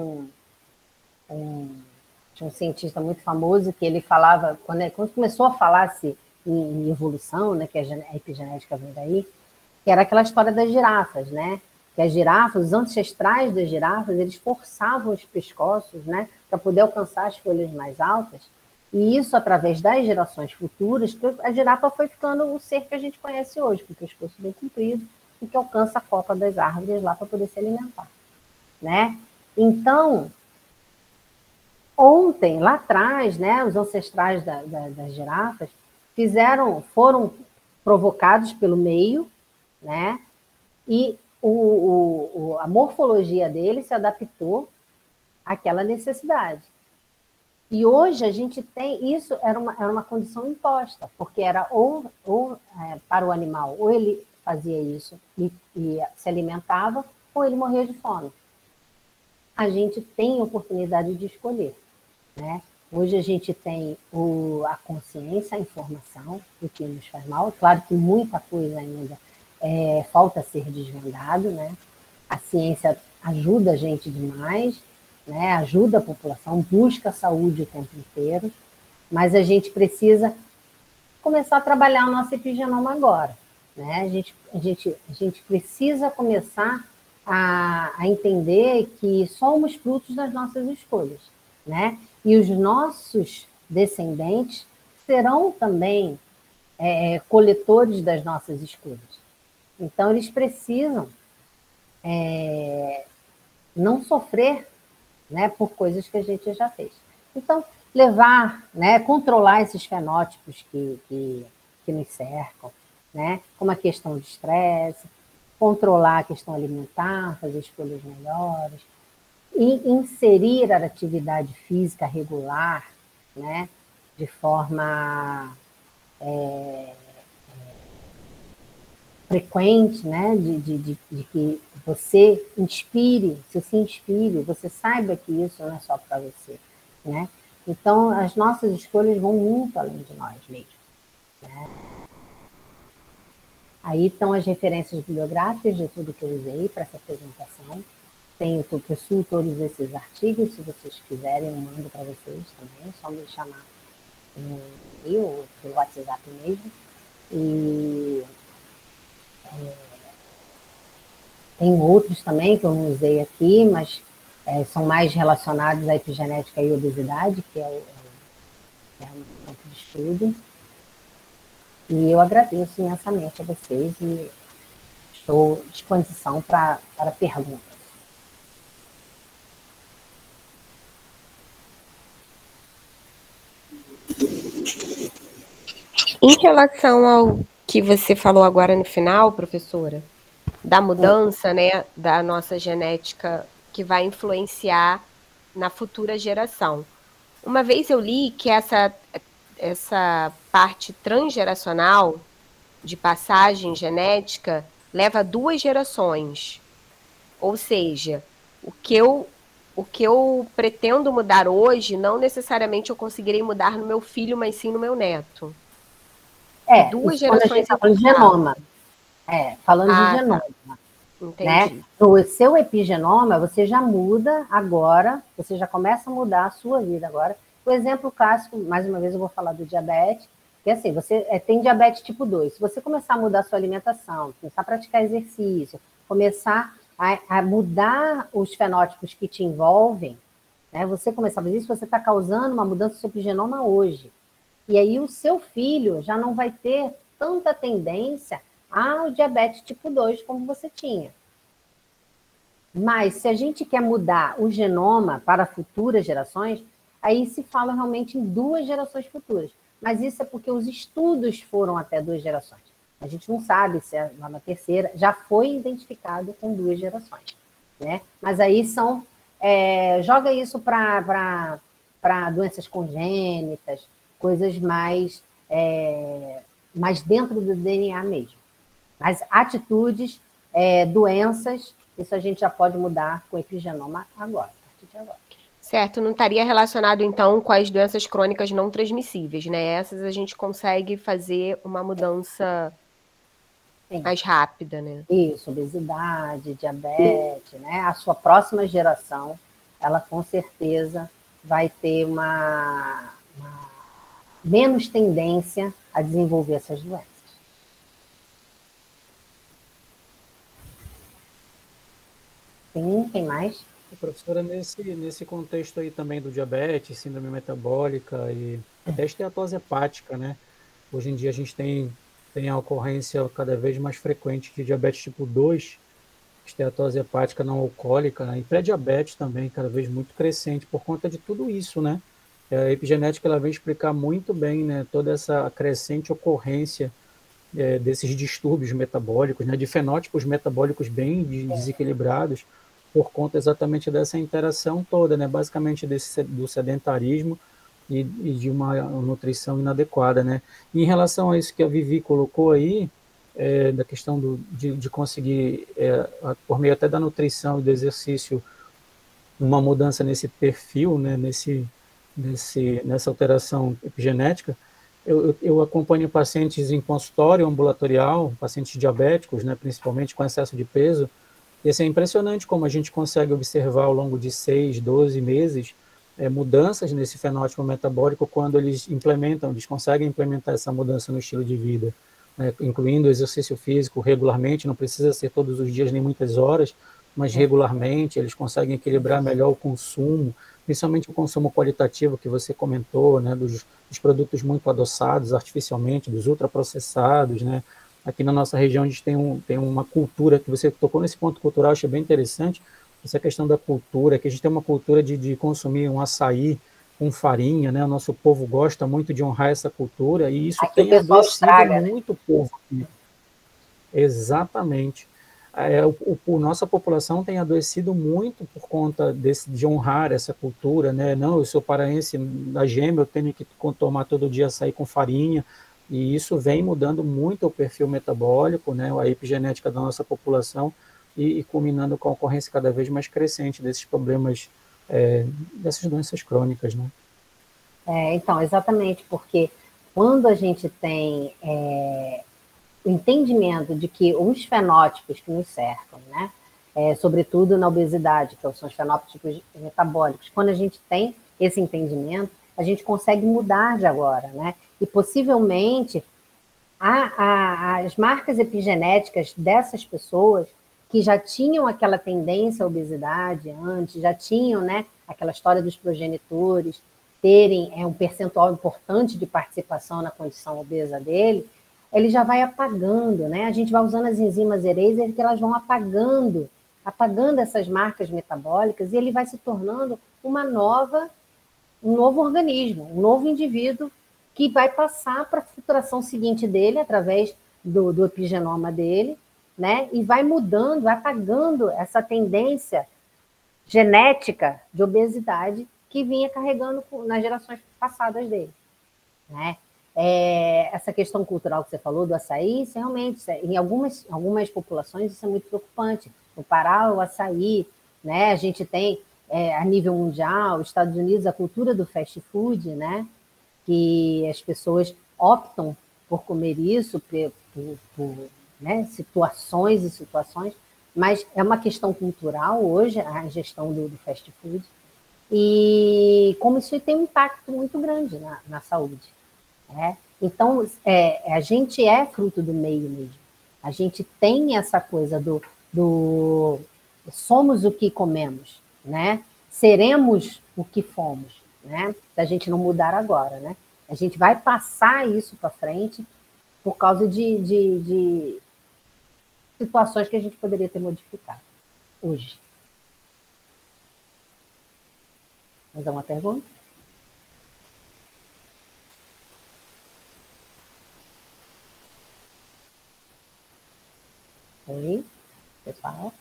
[SPEAKER 1] tinha um cientista muito famoso que ele falava, quando começou a falar-se em evolução, né, que a epigenética vem daí, que era aquela história das girafas, né? Que as girafas, os ancestrais das girafas, eles forçavam os pescoços, né, para poder alcançar as folhas mais altas, e isso através das gerações futuras, a girafa foi ficando o ser que a gente conhece hoje, com o pescoço bem comprido, e que alcança a copa das árvores lá para poder se alimentar. Né? Então, ontem, lá atrás, né, os ancestrais das girafas foram provocados pelo meio, né, e a morfologia dele se adaptou àquela necessidade. E hoje a gente tem, isso era uma condição imposta, porque era ou para o animal, ou ele fazia isso e se alimentava, ou ele morria de fome. A gente tem a oportunidade de escolher, né? Hoje a gente tem a consciência, a informação do que nos faz mal. Claro que muita coisa ainda falta ser desvendado, né? A ciência ajuda a gente demais, né? Ajuda a população, busca a saúde o tempo inteiro, mas a gente precisa começar a trabalhar o nosso epigenoma agora, né? A gente precisa começar a entender que somos frutos das nossas escolhas, né? E os nossos descendentes serão também coletores das nossas escolhas. Então, eles precisam não sofrer, né, por coisas que a gente já fez. Então, levar, né, controlar esses fenótipos que nos cercam, né, como a questão de estresse, controlar a questão alimentar, fazer escolhas melhores, e inserir a atividade física regular, né, de forma frequente, né, de que você se inspire, você saiba que isso não é só para você, né? Então, as nossas escolhas vão muito além de nós mesmos, né? Aí estão as referências bibliográficas de tudo que eu usei para essa apresentação. Eu possuo todos esses artigos, se vocês quiserem, eu mando para vocês também, é só me chamar no e-mail ou pelo WhatsApp mesmo. E tem outros também que eu não usei aqui, mas são mais relacionados à epigenética e obesidade, que é um campo de estudo. E eu agradeço imensamente a vocês e estou à disposição para perguntas.
[SPEAKER 4] Em relação ao que você falou agora no final, professora, da mudança, né, da nossa genética que vai influenciar na futura geração. Uma vez eu li que essa parte transgeracional de passagem genética leva 2 gerações. Ou seja, o que eu pretendo mudar hoje, não necessariamente eu conseguirei mudar no meu filho, mas sim no meu neto. 2 gerações
[SPEAKER 1] falando de genoma. Falando de genoma.
[SPEAKER 4] Entendi.
[SPEAKER 1] Né? No seu epigenoma, você já muda agora, você já começa a mudar a sua vida agora. O exemplo clássico, mais uma vez eu vou falar do diabetes, que assim, você tem diabetes tipo 2. Se você começar a mudar a sua alimentação, começar a praticar exercício, começar a mudar os fenótipos que te envolvem, né? Você começar a fazer isso, você está causando uma mudança no seu epigenoma hoje. E aí o seu filho já não vai ter tanta tendência ao diabetes tipo 2 como você tinha. Mas se a gente quer mudar o genoma para futuras gerações, aí se fala realmente em 2 gerações futuras. Mas isso é porque os estudos foram até 2 gerações. A gente não sabe se é na terceira, já foi identificado com 2 gerações, né? Mas aí joga isso para doenças congênitas, coisas mais dentro do DNA mesmo. Mas atitudes, doenças, isso a gente já pode mudar com o epigenoma agora, a partir de agora.
[SPEAKER 4] Certo, não estaria relacionado, então, com as doenças crônicas não transmissíveis, né? Essas a gente consegue fazer uma mudança mais rápida, né?
[SPEAKER 1] Isso, obesidade, diabetes, né? A sua próxima geração, ela com certeza vai ter uma menos tendência a desenvolver essas doenças. Tem mais?
[SPEAKER 5] Professora, nesse contexto aí também do diabetes, síndrome metabólica e até esteatose hepática, né? Hoje em dia a gente tem a ocorrência cada vez mais frequente de diabetes tipo 2, esteatose hepática não alcoólica, né? E pré-diabetes também, cada vez muito crescente por conta de tudo isso, né? A epigenética ela vem explicar muito bem, né, toda essa crescente ocorrência desses distúrbios metabólicos, né, de fenótipos metabólicos bem desequilibrados, por conta exatamente dessa interação toda, né, basicamente do sedentarismo, e de uma nutrição inadequada, né? E em relação a isso que a Vivi colocou aí, da questão de conseguir, por meio até da nutrição e do exercício, uma mudança nesse perfil, né, nessa alteração epigenética, eu acompanho pacientes em consultório ambulatorial, pacientes diabéticos, né, principalmente com excesso de peso, e assim, é impressionante como a gente consegue observar ao longo de 6, 12 meses mudanças nesse fenótipo metabólico quando eles conseguem implementar essa mudança no estilo de vida, né, incluindo exercício físico regularmente, não precisa ser todos os dias nem muitas horas, mas regularmente eles conseguem equilibrar melhor o consumo, principalmente o consumo qualitativo que você comentou, né, dos produtos muito adoçados artificialmente, dos ultraprocessados, né. Aqui na nossa região a gente tem uma cultura, que você tocou nesse ponto cultural, achei bem interessante, essa questão da cultura, que a gente tem uma cultura de consumir um açaí com farinha, né? O nosso povo gosta muito de honrar essa cultura, e isso
[SPEAKER 1] Aqui
[SPEAKER 5] tem adoecido
[SPEAKER 1] estraga,
[SPEAKER 5] muito o povo aqui. Exatamente. Nossa população tem adoecido muito por conta de honrar essa cultura, né? Não, eu sou paraense da gema, eu tenho que tomar todo dia açaí com farinha, e isso vem mudando muito o perfil metabólico, né? A epigenética da nossa população, e culminando com a ocorrência cada vez mais crescente desses problemas, dessas doenças crônicas, né?
[SPEAKER 1] Então, exatamente, porque quando a gente tem o entendimento de que os fenótipos que nos cercam, né, sobretudo na obesidade, que são os fenótipos metabólicos, quando a gente tem esse entendimento, a gente consegue mudar de agora, né? E possivelmente as marcas epigenéticas dessas pessoas que já tinham aquela tendência à obesidade antes, já tinham, né, aquela história dos progenitores terem um percentual importante de participação na condição obesa dele, ele já vai apagando, né? A gente vai usando as enzimas eraser que elas vão apagando essas marcas metabólicas, e ele vai se tornando um novo organismo, um novo indivíduo que vai passar para a futuração seguinte dele através do epigenoma dele, né? E vai mudando, vai apagando essa tendência genética de obesidade que vinha carregando nas gerações passadas dele, né? Essa questão cultural que você falou do açaí, isso realmente, em algumas populações, isso é muito preocupante. No Pará, o açaí, né? A gente tem, a nível mundial, Estados Unidos, a cultura do fast food, né? Que as pessoas optam por comer isso, por né, situações e situações, mas é uma questão cultural hoje, a gestão do fast food, e como isso tem um impacto muito grande na saúde. Né? Então, a gente é fruto do meio mesmo. A gente tem essa coisa do somos o que comemos, né? Seremos o que fomos, né? Se a gente não mudar agora, né? A gente vai passar isso para frente por causa de situações que a gente poderia ter modificado hoje. Mais alguma pergunta? Oi, pessoal?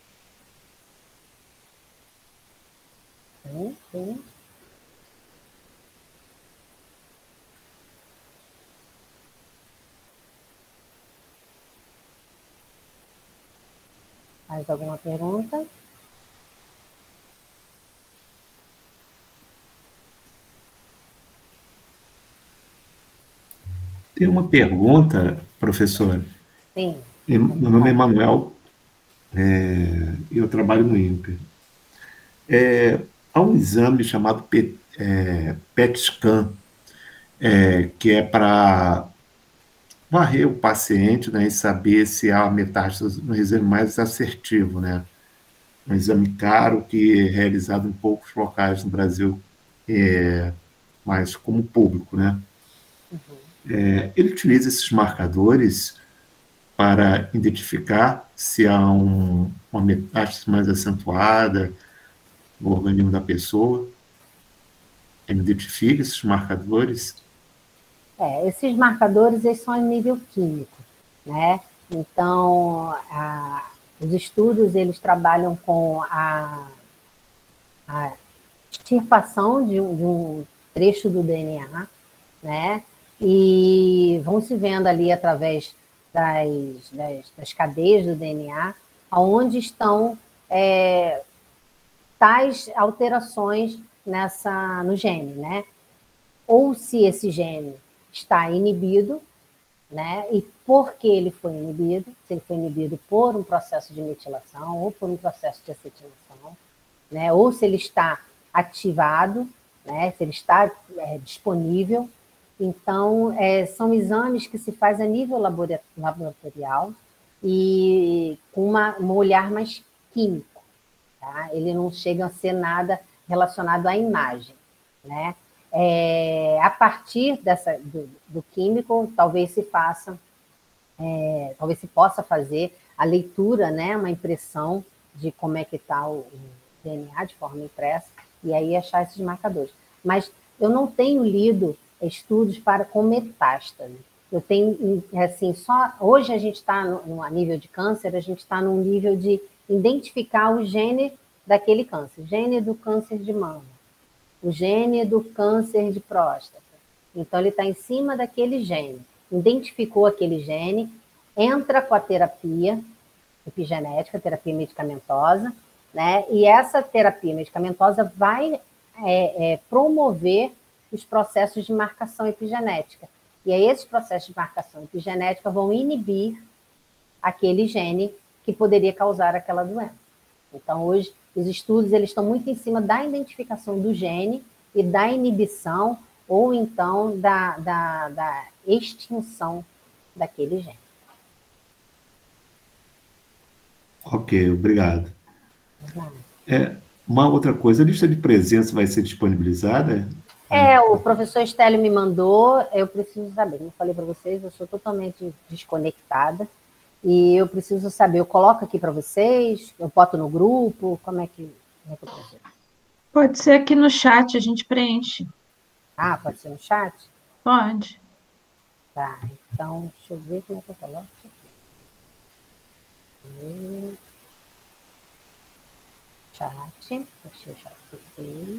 [SPEAKER 1] Sim. Mais alguma pergunta?
[SPEAKER 9] Tem uma pergunta, professor.
[SPEAKER 1] Sim.
[SPEAKER 9] Meu nome é Manuel, eu trabalho no INPE. Há um exame chamado PET scan, que é para varrer o paciente, né, e saber se há metástase, um exame mais assertivo, né? Um exame caro que é realizado em poucos locais no Brasil, mas como público, né? Ele utiliza esses marcadores para identificar se há uma metástase mais acentuada no organismo da pessoa. Ele identifica esses marcadores.
[SPEAKER 1] Esses marcadores eles são a nível químico, né? Então, os estudos eles trabalham com a extirpação de um trecho do DNA, né? E vão se vendo ali através das cadeias do DNA, onde estão tais alterações no gene, né? Ou se esse gene está inibido, né? E por que ele foi inibido? Se ele foi inibido por um processo de metilação ou por um processo de acetilação, né? Ou se ele está ativado, né? Se ele está disponível. Então, são exames que se faz a nível laboratorial e com um olhar mais químico, tá? Ele não chega a ser nada relacionado à imagem, né? A partir do químico, talvez se possa fazer a leitura, né? Uma impressão de como é que está o DNA de forma impressa, e aí achar esses marcadores. Mas eu não tenho lido estudos com metástase. Eu tenho, assim, hoje a gente está, a nível de câncer, a gente está num nível de identificar o gene daquele câncer, gene do câncer de mama, o gene do câncer de próstata. Então, ele está em cima daquele gene. Identificou aquele gene, entra com a terapia epigenética, terapia medicamentosa, né? E essa terapia medicamentosa vai promover os processos de marcação epigenética. E aí, esses processos de marcação epigenética vão inibir aquele gene que poderia causar aquela doença. Então, hoje, os estudos eles estão muito em cima da identificação do gene e da inibição, ou então da extinção daquele gene.
[SPEAKER 9] Ok, obrigado. Uma outra coisa, a lista de presença vai ser disponibilizada?
[SPEAKER 1] O professor Estélio me mandou, eu preciso saber, como eu falei para vocês, eu sou totalmente desconectada, e eu preciso saber, eu coloco aqui para vocês, eu boto no grupo, como é que eu preciso?
[SPEAKER 7] Pode ser aqui no chat, a gente preenche.
[SPEAKER 1] Ah, pode ser no chat?
[SPEAKER 7] Pode.
[SPEAKER 1] Tá, então, deixa eu ver como é que eu coloco aqui. Chat, deixa eu chat vocês.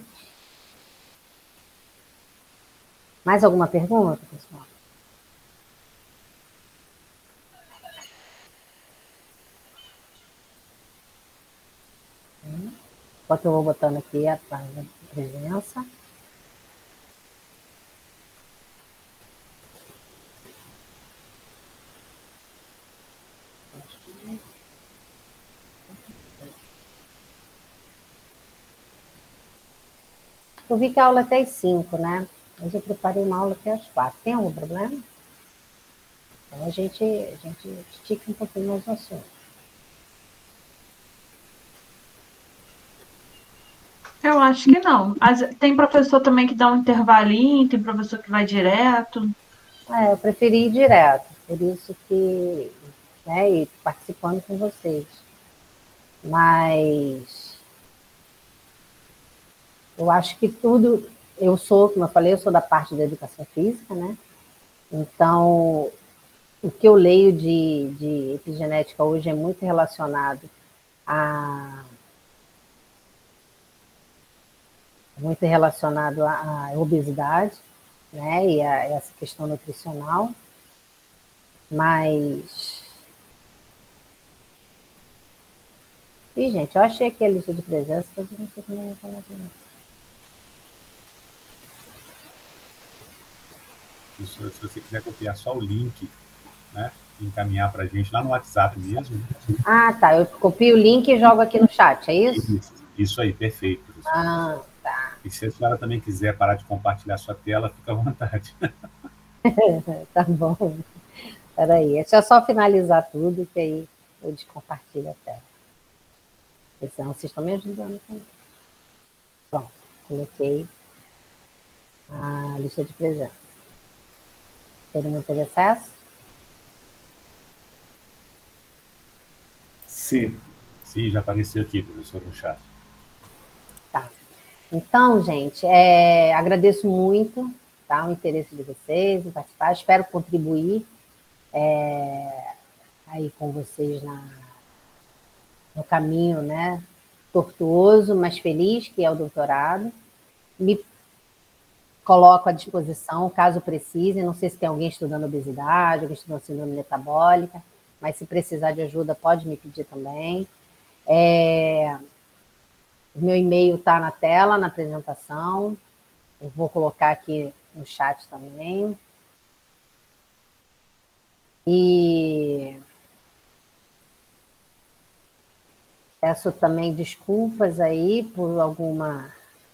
[SPEAKER 1] Mais alguma pergunta, pessoal? Enquanto eu vou botando aqui a presença. Eu vi que a aula é até às 5, né? Mas eu preparei uma aula até às 4. Tem algum problema? Então a gente estica um pouquinho mais o assunto.
[SPEAKER 7] Eu acho que não. Tem professor também que dá um intervalinho, tem professor que vai direto.
[SPEAKER 1] Eu preferi ir direto, por isso que, né, e participando com vocês. Mas eu acho que tudo, como eu falei, eu sou da parte da educação física, né? Então, o que eu leio de epigenética hoje é muito relacionado à obesidade, né, e a essa questão nutricional, mas... E, gente, eu achei aqui a lista de presença, mas eu não sei como eu vou falar aqui.
[SPEAKER 10] Se você quiser copiar só o link, né, e encaminhar para a gente lá no WhatsApp mesmo.
[SPEAKER 1] Ah, tá, eu copio o link e jogo aqui no chat, é isso?
[SPEAKER 10] Isso aí, perfeito, professor.
[SPEAKER 1] Ah, tá.
[SPEAKER 10] E se a senhora também quiser parar de compartilhar sua tela, fica à vontade.
[SPEAKER 1] Tá bom. Peraí, é só finalizar tudo, que aí eu descompartilho a tela. Então, vocês estão me ajudando também. Pronto, coloquei a lista de presença. Todo mundo teve acesso?
[SPEAKER 9] Sim.
[SPEAKER 10] Sim, já apareceu aqui, professor, no chat.
[SPEAKER 1] Tá. Então, gente, agradeço muito, tá, o interesse de vocês em participar. Espero contribuir aí com vocês no caminho, né, tortuoso, mas feliz, que é o doutorado. Me coloco à disposição, caso precise. Não sei se tem alguém estudando obesidade, alguém estudando síndrome metabólica, mas se precisar de ajuda, pode me pedir também. O meu e-mail está na tela, na apresentação. Eu vou colocar aqui no chat também. E peço também desculpas aí por alguma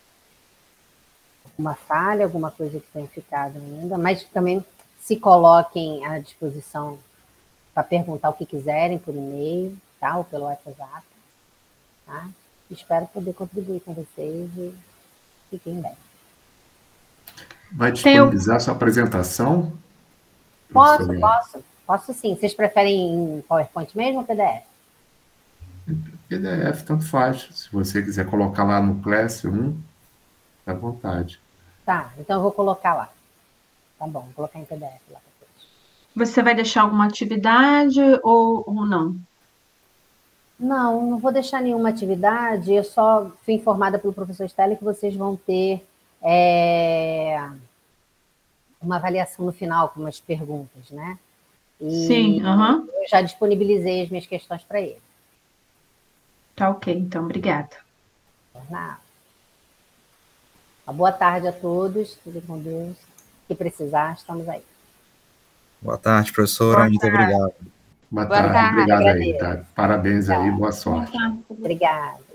[SPEAKER 1] falha, alguma coisa que tenha ficado ainda, mas também se coloquem à disposição para perguntar o que quiserem por e-mail, tá? Ou pelo WhatsApp, tá? Espero poder contribuir com vocês e fiquem bem.
[SPEAKER 9] Vai disponibilizar sua apresentação?
[SPEAKER 1] Posso sim. Vocês preferem em PowerPoint mesmo ou PDF?
[SPEAKER 9] PDF, tanto faz. Se você quiser colocar lá no Classroom, fica à vontade.
[SPEAKER 1] Tá, então eu vou colocar lá. Tá bom, vou colocar em PDF lá para vocês.
[SPEAKER 7] Você vai deixar alguma atividade ou não?
[SPEAKER 1] Não vou deixar nenhuma atividade. Eu só fui informada pelo professor Stella que vocês vão ter uma avaliação no final com umas perguntas, né? E
[SPEAKER 7] sim,
[SPEAKER 1] eu já disponibilizei as minhas questões para ele.
[SPEAKER 7] Tá ok, então, obrigada.
[SPEAKER 1] Uma boa tarde a todos, tudo com Deus. Se precisar, estamos aí.
[SPEAKER 3] Boa tarde, professora. Muito obrigado.
[SPEAKER 9] Boa tarde, obrigado aí, tá? Parabéns aí, boa sorte.
[SPEAKER 1] Obrigada.